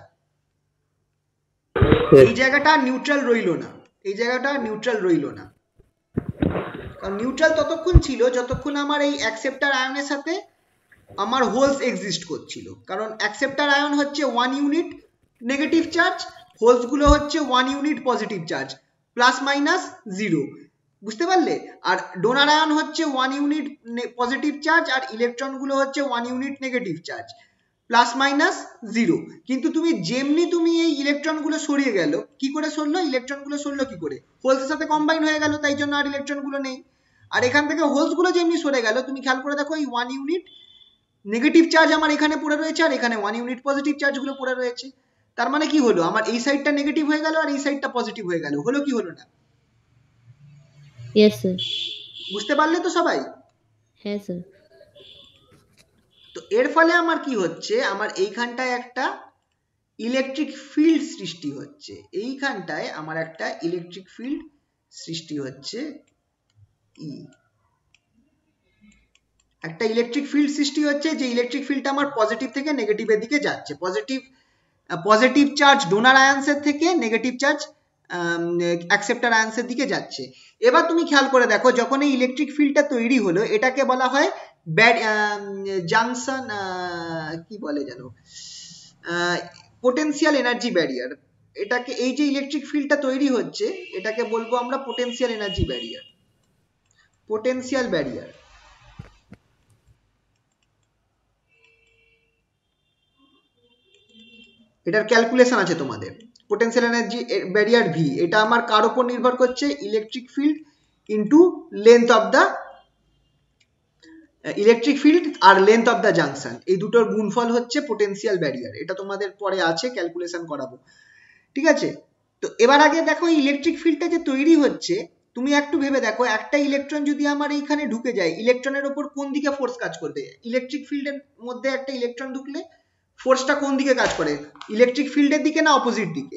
এই জায়গাটা নিউট্রাল রইল না, কারণ নিউট্রাল ততক্ষণ ছিল যতক্ষণ আমার এই অ্যাকসেপ্টার আয়নের সাথে আমার হোলস এক্সিস্ট করছিল, কারণ অ্যাকসেপ্টার আয়ন হচ্ছে 1 ইউনিট নেগেটিভ চার্জ, হোলস গুলো হচ্ছে 1 unit positive charge, plus minus 0। বুঝতে পারলে? আর ডোনার আয়ন হচ্ছে 1 ইউনিট পজিটিভ চার্জ আর ইলেকট্রন গুলো হচ্ছে 1 unit negative charge, plus minus 0। কিন্তু যেমনি এই ইলেকট্রন গুলো সরিয়ে গেল, কি করে সরলো? ইলেকট্রন গুলো সরলো কি করে? হোলসের সাথে কম্বাইন হয়ে গেল, তাই জন্য আর ইলেকট্রন গুলো নেই। আর এখান থেকে হোলস গুলো যেমনি সরে গেল, তুমি খেয়াল করে দেখো এই 1 ইউনিট নেগেটিভ চার্জ আমার এখানে পড়ে রয়েছে আর এখানে 1 ইউনিট পজিটিভ চার্জ গুলো পড়ে রয়েছে। তার মানে কি হলো, আমার এই সাইডটা নেগেটিভ হয়ে গেল আর এই সাইডটা পজিটিভ হয়ে গেল। হলো কি হলো না? Yes, sir. বুঝতে পারলে তো সবাই? হ্যাঁ স্যার। তো এর ফলে আমার কি হচ্ছে, আমার এইখানটায় একটা ইলেকট্রিক ফিল্ড সৃষ্টি হচ্ছে, এইখানটায় আমার একটা ইলেকট্রিক ফিল্ড সৃষ্টি হচ্ছে, একটা ইলেকট্রিক ফিল্ড সৃষ্টি হচ্ছে, যে ইলেকট্রিক ফিল্ডটা আমার পজিটিভ থেকে নেগেটিভের দিকে যাচ্ছে, পজিটিভ চার্জ ডোনার আয়ন্সের থেকে নেগেটিভ চার্জ অ্যাকসেপ্টার আয়ন্সের দিকে যাচ্ছে। এবার তুমি খেয়াল করে দেখো, যখন এই ইলেকট্রিক ফিল্ডটা তৈরি হলো, এটাকে বলা হয় জাংশন, কি বলে জানো, পোটেনশিয়াল এনার্জি ব্যারিয়ার। এটাকে, এই যে ইলেকট্রিক ফিল্ডটা তৈরি হচ্ছে, এটাকে বলবো আমরা potential energy barrier, potential barrier. এটার ক্যালকুলেশন আছে তোমাদের, পোটেনশিয়াল এনার্জি ব্যারিয়ার ভি। এটা আমার কার উপর নির্ভর করছে? Electric field into length of the electric field আর লেন্থ অফ দা জাংশন, এই দুটোর গুণফল হচ্ছে পোটেনশিয়াল ব্যারিয়ার। এটা তোমাদের পরে আছে, ক্যালকুলেশন করাবো, ঠিক আছে? তো এবার আগে দেখো ইলেকট্রিক ফিল্ডটা যে তৈরি হচ্ছে, তুমি একটু ভেবে দেখো, একটা ইলেকট্রন যদি আমার এইখানে ঢুকে যায়, ইলেকট্রনের উপর কোন দিকে ফোর্স কাজ করবে? ইলেকট্রিক ফিল্ডের মধ্যে একটা ইলেকট্রন ঢুকলে ফোর্সটা কোন দিকে কাজ করে? ইলেকট্রিক ফিল্ডের দিকে না অপোজিট দিকে?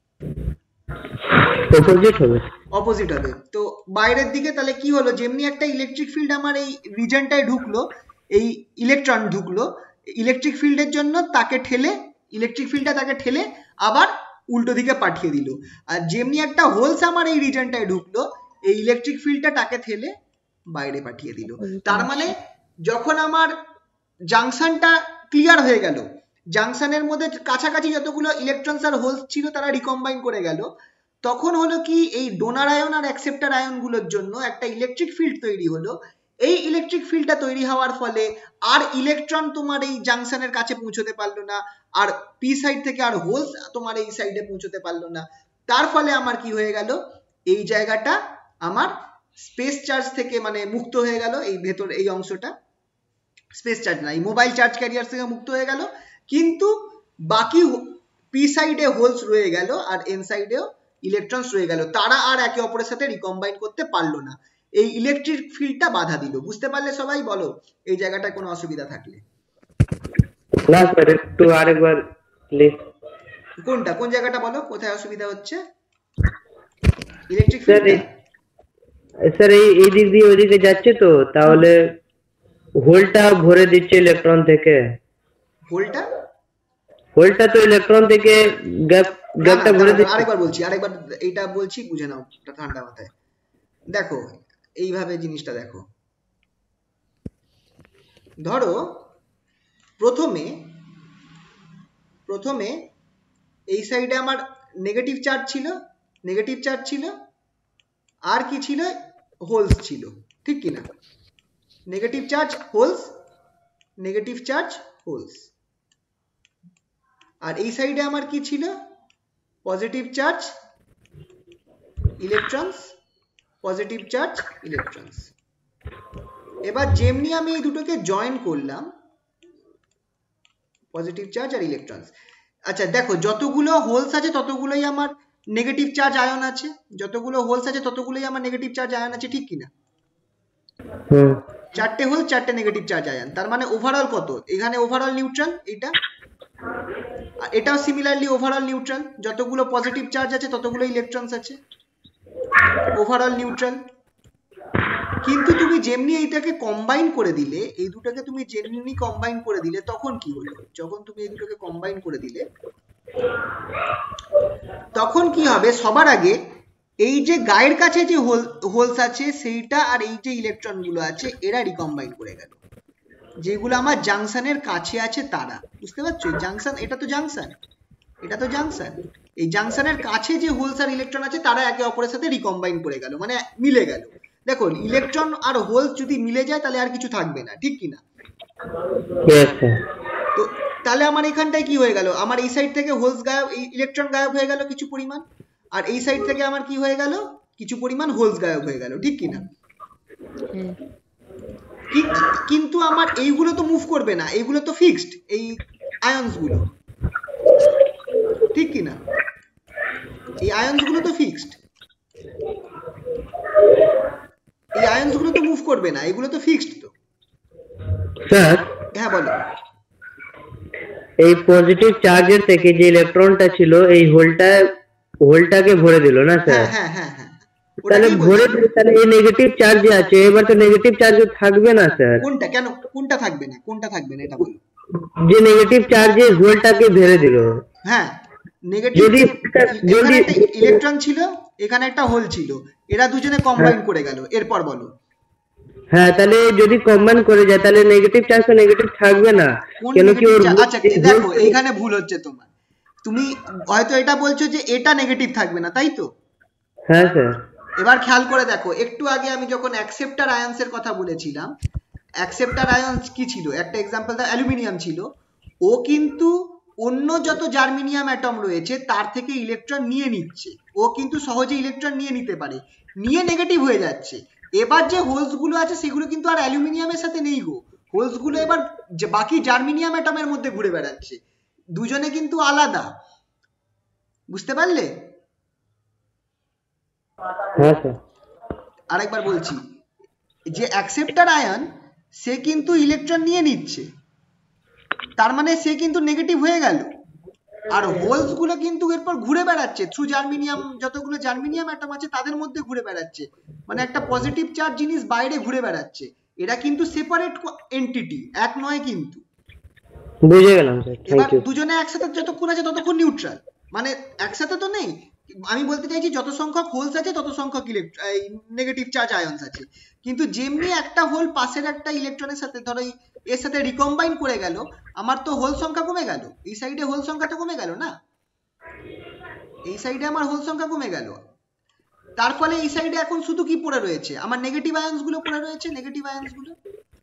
অপোজিট হবে। তো বাইরের দিকে। তাহলে কি হলো, যেমনি একটা ইলেকট্রিক ফিল্ড আমার এই রিজনটায় ঢুকলো, এই ইলেকট্রন ঢুকলো, ইলেকট্রিক ফিল্ডের জন্য ইলেকট্রিক ফিল্ডটা তাকে ঠেলে আবার উল্টো দিকে পাঠিয়ে দিল। আর যেমনি একটা হোলস আমার এই রিজনটায় ঢুকলো, এই ইলেকট্রিক ফিল্ডটা তাকে ঠেলে বাইরে পাঠিয়ে দিল। তার মানে যখন আমার জাংশনটা ক্লিয়ার হয়ে গেল, জাংশনের মধ্যে কাছাকাছি যতগুলো ইলেকট্রনস আর হোলস ছিল তারা রিকম্বাইন করে গেল, তখন হলো কি এই ডোনার আয়ন আর অ্যাকসেপ্টার আয়নগুলোর জন্য একটা ইলেকট্রিক ফিল্ড তৈরি হলো। এই ইলেকট্রিক ফিল্ডটা তৈরি হওয়ার ফলে আর ইলেকট্রন তোমার এই জাংশনের কাছে পৌঁছতে পারলো না, আর পি সাইড থেকে আর হোলস তোমার এই সাইডে পৌঁছতে পারলো না। তার ফলে আমার কি হয়ে গেল, এই জায়গাটা আমার স্পেস চার্জ থেকে মানে মুক্ত হয়ে গেল, এই ভেতর এই অংশটা স্পেস চার্জ না, এই মোবাইল চার্জ ক্যারিয়ার থেকে মুক্ত হয়ে গেল, কিন্তু বাকি পি সাইডে হোলস রয়ে গেল আর এন সাইডেও ইলেকট্রনস রয়ে গেল, তারা আর একে অপরের সাথে রিকম্বাইন করতে পারলো না, এই ইলেকট্রিক ফিল্ডটা বাধা দিল। বুঝতে পারলে সবাই? বলো এই জায়গাটায় কোনো অসুবিধা থাকলে। না স্যার, একটু আরেকবার প্লিজ। কোনটা, কোন জায়গাটা বলো, কোথায় অসুবিধা হচ্ছে? ইলেকট্রিক ফিল্ড স্যার এই দিক দিয়ে ওইদিকে যাচ্ছে তো, তাহলে হোলটা ভরে দিচ্ছে ইলেকট্রন থেকে। হোলটা তো ইলেকট্রন থেকে গ্যাপটা ভরে দিচ্ছে। আরেকবার এইটা বলছি, বুঝে নাও ঠান্ডা মাথায়। দেখো এইভাবে জিনিসটা দেখো, ধরো প্রথমে এই সাইডে আমার নেগেটিভ চার্জ ছিল, আর কি ছিল, হোলস ছিল, ঠিক কি না? নেগেটিভ চার্জ হোলস, আর এই সাইডে আমার কি ছিল, পজিটিভ চার্জ ইলেকট্রনস। এবার যেমনি আমি এই দুটোকে জয়েন করলাম, পজিটিভ চার্জ আর ইলেকট্রনস। আচ্ছা দেখো, যতগুলো হোলস আছে ততগুলোই আমার নেগেটিভ চার্জ আয়ন আছে, ঠিক কিনা? চারটে হোল, চারটে নেগেটিভ চার্জ আয়ন, তার মানে ওভারঅল কত? এখানে ওভারঅল নিউট্রাল, এটাও সিমিলারলি ওভারঅল নিউট্রাল, যতগুলো পজিটিভ চার্জ আছে ততগুলো ইলেকট্রনস আছে, ওভারঅল নিউট্রাল। কিন্তু তুমি যেমনি এইটাকে কম্বাইন করে দিলে, এই দুটোকে তুমি যেমনি কম্বাইন করে দিলে, তখন কি হলো? যখন তুমি এই দুটোকে কম্বাইন করে দিলে তখন কি হবে? সবার আগে এই যে গায়ের কাছে যে হোলস আছে সেইটা আর এই যে ইলেকট্রন গুলো আছে এরা রিকম্বাইন করে গেল, যেগুলো আমার জাংশনের কাছে আছে তারা। বুঝতে পারছো? জাংশন, এটা তো জাংশন, এই জাংশনের কাছে যে হোলস আর ইলেকট্রন আছে তারা একে অপরের সাথে রিকম্বাইন করে গেল, মানে মিলে গেল। দেখো ইলেকট্রন আর হোলস যদি মিলে যায় তাহলে আর কিছু থাকবে না, ঠিক কি না? তো তাহলে আমার এখানটায় কি হয়ে গেল, আমার এই সাইড থেকে হোলস গায়েব, ইলেকট্রন গায়েব হয়ে গেল কিছু পরিমাণ, আর এই সাইড থেকে আমার কি হয়ে গেল, কিছু পরিমাণ হোলস গায়েব হয়ে গেল, ঠিক কি না? কিন্তু আমার এইগুলো তো মুভ করবে না, এইগুলো তো ফিক্সড, এই আয়নস গুলো, ঠিক কি না? এই আয়নস গুলো তো ফিক্সড, এই আয়নস গুলো তো মুভ করবে না, এগুলো তো ফিক্সড। তো স্যার, হ্যাঁ বলো। এই পজিটিভ চার্জের থেকে যে ইলেকট্রনটা ছিল এই হোলটাকে ভরে দিল না স্যার? হ্যাঁ, তাহলে ভরে দিলে তাহলে এই নেগেটিভ চার্জ যে আছে, এবার তো নেগেটিভ চার্জ থাকবে না স্যার। কোনটা, কেন কোনটা থাকবে না এটা বলো। যে নেগেটিভ চার্জে হোলটাকে ভরে দিল। হ্যাঁ, নেগেটিভ, এখানে একটা ইলেকট্রন ছিল, এখানে একটা হোল ছিল, এরা দুজনে কম্বাইন করে গেল, এরপর বলো। হ্যাঁ, তাহলে যদি কম্বাইন করে যায় তাহলে নেগেটিভ চার্জ তো নেগেটিভ থাকবে না, কেন কি ওর। আচ্ছা দেখো, এখানে ভুল হচ্ছে তোমার, তুমি হয়তো এটা বলছো যে এটা নেগেটিভ থাকবে না, তাই তো? হ্যাঁ স্যার। এবার খেয়াল করে দেখো, একটু আগে আমি যখন অ্যাকসেপ্টার আয়নস এর কথা বলেছিলাম, অ্যাকসেপ্টার আয়নস কি ছিল, একটা এক্সাম্পল দাও, অ্যালুমিনিয়াম ছিল, ও কিন্তু অন্য যত জার্মেনিয়াম অ্যাটম রয়েছে তার থেকে ইলেকট্রন নিয়ে নিচ্ছে, ও কিন্তু সহজে ইলেকট্রন নিয়ে নিতে পারে, নিয়ে নেগেটিভ হয়ে যাচ্ছে। এবার যে হোলস গুলো আছে সেগুলো কিন্তু আর অ্যালুমিনিয়ামের সাথে নেই গো, হোলস গুলো এবার যে বাকি জার্মেনিয়াম অ্যাটমের মধ্যে ঘুরে বেড়াচ্ছে, দুজনে কিন্তু আলাদা। বুঝতে পারলে? হ্যাঁ স্যার। আরেকবার বলছি, যে অ্যাকসেপ্টার আয়ন সে কিন্তু ইলেকট্রন নিয়ে নিচ্ছে, তার মানে সে কিন্তু নেগেটিভ হয়ে গেল, আর হোলস গুলো কিন্তু এরপর ঘুরে বেড়াচ্ছে থ্রু জার্মেনিয়াম, যতগুলো জার্মেনিয়াম অ্যাটম আছে তাদের মধ্যে ঘুরে বেড়াচ্ছে, মানে একটা পজিটিভ চার্জ জিনিস বাইরে ঘুরে বেড়াচ্ছে। এরা কিন্তু সেপারেট এন্টিটি, এক নয় কিন্তু। বুঝে গেলাম স্যার, থ্যাংক ইউ। দুজনে একসাথে যতক্ষণ আছে ততক্ষণ নিউট্রাল, মানে একসাথে তো নেই, আমি বলতে চাইছি যত সংখ্যক হোলস আছে তত সংখ্যক নেগেটিভ চার্জ আয়নস আছে, কিন্তু যেমনি একটা হোল পাশের একটা ইলেকট্রনের সাথে ধরো এর সাথে রিকম্বাইন করে গেল, আমার তো হোল সংখ্যা কমে গেল, এই সাইডে হোল সংখ্যা তো কমে গেল না, এই সাইডে আমার হোল সংখ্যা কমে গেল, তার ফলে এই সাইডে এখন শুধু কি পড়ে রয়েছে, আমার নেগেটিভ আয়নস গুলো পড়ে রয়েছে, নেগেটিভ আয়নস গুলো,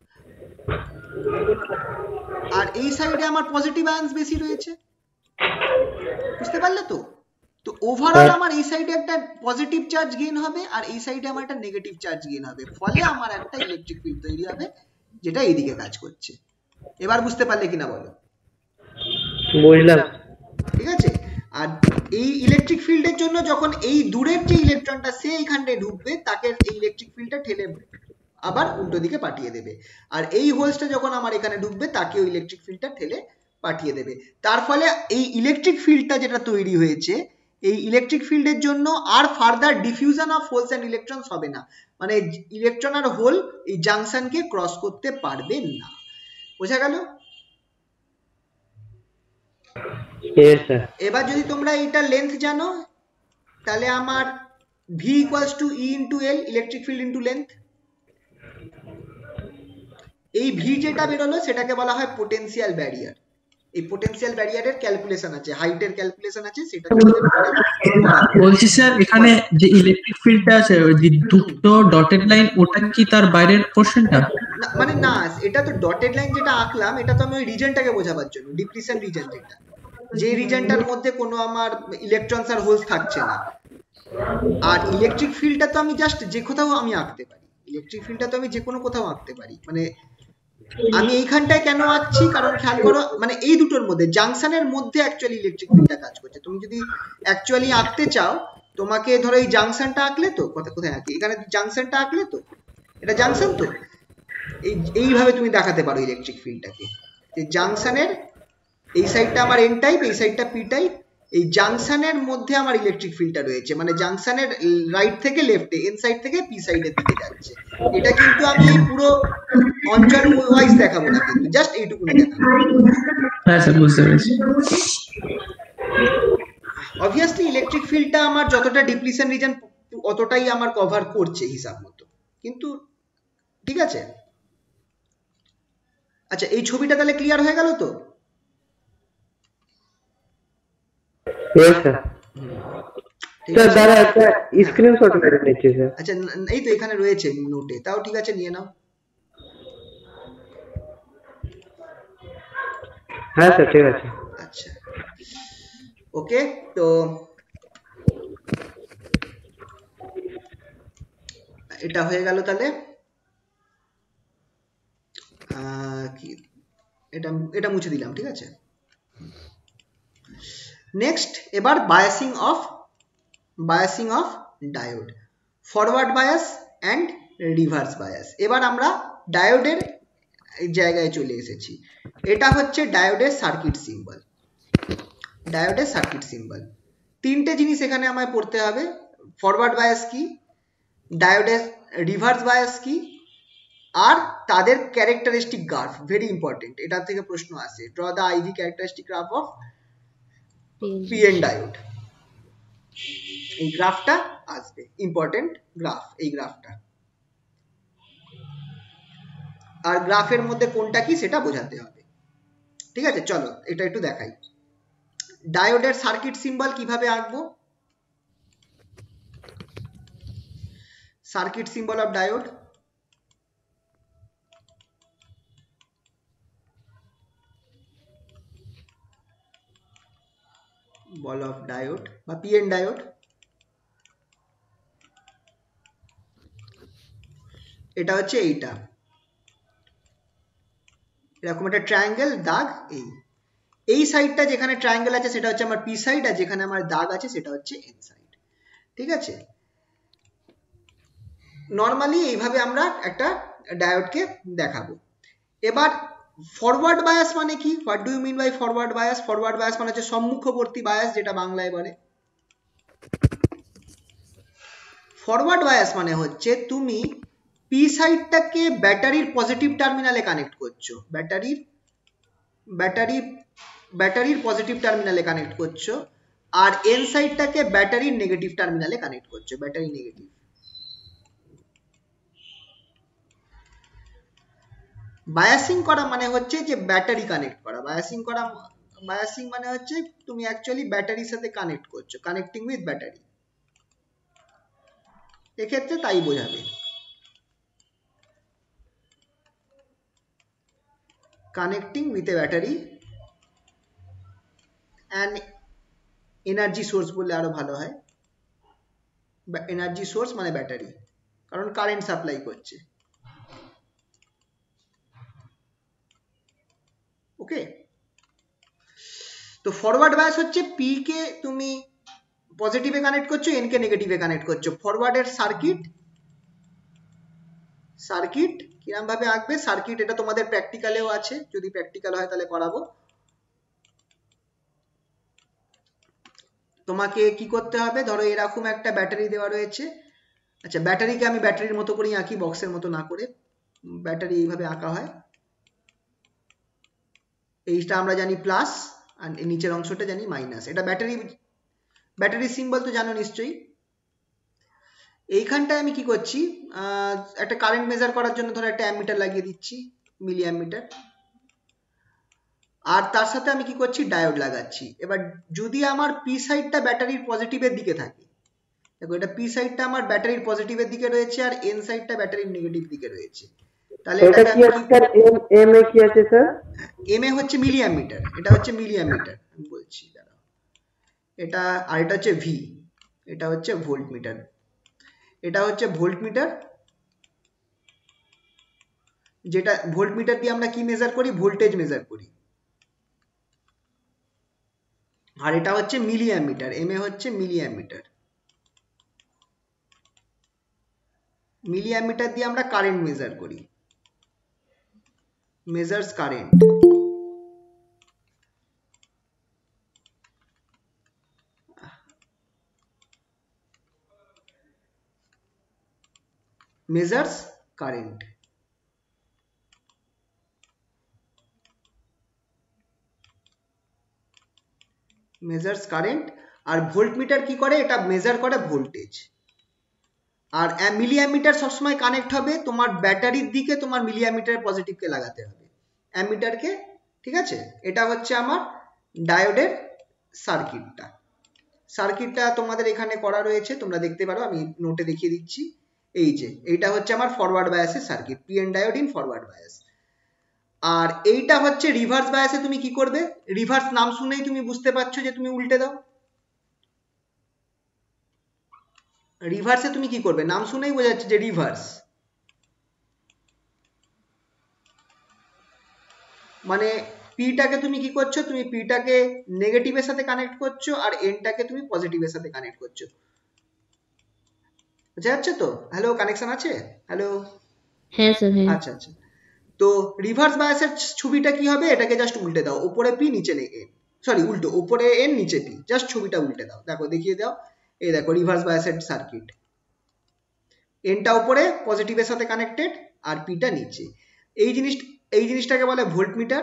আর এই সাইডে আমার পজিটিভ আয়নস বেশি রয়েছে। বুঝতে পারলে তো? তো ওভারঅল আমার এই সাইডে একটা পজিটিভ চার্জ গেইন হবে আর এই সাইডে আমার একটা নেগেটিভ চার্জ গেইন হবে, ফলে আমার একটা ইলেকট্রিক ফিল্ড তৈরি হবে যেটা এইদিকে কাজ করছে। এবার বুঝতে পারলে কিনা বলো? বুঝলাম। ঠিক আছে। আর এই ইলেকট্রিক ফিল্ডের জন্য যখন এই দূরের যে ইলেকট্রনটা সে এইখানটায় ঢুকবে, তাকে এই ইলেকট্রিক ফিল্ডটা ঠেলে আবার উল্টো দিকে পাঠিয়ে দেবে, আর এই হোলসটা যখন আমার এখানে ঢুকবে তাকে ওই ইলেকট্রিক ফিল্ডটা ঠেলে পাঠিয়ে দেবে। তার ফলে এই ইলেকট্রিক ফিল্ডটা যেটা তৈরি হয়েছে, এই ইলেকট্রিক ফিল্ডের জন্য আর further diffusion of holes and electrons হবে না, মানে ইলেকট্রন আর হোল এই জাংশনকে ক্রস করতে পারবে না। বোঝা গেল? এবার যদি তোমরা এটা লেন্থ জানো, তাহলে আমার V equals to E into L, electric field into length. এই V যেটা বেরোলো সেটাকে বলা হয় পোটেনশিয়াল ব্যারিয়ার। এই পোটেনশিয়াল ব্যারিয়ারের ক্যালকুলেশন আছে, হাইটের ক্যালকুলেশন আছে, সেটা বলছি স্যার এখানে যে ইলেকট্রিক ফিল্ডটা আছে ওই যে দুটো ডটেড লাইন, ওটা কি তার বাইরের পোরশনটা? মানে না, এটা তো ডটেড লাইন যেটা আঁকলাম এটা তো আমি ওই রিজনটাকে বোঝাবার জন্য, ডিপ্লিশন রিজন যেটা, যে রিজনটার মধ্যে কোনো আমার ইলেকট্রনস আর হোলস থাকছে না। আর ইলেকট্রিক ফিল্ডটা তো আমি জাস্ট যে কোথাও আমি আঁকতে পারি, ইলেকট্রিক ফিল্ডটা তো আমি যে কোনো কোথাও আঁকতে পারি, মানে আমি এইখানটায় কেন আঁকছি, কারণ খেয়াল করো মানে এই দুটোর মধ্যে জাংশনের মধ্যে অ্যাকচুয়ালি ইলেকট্রিক ফিল্ডটা কাজ করছে। তুমি যদি অ্যাকচুয়ালি আঁকতে চাও, তোমাকে ধরো এই জাংশনটা আঁকলে তো, কোথায় আঁকি, এখানে জাংশনটা আঁকলে তো, এটা জাংশন তো, এইভাবে তুমি দেখাতে পারো ইলেকট্রিক ফিল্ডটাকে, যে জাংশনের এই সাইডটা আমার এন টাইপ, এই সাইডটা পি টাইপ, এই জাংশনের মধ্যে আমার ইলেকট্রিক ফিল্ডটা রয়েছে, মানে জাংশনের রাইট থেকে লেফটে, এন সাইড থেকে পি সাইডের দিকে যাচ্ছে। এটা কিন্তু আমি এই পুরো অঞ্চল ওয়াইজ দেখাবো না, কিন্তু জাস্ট এইটুকুনি দেখাবো। হ্যাঁ স্যার বুঝতে পেরেছি। অবভিয়াসলি ইলেকট্রিক ফিল্ডটা আমার যতটা ডিপ্লিশন রিজন অতটাই আমার কভার করছে হিসাব মতো, কিন্তু ঠিক আছে। আচ্ছা, এই ছবিটা তাহলে ক্লিয়ার হয়ে গেল তো? আচ্ছা, এই তো এখানে রয়েছে নোটে, তাও ঠিক আছে, নিয়ে নাও। হ্যাঁ স্যার ঠিক আছে। আচ্ছা ওকে, তো এটা হয়ে গেল। তাহলে কি এটা মুছে দিলাম, ঠিক আছে। নেক্সট এবার biasing of diode, forward bias and reverse bias. এবার আমরা ডায়োডের জায়গায় চলে এসেছি। এটা হচ্ছে ডায়োডের সার্কিট সিম্বল। ডায়োডের সার্কিট সিম্বল তিনটে জিনিস এখানে আমায় পড়তে হবে। ফরওয়ার্ড বায়াস কি, ডায়োডের রিভার্স বায়াস কি, আর তাদের ক্যারেক্টারিস্টিক গ্রাফ, ভেরি ইম্পর্টেন্ট, এটা থেকে প্রশ্ন আসে। Draw the IV characteristic graph of PN diode. এই গ্রাফটা আসবে, ইম্পর্টেন্ট গ্রাফ এই গ্রাফটা। আর গ্রাফের মধ্যে কোনটা কি সেটা বোঝাতে হবে, ঠিক আছে। চলো এটা একটু দেখাই। ডায়োডের সার্কিট সিম্বল কিভাবে আঁকবো? সার্কিট সিম্বল অফ ডায়োড, বল অফ ডায়োড বা পিএন ডায়োড। এটা হচ্ছে এইটা, এরকম একটা ট্রায়াঙ্গেল দাগ। এই সাইডটা যেখানে ট্রায়াঙ্গেল আছে সেটা হচ্ছে আমার পি সাইড, আর যেখানে আমার দাগ আছে সেটা হচ্ছে এন সাইড, ঠিক আছে। নর্মালি এইভাবে আমরা একটা ডায়োডকে দেখাবো। এবার ফরওয়ার্ড বায়াস মানে কি? What do you mean by forward bias? Forward bias মানে হচ্ছে সম্মুখবর্তী বায়াস, যেটা বাংলায় বলে। ফরওয়ার্ড বায়াস মানে হচ্ছে তুমি পি সাইডটাকে ব্যাটারির পজিটিভ টার্মিনালে কানেক্ট করছো, ব্যাটারির পজিটিভ টার্মিনালে কানেক্ট করছো, আর এন সাইডটাকে ব্যাটারির নেগেটিভ টার্মিনালে কানেক্ট করছো, ব্যাটারি নেগেটিভ। বায়াসিং করা মানে হচ্ছে যে ব্যাটারি কানেক্ট করা, বায়াসিং মানে হচ্ছে তুমি অ্যাকচুয়ালি ব্যাটারির সাথে কানেক্ট করছো, কানেক্টিং উইথ ব্যাটারি, এক্ষেত্রে তাই বোঝাবে, connecting with a battery and energy source বললে আরো ভালো হয়, এনার্জি সোর্স মানে ব্যাটারি, কারণ কারেন্ট সাপ্লাই করছে। ওকে, তো ফরওয়ার্ড বায়াস হচ্ছে পি কে তুমি পজিটিভে কানেক্ট করছো, এন কে নেগেটিভে কানেক্ট করছো। ফরওয়ার্ডের সার্কিট কিরম ভাবে আঁকবে, সার্কিট এটা তোমাদের প্র্যাকটিক্যালেও আছে, যদি প্র্যাকটিক্যাল হয় তাহলে করাবো। তোমাকে কি করতে হবে, ধরো এরকম একটা ব্যাটারি দেওয়া রয়েছে, আচ্ছা ব্যাটারিকে আমি ব্যাটারির মতো করেই আঁকি, বক্সের মতো না করে, ব্যাটারি এইভাবে আঁকা হয়, এইটা আমরা জানি প্লাস আর নিচের অংশটা জানি মাইনাস, এটা ব্যাটারি সিম্বল তো জানো নিশ্চয়ই। এইখানটায় আমি কি করছি, একটা কারেন্ট মেজার করার জন্য ধরো একটা অ্যামিটার লাগিয়ে দিচ্ছি, মিলি অ্যামিটার, আর তার সাথে আমি কি করছি, ডায়োড লাগাচ্ছি। এবার যদি আমার পি সাইডটা ব্যাটারির পজিটিভের দিকে থাকে, দেখো এটা পি সাইডটা আমার ব্যাটারির পজিটিভের দিকে রয়েছে আর এন সাইডটা ব্যাটারির নেগেটিভ দিকে রয়েছে, তাহলে এটা কি আছে স্যার? এম এ কি আছে স্যার? এম এ হচ্ছে মিলি অ্যামিটার, এটা হচ্ছে মিলি অ্যামিটার আমি বলছি, দাঁড়াও, এটা আর এটা হচ্ছে ভি, এটা হচ্ছে ভোল্ট মিটার, এটা হচ্ছে ভোল্ট মিটার, যেটা ভোল্ট মিটার দিয়ে আমরা কি মেজার করি, ভোল্টেজ মেজার করি। আর এটা হচ্ছে মিলি অ্যামিটার, এম এ হচ্ছে মিলি অ্যামিটার, মিলি অ্যামিটার দিয়ে আমরা কারেন্ট মেজার করি, measures current. Measures current, measures current. আর ভোল্টমিটার কি করে, এটা মেজার করে ভোল্টেজ। আর মিলি অ্যামিটার সবসময় কানেক্ট হবে তোমার ব্যাটারির দিকে, তোমার মিলি অ্যামিটারের পজিটিভকে লাগাতে হবে অ্যামিটারকে, ঠিক আছে। এটা হচ্ছে আমার ডায়োডের সার্কিটটা তোমাদের এখানে করা রয়েছে, তোমরা দেখতে পারো, আমি নোটে দেখিয়ে দিচ্ছি। এই যে এইটা হচ্ছে আমার ফরওয়ার্ড বায়াসের circuit, PN diode in forward bias. আর এইটা হচ্ছে রিভার্স বায়াসে তুমি কি করবে, রিভার্স নাম শুনেই তুমি বুঝতে পারছো যে তুমি উল্টে দাও, রিভার্সে তুমি কি করবে, নাম শুনেই বোঝা যাচ্ছে যে রিভার্স, মানে পিটাকে তুমি কি করছো, তুমি পিটাকে নেগেটিভের সাথে কানেক্ট করছো আর এনটাকে তুমি পজিটিভের সাথে কানেক্ট করছো, বুঝা যাচ্ছে তো? হ্যালো, কানেকশন আছে? হ্যালো, হ্যাঁ স্যার, হ্যাঁ। আচ্ছা আচ্ছা, তো রিভার্স বায়াসের ছবিটা কি হবে, এটাকে জাস্ট উল্টে দাও, উপরে পি নিচে এন, সরি উল্টো, উপরে এন নিচে পি, জাস্ট ছবিটা উল্টে দাও, দেখো দেখিয়ে দাও, এই দেখো রিভার্স বায়াসের সার্কিট, এনটা উপরে পজিটিভের সাথে কানেক্টেড আর পিটা নিচে। এই জিনিসটাকে বলে ভোল্টমিটার,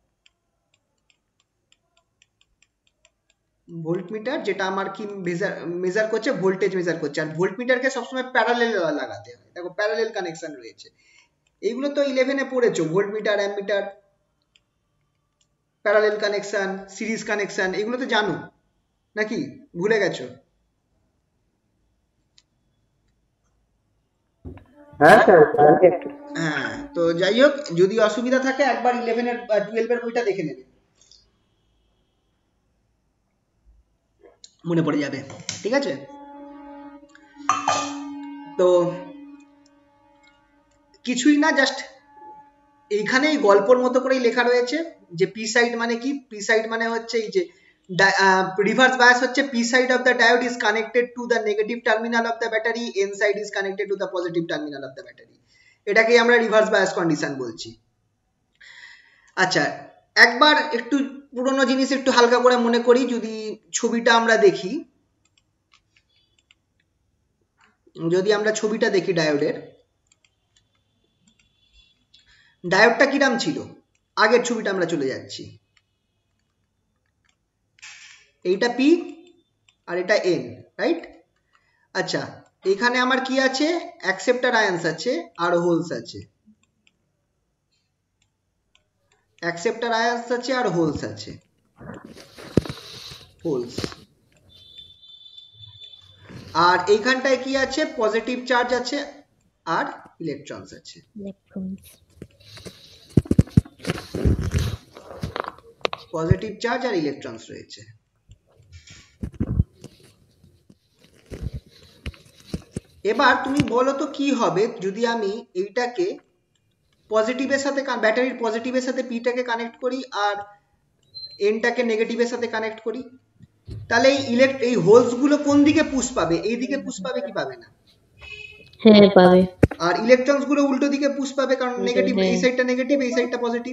যেটা আমার কি মেজার করছে, ভোল্টেজ মেজার করছে। আর ভোল্টমিটারকে সবসময় প্যারালেল লাগাতে হয়, দেখো প্যারালেল কানেকশন রয়েছে, এইগুলো তো 11-এ পড়েছো, voltmeter, ammeter, parallel connection, series connection, এগুলো তো জানো নাকি ভুলে গেছো? হ্যাঁ স্যার। হ্যাঁ, তো যাই হোক, যদি অসুবিধা থাকে একবার 11-এর 12-এর বইটা দেখে নেবে, মনে পড়ে যাবে, ঠিক আছে। তো কিছুই না, জাস্ট এইখানেই গল্পর মতো করেই লেখা রয়েছে যে পি সাইড মানে কি, পি সাইড মানে হচ্ছে এই যে রিভার্স বায়াস হচ্ছে P side of the diode is connected to the negative terminal of the battery, N side is connected to the positive terminal of the battery, এটাকেই আমরা reverse bias condition বলছি। আচ্ছা, একবার একটু পুরোনো জিনিস একটু হালকা করে মনে করি, যদি ছবিটা আমরা দেখি, ডায়োডটা কিরাম ছিল, আগের ছবিটা আমরা চলে যাচ্ছি, এইটা পি, আর এটা n, রাইট? আচ্ছা, এখানে আমার কি আছে, অ্যাকসেপ্টার আয়ন্স আছে আর হোলস আছে, অ্যাকসেপ্টার আয়ন্স আছে আর হোলস আছে, হোলস। আর এইখানটায় কি আছে, পজিটিভ চার্জ আছে আর ইলেকট্রনস আছে। Electrons. পজিটিভ চার্জ আর ইলেকট্রনস রয়েছে। এবার তুমি বলো তো কি হবে যদি আমি এইটাকে পজিটিভের সাথে, ব্যাটারির পজিটিভের সাথে পিটাকে কানেক্ট করি আর এনটাকে নেগেটিভের সাথে কানেক্ট করি, তাহলে এই হোলস গুলো কোন দিকে পুশ পাবে, এই দিকে পুশ পাবে কি পাবে না? হ্যাঁ পাবে। আর ইলেকট্রনস গুলো উল্টো দিকে পুশ পাবে, কারণ নেগেটিভ, এই সাইডটা নেগেটিভ, এই সাইডটা পজিটিভ।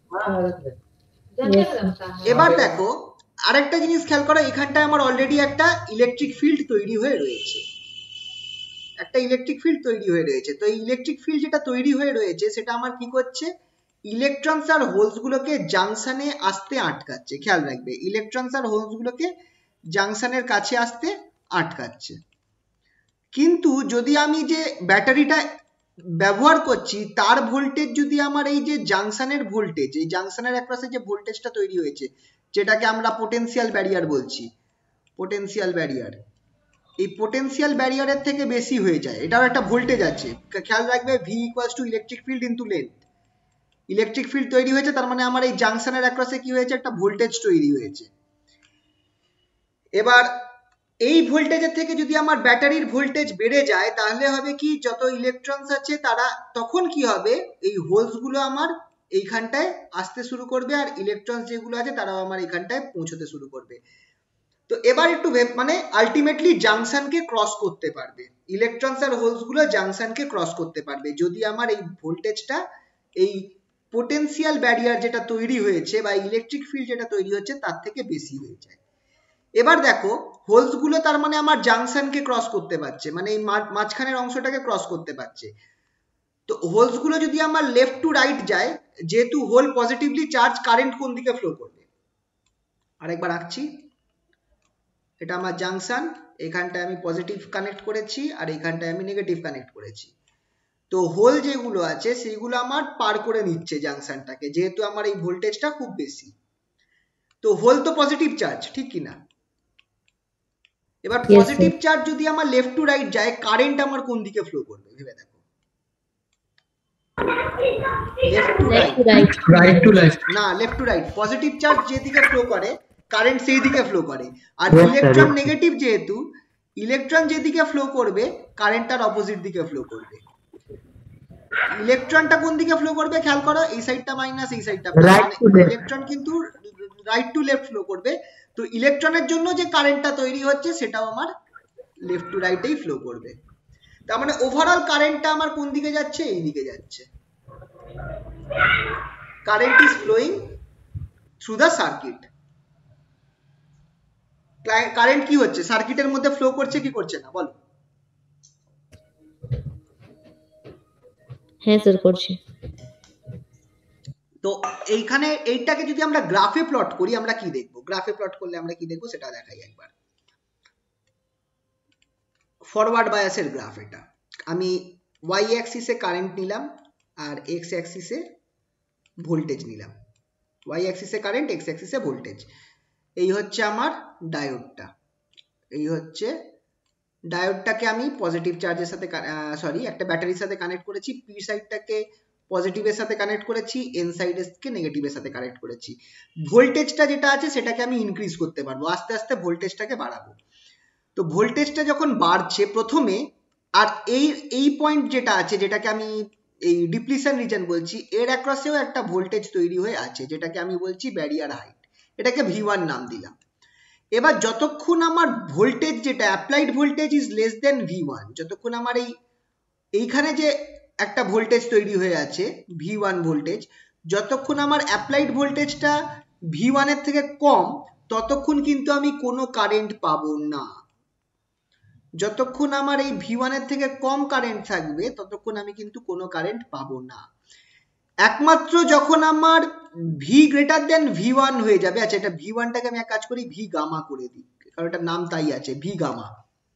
Yes. এবার দেখো আরেকটা জিনিস খেয়াল করো, এখানটায় আমার অলরেডি একটা ইলেকট্রিক ফিল্ড তৈরি হয়ে রয়েছে, একটা ইলেকট্রিক ফিল্ড তৈরি হয়ে রয়েছে। তো এই ইলেকট্রিক ফিল্ড যেটা তৈরি হয়ে রয়েছে সেটা আমার কি করছে, ইলেকট্রনস আর হোলস গুলোকে জাংশনে আসতে আটকাচ্ছে। খেয়াল রাখবে, ইলেকট্রনস আর হোলস গুলোকে জাংশনের কাছে আসতে আটকাচ্ছে। কিন্তু যদি আমি যে ব্যাটারিটা ব্যবহার করছি তার ভোল্টেজ যদি আমার এই যে জাংশনের ভোল্টেজ, এই জাংশনের অ্যাক্রসে যে ভোল্টেজটা তৈরি হয়েছে যেটাকে আমরা পোটেনশিয়াল ব্যারিয়ার বলছি, পোটেনশিয়াল ব্যারিয়ার, এই পোটেনশিয়াল ব্যারিয়ারের থেকে বেশি হয়ে যায়, এটার একটা ভোল্টেজ আছে। খেয়াল রাখবে V equals to electric field into length. Electric field তৈরি হয়েছে তার মানে আমার এই জাংশনের অ্যাক্রসে কি হয়েছে, একটা ভোল্টেজ তৈরি হয়েছে। এবার এই ভোল্টেজের থেকে যদি আমার ব্যাটারির ভোল্টেজ বেড়ে যায় তাহলে হবে কি, যত ইলেকট্রনস আছে তারা তখন কি হবে, এই হোলস গুলো আমার এইখানটায় আসতে শুরু করবে আর ইলেকট্রনস যেগুলো আছে তারাও আমার এইখানটায় পৌঁছতে শুরু করবে। তো এবার একটু মানে আলটিমেটলি জাংশনকে ক্রস করতে পারবে, ইলেকট্রনস আর হোলস গুলো জাংশনকে ক্রস করতে পারবে যদি আমার এই ভোল্টেজটা এই পোটেনশিয়াল ব্যারিয়ার যেটা তৈরি হয়েছে বা ইলেকট্রিক ফিল্ড যেটা তৈরি হচ্ছে তার থেকে বেশি হয়ে যায়। এবার দেখো হোলস গুলো তার মানে আমার জাংশনকে ক্রস করতে পারছে, মানে এই মাঝখানের অংশটাকে ক্রস করতে পারছে। তো হোলস গুলো যদি আমার লেফট টু রাইট যায়, যেহেতু হোল পজিটিভলি চার্জ, কারেন্ট কোন দিকে ফ্লো করবে, আরেকবার আঁকছি, এটা আমার জাংশন, এখানটায় আমি পজিটিভ কানেক্ট করেছি আর এখানটায় আমি নেগেটিভ কানেক্ট করেছি। তো হোল যেগুলো আছে সেইগুলো আমার পার করে নিচ্ছে জাংশনটাকে, যেহেতু আমার এই ভোল্টেজটা খুব বেশি। তো হোল তো পজিটিভ চার্জ, ঠিক কি না? এবার পজিটিভ চার্জ যদি আমার লেফট টু রাইট যায়, কারেন্ট আমার কোন দিকে ফ্লো করবে ভেবে দেখো। Left to right, right to left, না left to right. Positive charge যেদিকে ফ্লো করে কারেন্ট সেই দিকে ফ্লো করে, আর ইলেকট্রন নেগেটিভ যেহেতু, ইলেকট্রন যেদিকে ফ্লো করবে কারেন্ট তার অপোজিট দিকে ফ্লো করবে। ইলেকট্রনটা কোন দিকে ফ্লো করবে খেয়াল করো, এই সাইডটা মাইনাস এই সাইডটা প্লাস, ইলেকট্রন কিন্তু রাইট টু লেফট ফ্লো করবে। তো ইলেকট্রনের জন্য যে কারেন্টটা তৈরি হচ্ছে সেটাও আমার লেফট টু রাইটেই ফ্লো করবে। তার মানে ওভারঅল কারেন্টটা আমার কোন দিকে যাচ্ছে, এই দিকে যাচ্ছে। Current is flowing through the circuit. Current কি হচ্ছে, সার্কিটের মধ্যে ফ্লো করছে কি করছে না বলো? হ্যাঁ স্যার করছে। তো এইখানে এইটাকে যদি আমরা গ্রাফে প্লট করি আমরা কি দেখবো, গ্রাফে প্লট করলে আমরা কি দেখবো সেটা দেখাই একবার। ফরওয়ার্ড বায়াসের গ্রাফ এটা, আমি y অ্যাক্সিসে কারেন্ট নিলাম আর x অ্যাক্সিসে ভোল্টেজ নিলাম, y অ্যাক্সিসে কারেন্ট, x অ্যাক্সিসে ভোল্টেজ। এই হচ্ছে আমার ডায়োডটা, এই হচ্ছে ডায়োডটাকে আমি পজিটিভ চার্জের সাথে সরি একটা ব্যাটারির সাথে কানেক্ট করেছি, পি সাইডটাকে পজিটিভের সাথে কানেক্ট করেছি, এন সাইডকে নেগেটিভের সাথে কানেক্ট করেছি। ভোল্টেজটা যেটা আছে সেটাকে আমি ইনক্রিজ করতে পারবো, আস্তে আস্তে ভোল্টেজটাকে বাড়াবো। তো ভোল্টেজটা যখন বাড়ছে প্রথমে, আর এই পয়েন্ট যেটা আছে যেটাকে আমি এই ডিপ্লিশন রিজন বলছি, এর অ্যাক্রসেও একটা ভোল্টেজ তৈরি হয়ে আছে যেটাকে আমি বলছি ব্যারিয়ার হাইট, এটাকে V1 নাম দিলাম। এবার যতক্ষণ আমার ভোল্টেজ যেটা applied voltage is less than V1, যতক্ষণ আমার এইখানে যে একটা ভোল্টেজ তৈরি হয়ে আছে V1 ভোল্টেজ, যতক্ষণ আমার অ্যাপ্লাইড ভোল্টেজটা V1 এর থেকে কম ততক্ষণ কিন্তু আমি কোনো কারেন্ট পাবো না। যতক্ষণ আমার এই V1 এর থেকে কম কারেন্ট থাকবে ততক্ষণ আমি কিন্তু কোনো কারেন্ট পাবো না। একমাত্র যখন আমার V greater than V1 হয়ে যাবে, আচ্ছা এটা V1টাকে আমি এক কাজ করি V গামা করে দিই, কারণ এটার নাম তাই আছে, ভি গামা,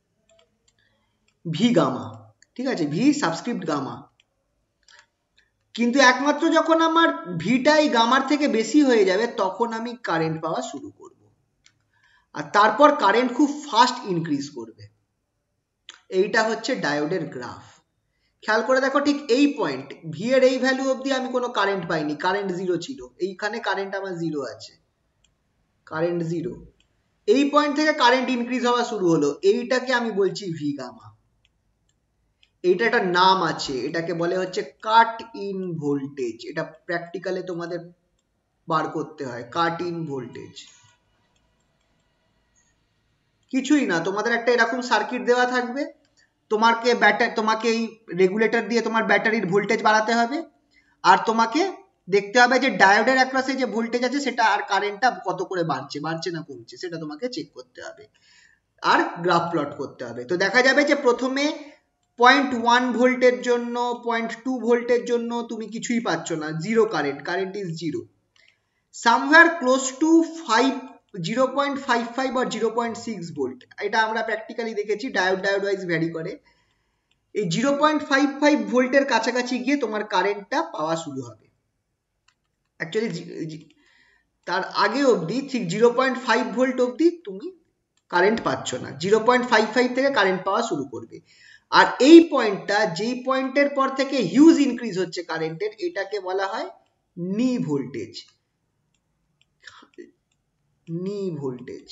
ভি গামা, ঠিক আছে, ভি সাবস্ক্রিপ্ট গামা। কিন্তু একমাত্র যখন আমার ভিটাই গামার থেকে বেশি হয়ে যাবে তখন আমি কারেন্ট পাওয়া শুরু করব, আর তারপর কারেন্ট খুব ফাস্ট ইনক্রিজ করবে। এইটা হচ্ছে ডায়োডের গ্রাফ। খেয়াল করে দেখো, ঠিক এই পয়েন্ট ভি এর এই ভ্যালু অবধি আমি কোনো কারেন্ট পাইনি, কারেন্ট জিরো ছিল, এইখানে কারেন্ট আমার জিরো আছে, কারেন্ট জিরো। এই পয়েন্ট থেকে কারেন্ট ইনক্রিজ হওয়া শুরু হলো, এইটাকে আমি বলছি ভি গামা। এইটা একটা নাম আছে, এটাকে বলে হচ্ছে কাট ইন ভোল্টেজ। এটা প্র্যাকটিক্যালে তোমাদের বার করতে হয়, কাট ইন ভোল্টেজ। কিছুই না, তোমাদের একটা এরকম সার্কিট দেওয়া থাকবে, তোমাকে এই রেগুলেটর দিয়ে তোমার ব্যাটারির ভোল্টেজ বাড়াতে হবে, আর তোমাকে দেখতে হবে যে ডায়োডের অ্যাক্রসে যে ভোল্টেজ আছে সেটা আর কারেন্টটা কত করে বাড়ছে না কমছে, সেটা তোমাকে চেক করতে হবে, আর গ্রাফ প্লট করতে হবে। তো দেখা যাবে যে প্রথমে 0.1 ভোল্টের জন্য, 0.2 ভোল্টের জন্য তুমি কিছুই পাচ্ছ না, zero current, current is zero. Somewhere close to 0.55 or 0.6 volt, এটা আমরা প্র্যাকটিক্যালি দেখেছি, ডায়োড ওয়াইজ ভ্যারি করে। এই 0.55 ভোল্টের কাছাকাছি গিয়ে তোমার কারেন্টটা পাওয়া শুরু হবে। অ্যাকচুয়ালি তার আগে অবধি ঠিক 0.5 ভোল্ট অবধি তুমি কারেন্ট পাচ্ছ না, 0.55 থেকে কারেন্ট পাওয়া শুরু করবে। আর এই পয়েন্টটা, যেই পয়েন্টের পর থেকে হিউজ ইনক্রিজ হচ্ছে কারেন্টের, এটাকে বলা হয় নি ভোল্টেজ, নি ভোল্টেজ,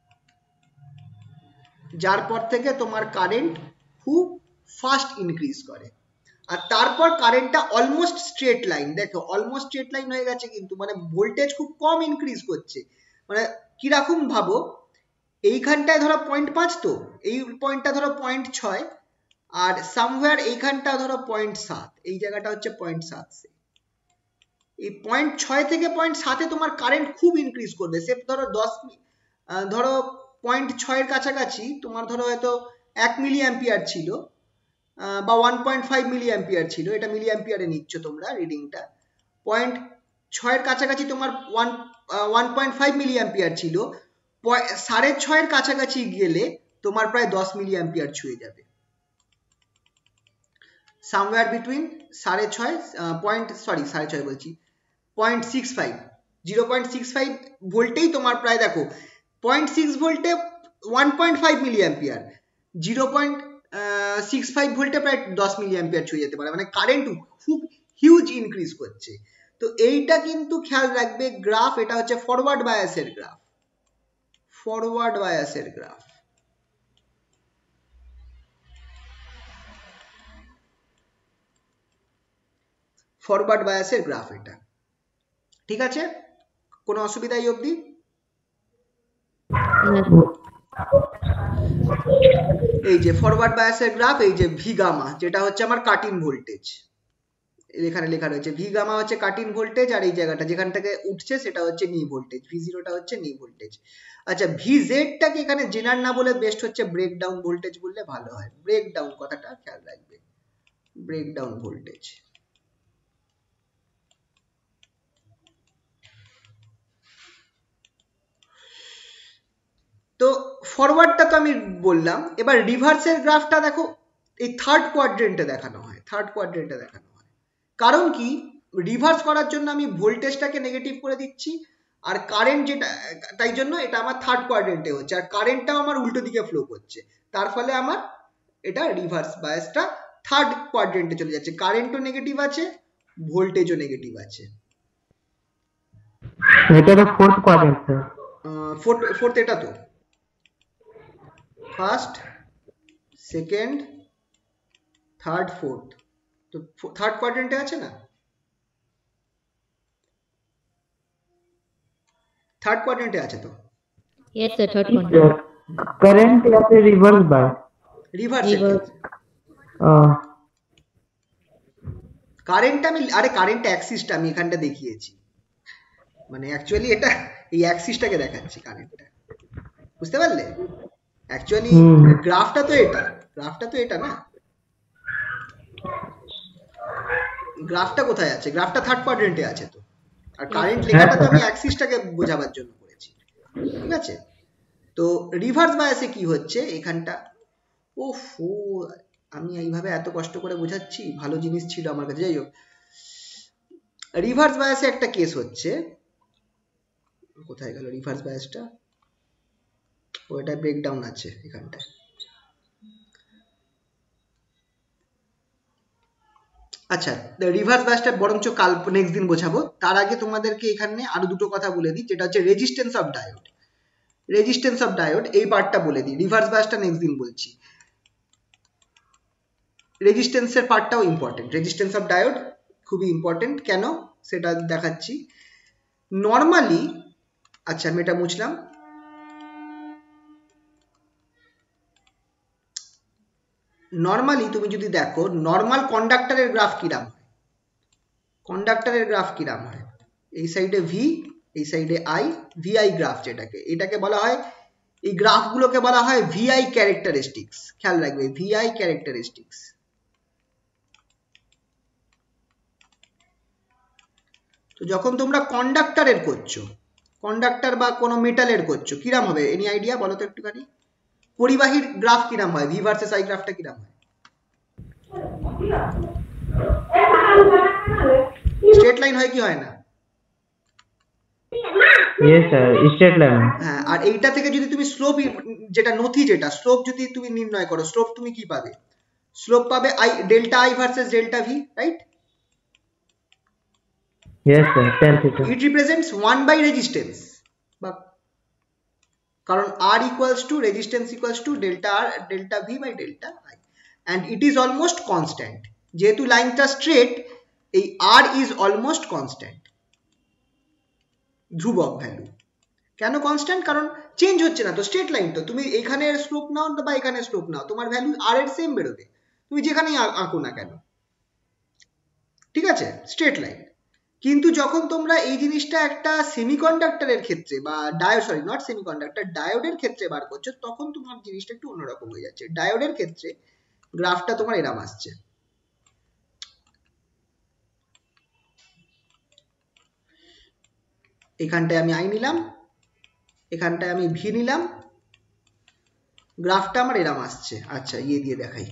যার পর থেকে তোমার কারেন্ট খুব ফাস্ট ইনক্রিজ করে। আর তারপর কারেন্টটা অলমোস্ট স্ট্রেট লাইন, দেখো অলমোস্ট স্ট্রেট লাইন হয়ে গেছে, কিন্তু মানে ভোল্টেজ খুব কম ইনক্রিজ করছে। মানে কিরকম ভাবো, এইখানটায় ধরো 0.5, তো এই পয়েন্টটা ধরো 0.6, আর সামওয়্যার এইখানটা ধরো 0.7, এই জায়গাটা হচ্ছে 0.7। এই 0.6 থেকে 0.7 তোমার কারেন্ট খুব ইনক্রিজ করবে। সে ধরো ধরো 0.6 এর কাছাকাছি তোমার ধরো হয়তো 1 মিলি অ্যাম্পিয়ার ছিল, বা 1.5 মিলি অ্যাম্পিয়ার ছিল, এটা মিলি অ্যাম্পিয়ারে নিচ্ছ তোমরা রিডিংটা। 0.6 এর কাছাকাছি তোমার 1.5 মিলি অ্যাম্পিয়ার ছিল, 6.5 এর কাছাকাছি গেলে তোমার প্রায় 10 মিলি অ্যাম্পিয়ার ছুঁয়ে যাবে। সামওয়্যার বিটুইন 0.65 বলছি 0.65, 0.65 ভোল্টেই তোমার প্রায় দেখো 0.6 ভোল্টে 1.5 মিলি অ্যাম্পিয়ার, 0.65 ভোল্টে প্রায় 10 মিলি অ্যাম্পিয়ার ছুঁয়ে যেতে পারে, মানে কারেন্ট খুব হিউজ ইনক্রিজ করছে। তো এইটা কিন্তু খেয়াল রাখবে, গ্রাফ এটা হচ্ছে ফরওয়ার্ড বায়াসের গ্রাফ, ফরওয়ার্ড বায়াসের গ্রাফ। ফরওয়ার্ড বায়াসের গ্রাফ এটা, ঠিক আছে? কোনো অসুবিধা এই অবধি? এই যে ফরওয়ার্ড বায়াসের গ্রাফ, এই যে ভি গামা যেটা হচ্ছে আমার কাট ইন ভোল্টেজ, এখানে লেখা রয়েছে ভি গামা হচ্ছে কাট ইন ভোল্টেজ, আর এই জায়গাটা যেখান থেকে উঠছে সেটা হচ্ছে নি ভোল্টেজ, ভি জিরোটা হচ্ছে নি ভোল্টেজ। আচ্ছা, ভি জেডটাকে এখানে জেনার না বলে বেস্ট হচ্ছে ব্রেকডাউন ভোল্টেজ বললে ভালো হয়। ব্রেকডাউন কথাটা খেয়াল রাখবে, ব্রেকডাউন ভোল্টেজ। তো ফরওয়ার্ডটা তো আমি বললাম, এবার রিভার্সের গ্রাফটা দেখো, এই থার্ড কোয়াড্রেন্টে দেখানো হয়, থার্ড কোয়াড্রেন্টে দেখানো হয়। কারণ কি, রিভার্স করার জন্য আমি ভোল্টেজটাকে নেগেটিভ করে দিচ্ছি, আর কারেন্ট যেটা, তাই জন্য এটা আমার থার্ড কোয়াড্রেন্টে হচ্ছে, আর কারেন্টটাও আমার উল্টো দিকে ফ্লো করছে, তার ফলে আমার এটা রিভার্স বায়াসটা থার্ড কোয়াড্রেন্টে চলে যাচ্ছে, কারেন্টও নেগেটিভ আছে, ভোল্টেজও নেগেটিভ আছে। এটা তো ফোর্থ কোয়াড্রেন্ট, ফোর্থ এটা তো ফার্স্ট, সেকেন্ড, থার্ড, ফোর্থ, তো থার্ড কোয়াড্রেন্টে আছে না, থার্ড কোয়াড্রেন্টে আছে তো। Yes, sir. Third quadrant. Current या फिर reverse bias? Reverse Reverse. Current আমি, আরে কারেন্ট অ্যাক্সিসটা আমি এখানটা দেখিয়েছি, মানে অ্যাকচুয়ালি এটা এই অ্যাক্সিসটাকে দেখাচ্ছি কারেন্টটা, বুঝতে পারলে? অ্যাকচুয়ালি গ্রাফটা তো এটা, গ্রাফটা তো এটা না, গ্রাফটা কোথায় আছে? গ্রাফটা থার্ড কোয়াড্রেন্টে আছে তো, আর কারেন্ট লেখাটা তো আমি অ্যাক্সিসটাকে বোঝাবার জন্য করেছি, ঠিক আছে? তো রিভার্স বায়াসে কি হচ্ছে এখানটা, ওফো আমি এইভাবে এত কষ্ট করে বোঝাচ্ছি, ভালো জিনিস ছিল আমার কাছে, যাই হোক রিভার্স বায়াসে একটা কেস হচ্ছে, কোথায় গেল রিভার্স বায়াসটা, ওইটা ব্রেকডাউন আছে এখানটা। আচ্ছা রিভার্স বায়াসটা বরঞ্চ কাল নেক্সট দিন বোঝাবো, তার আগে তোমাদেরকে এখানে আরো দুটো কথা বলে দিই, যেটা হচ্ছে resistance of diode. Resistance of diode এই পার্টটা বলে দিই, রিভার্স বায়াসটা নেক্সট দিন বলছি। রেজিস্ট্যান্সের পার্টটাও ইম্পর্টেন্ট, রেজিস্ট্যান্স অফ ডায়োড খুবই ইম্পর্টেন্ট, কেন সেটা দেখাচ্ছি। নর্মালি, আচ্ছা আমি এটা মুছলাম, নর্মালি তুমি যদি দেখো নর্মাল কন্ডাক্টরের গ্রাফ কিরাম হয়, কন্ডাক্টরের গ্রাফ কিরাম হয়, এই সাইডে ভি এই সাইডে আই, ভিআই গ্রাফ যেটাকে, এটাকে বলা হয়, এই গ্রাফগুলোকে বলা হয় ভিআই ক্যারেক্টারিস্টিক্স, খেয়াল রাখবে ভিআই ক্যারেক্টারিস্টিক্স। তো যখন তোমরা কন্ডাক্টরের করছো, কন্ডাক্টর বা কোনো মেটালের করছো কিরাম হবে, এনি আইডিয়া বলো তো একটুখানি, পরিবাহীর গ্রাফ কিরাম হয়, ভি ভার্সেস আই গ্রাফটা কিরাম হয়? স্ট্রেট লাইন হয় কি হয় না? Yes sir, straight line. হ্যাঁ, আর এইটা থেকে যদি তুমি স্লোপ, যেটা নথি, যেটা স্লোপ যদি তুমি নির্ণয় করো, স্লোপ তুমি কি পাবে? স্লোপ পাবে I delta I versus delta V, right? Yes sir, tan θ। It represents 1 by resistance, বা কারণ r equals to resistance equals to delta আর delta V by delta I, and it is almost constant. যেহেতু লাইনটা straight, এই r is almost constant, ধ্রুবক value. কেন constant? কারণ change হচ্ছে না তো, স্ট্রেট লাইন তো, তুমি এখানে স্লোপ নাও বা এখানে স্লোপ নাও, তোমার ভ্যালু r এর সেম বেরোবে, তুমি যেখানেই আঁকো না কেন, ঠিক আছে, স্ট্রেট লাইন। কিন্তু যখন তোমরা এই জিনিসটা একটা সেমিকন্ডাক্টরের ক্ষেত্রে বা ডায়োড, সরি নট সেমিকন্ডাক্টর, ডায়োডের ক্ষেত্রে বার করছো, তখন তোমার জিনিসটা একটু অন্যরকম হয়ে যাচ্ছে। ডায়োডের ক্ষেত্রে গ্রাফটা তোমার এরম আসছে, এখানটায় আমি আই নিলাম, এখানটায় আমি ভি নিলাম, গ্রাফটা আমার এরম আসছে। আচ্ছা ইয়ে দিয়ে দেখাই,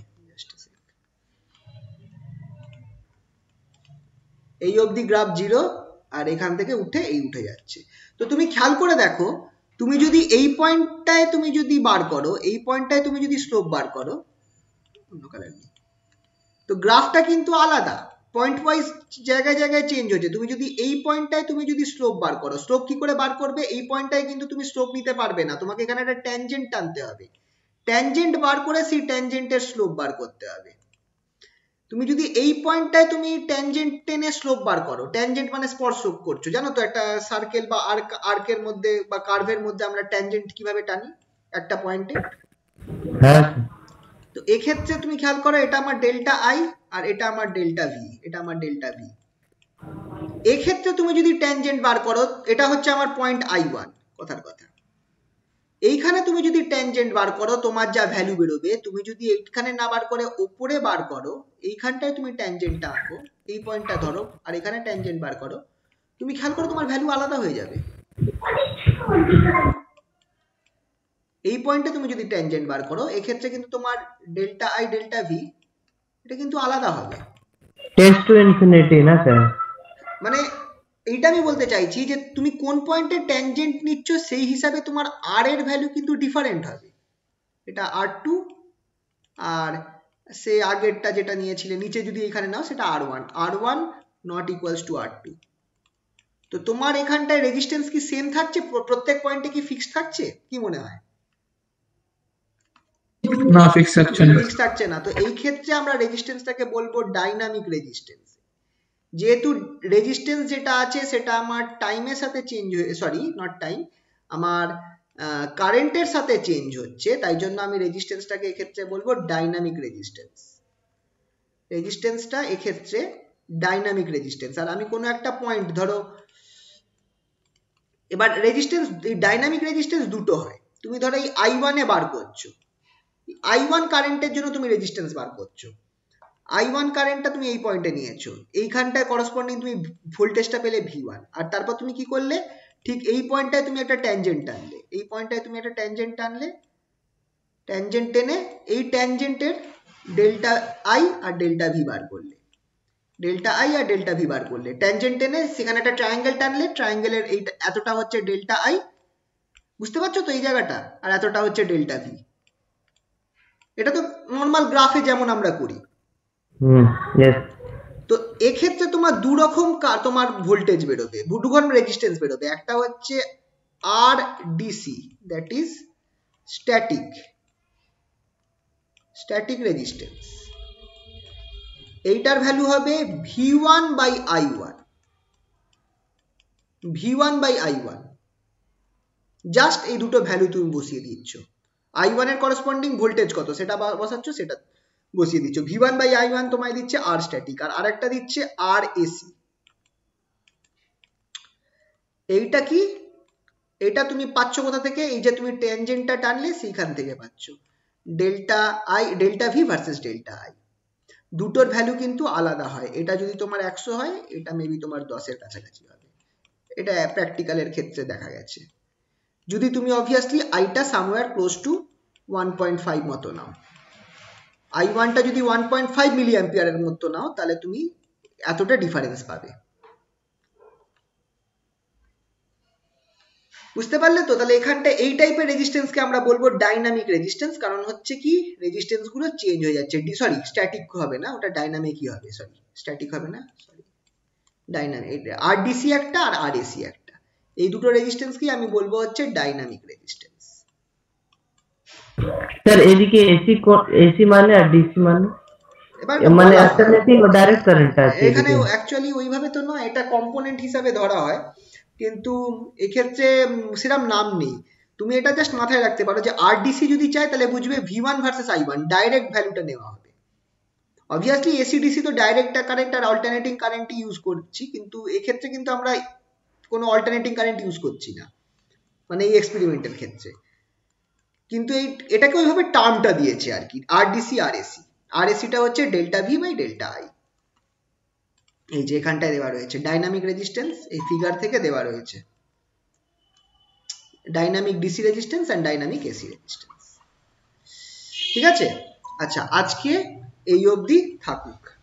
এই অবধি গ্রাফ 0, আর এখান থেকে উঠে এই উঠে যাচ্ছে। তো তুমি খেয়াল করে দেখো, তুমি যদি এই পয়েন্টটায় তুমি যদি বার করো, এই পয়েন্টটায় তুমি যদি স্লোপ বার করো, অন্য কালার নেই, তো গ্রাফটা কিন্তু আলাদা, পয়েন্ট ওয়াইজ জায়গায় জায়গায় চেঞ্জ হচ্ছে। তুমি যদি এই পয়েন্টটায় তুমি যদি স্লোপ বার করো, স্লোপ কি করে বার করবে? এই পয়েন্টটায় কিন্তু তুমি স্লোপ নিতে পারবে না, তোমাকে এখানে একটা ট্যানজেন্ট টানতে হবে, ট্যানজেন্ট বার করে সেই ট্যানজেন্টের স্লোপ বার করতে হবে। তুমি যদি এই পয়েন্টটায় তুমি ট্যানজেন্ট টেনে স্লোপ বার করো, ট্যানজেন্ট মানে স্পর্শক করছো, জানো তো একটা সার্কেল বা আর্কের মধ্যে বা কার্ভের মধ্যে আমরা ট্যানজেন্ট কিভাবে টানি একটা পয়েন্টে। হ্যাঁ, তো এক্ষেত্রে তুমি খেয়াল করো, এটা আমার ডেল্টা আই আর এটা আমার ডেল্টা ভি, এটা আমার ডেল্টা ভি। এক্ষেত্রে তুমি যদি ট্যানজেন্ট বার করো, এটা হচ্ছে আমার পয়েন্ট I1, কথার কথা। এইখানে তুমি যদি ট্যানজেন্ট বার করো, তোমার যা ভ্যালু বেরোবে, তুমি যদি এইখানে না বার করে ওপরে বার করো, এইখানটায় তুমি ট্যানজেন্টটা আঁকো, এই পয়েন্টটা ধরো, আর এখানে ট্যানজেন্ট বার করো, তুমি খেয়াল করো তোমার ভ্যালু আলাদা হয়ে যাবে। এই পয়েন্টে তুমি যদি ট্যানজেন্ট বার করো, এক্ষেত্রে কিন্তু তোমার ডেল্টা আই ডেল্টা ভি এটা কিন্তু আলাদা হবে, টেন্ডস টু ইনফিনিটি না স্যার? মানে এইটা আমি বলতে চাইছি যে তুমি কোন পয়েন্টে ট্যানজেন্ট নিচ্ছ সেই হিসাবে তোমার আর এর ভ্যালু কিন্তু ডিফারেন্ট হবে। এটা R2, আর সে আগেরটা যেটা নিয়েছিলে নিচে যদি এখানে নাও সেটা R1, R1 not equals to R2। তো তোমার এখানটায় রেজিস্ট্যান্স কি সেম থাকছে? প্রত্যেক পয়েন্টে কি ফিক্সড থাকছে? কি মনে হয়? না, ফিক্স থাকছে না। ফিক্স থাকছে না। তো এই ক্ষেত্রে আমরা রেজিস্ট্যান্সটাকে বলবো ডাইনামিক রেজিস্ট্যান্স। যেহেতু রেজিস্ট্যান্স যেটা আছে সেটা আমার টাইমের সাথে চেঞ্জ হয়ে, সরি নট টাইম, আমার কারেন্টের সাথে চেঞ্জ হচ্ছে, তাই জন্য আমি রেজিস্ট্যান্সটাকে এক্ষেত্রে বলবো ডাইনামিক রেজিস্ট্যান্স। রেজিস্ট্যান্সটা এক্ষেত্রে ডাইনামিক রেজিস্ট্যান্স। আর আমি কোনো একটা পয়েন্ট ধরো, এবার রেজিস্ট্যান্স, ডাইনামিক রেজিস্ট্যান্স দুটো হয়। তুমি ধরো এই I1 এ বার করছো, I1 কারেন্টের জন্য তুমি রেজিস্ট্যান্স বার করছো, I1 কারেন্টটা তুমি এই পয়েন্টে নিয়েছো, এইখানটায় করসপন্ডিং তুমি ভোল্টেজটা পেলে V1, আর তারপর তুমি কি করলে ঠিক এই পয়েন্টটায় তুমি একটা ট্যানজেন্ট টানলে, এই পয়েন্টটায় তুমি একটা ট্যানজেন্ট টানলে, ট্যানজেন্ট টেনে এই ট্যানজেন্টের ডেল্টা আই আর ডেল্টা ভি বার করলে, ডেল্টা আই আর ডেল্টা ভি বার করলে, ট্যানজেন্ট টেনে সেখানে একটা ট্রায়াঙ্গেল টানলে, ট্রায়াঙ্গেলের এই এতটা হচ্ছে ডেল্টা আই, বুঝতে পারছো তো এই জায়গাটা, আর এতটা হচ্ছে ডেল্টা ভি। এটা তো নর্মাল গ্রাফে যেমন আমরা করি। তো এক্ষেত্রে তোমার দু রকম তোমার ভোল্টেজ বেরোবে, দু রকম রেজিস্ট্যান্স বেরোবে। একটা হচ্ছে R DC, that is static resistance. এইটার ভ্যালু হবে V1 by I1, V1 by I1। Just এই দুটো ভ্যালু তুমি বসিয়ে দিচ্ছ, I1 এর করসপন্ডিং ভোল্টেজ কত সেটা বসাচ্ছ, সেটা বসিয়ে দিচ্ছ। V1 বাই I1 তোমায় দিচ্ছে আর স্ট্যাটিক, আর আরেকটা দিচ্ছে আর এসি। এইটা কি, এটা তুমি পাচ্ছ কোথা থেকে, এই যে তুমি ট্যানজেন্টটা টানলে সেইখান থেকে পাচ্ছ, delta I, delta V versus delta I. দুটোর ভ্যালু কিন্তু আলাদা হয়, এটা যদি তোমার 100 হয়, এটা মেবি তোমার 10-এর কাছাকাছি হবে। এটা প্র্যাকটিক্যালের ক্ষেত্রে দেখা গেছে। যদি তুমি অবভিয়াসলি আইটা সামওয়্যার ক্লোজ টু 1.5 মতো নাও, I1টা যদি 1.5 মিলি অ্যাম্পিয়ারের মতো নাও, তাহলে তুমি এতটা ডিফারেন্স পাবে। বুঝতে পারলে তো? তাহলে এখানটা এই টাইপের রেজিস্ট্যান্সকে আমরা বলবো ডাইনামিক রেজিস্ট্যান্স, কারণ হচ্ছে কি রেজিস্ট্যান্স গুলো চেঞ্জ হয়ে যাচ্ছে। সরি, স্ট্যাটিক হবে না, ওটা ডাইনামিকই হবে। সরি, স্ট্যাটিক হবে না, সরি, ডাইনামিক। আরডিসি একটা আর আরএসি একটা, এই দুটো রেজিস্ট্যান্সকেই আমি বলবো হচ্ছে ডাইনামিক রেজিস্ট্যান্স। স্যার এদিকে এসি মানে আর ডিসি মানে মানে অল্টারনেটিং ও ডাইরেক্ট কারেন্ট আছে এখানে অ্যাকচুয়ালি ওইভাবে তো নয়, এটা কম্পোনেন্ট হিসাবে ধরা হয়, কিন্তু এক্ষেত্রে সেরকম নাম নেই। তুমি এটা জাস্ট মাথায় রাখতে পারো যে আরডিসি যদি চাই তাহলে বুঝবে V1 ভার্সেস I1, ডাইরেক্ট ভ্যালুটা নেওয়া হবে। অবভিয়াসলি এসিডিসি তো ডাইরেক্ট কারেন্ট আর অল্টারনেটিং কারেন্ট ইউজ করছি, কিন্তু এক্ষেত্রে কিন্তু আমরা কোনো অল্টারনেটিং কারেন্ট ইউজ করছি না, মানে এই এক্সপেরিমেন্টের ক্ষেত্রে। কিন্তু এটাকে ওইভাবে টার্মটা দিয়েছে আর কি, আরডিসি আরএসি। আরএসিটা হচ্ছে delta V by delta I, এই যে এখানটায় দেওয়া রয়েছে ডাইনামিক রেজিস্ট্যান্স, এই ফিগার থেকে দেওয়া রয়েছে dynamic DC resistance and dynamic AC resistance. ঠিক আছে, আচ্ছা আজকে এই অবধি থাকুক।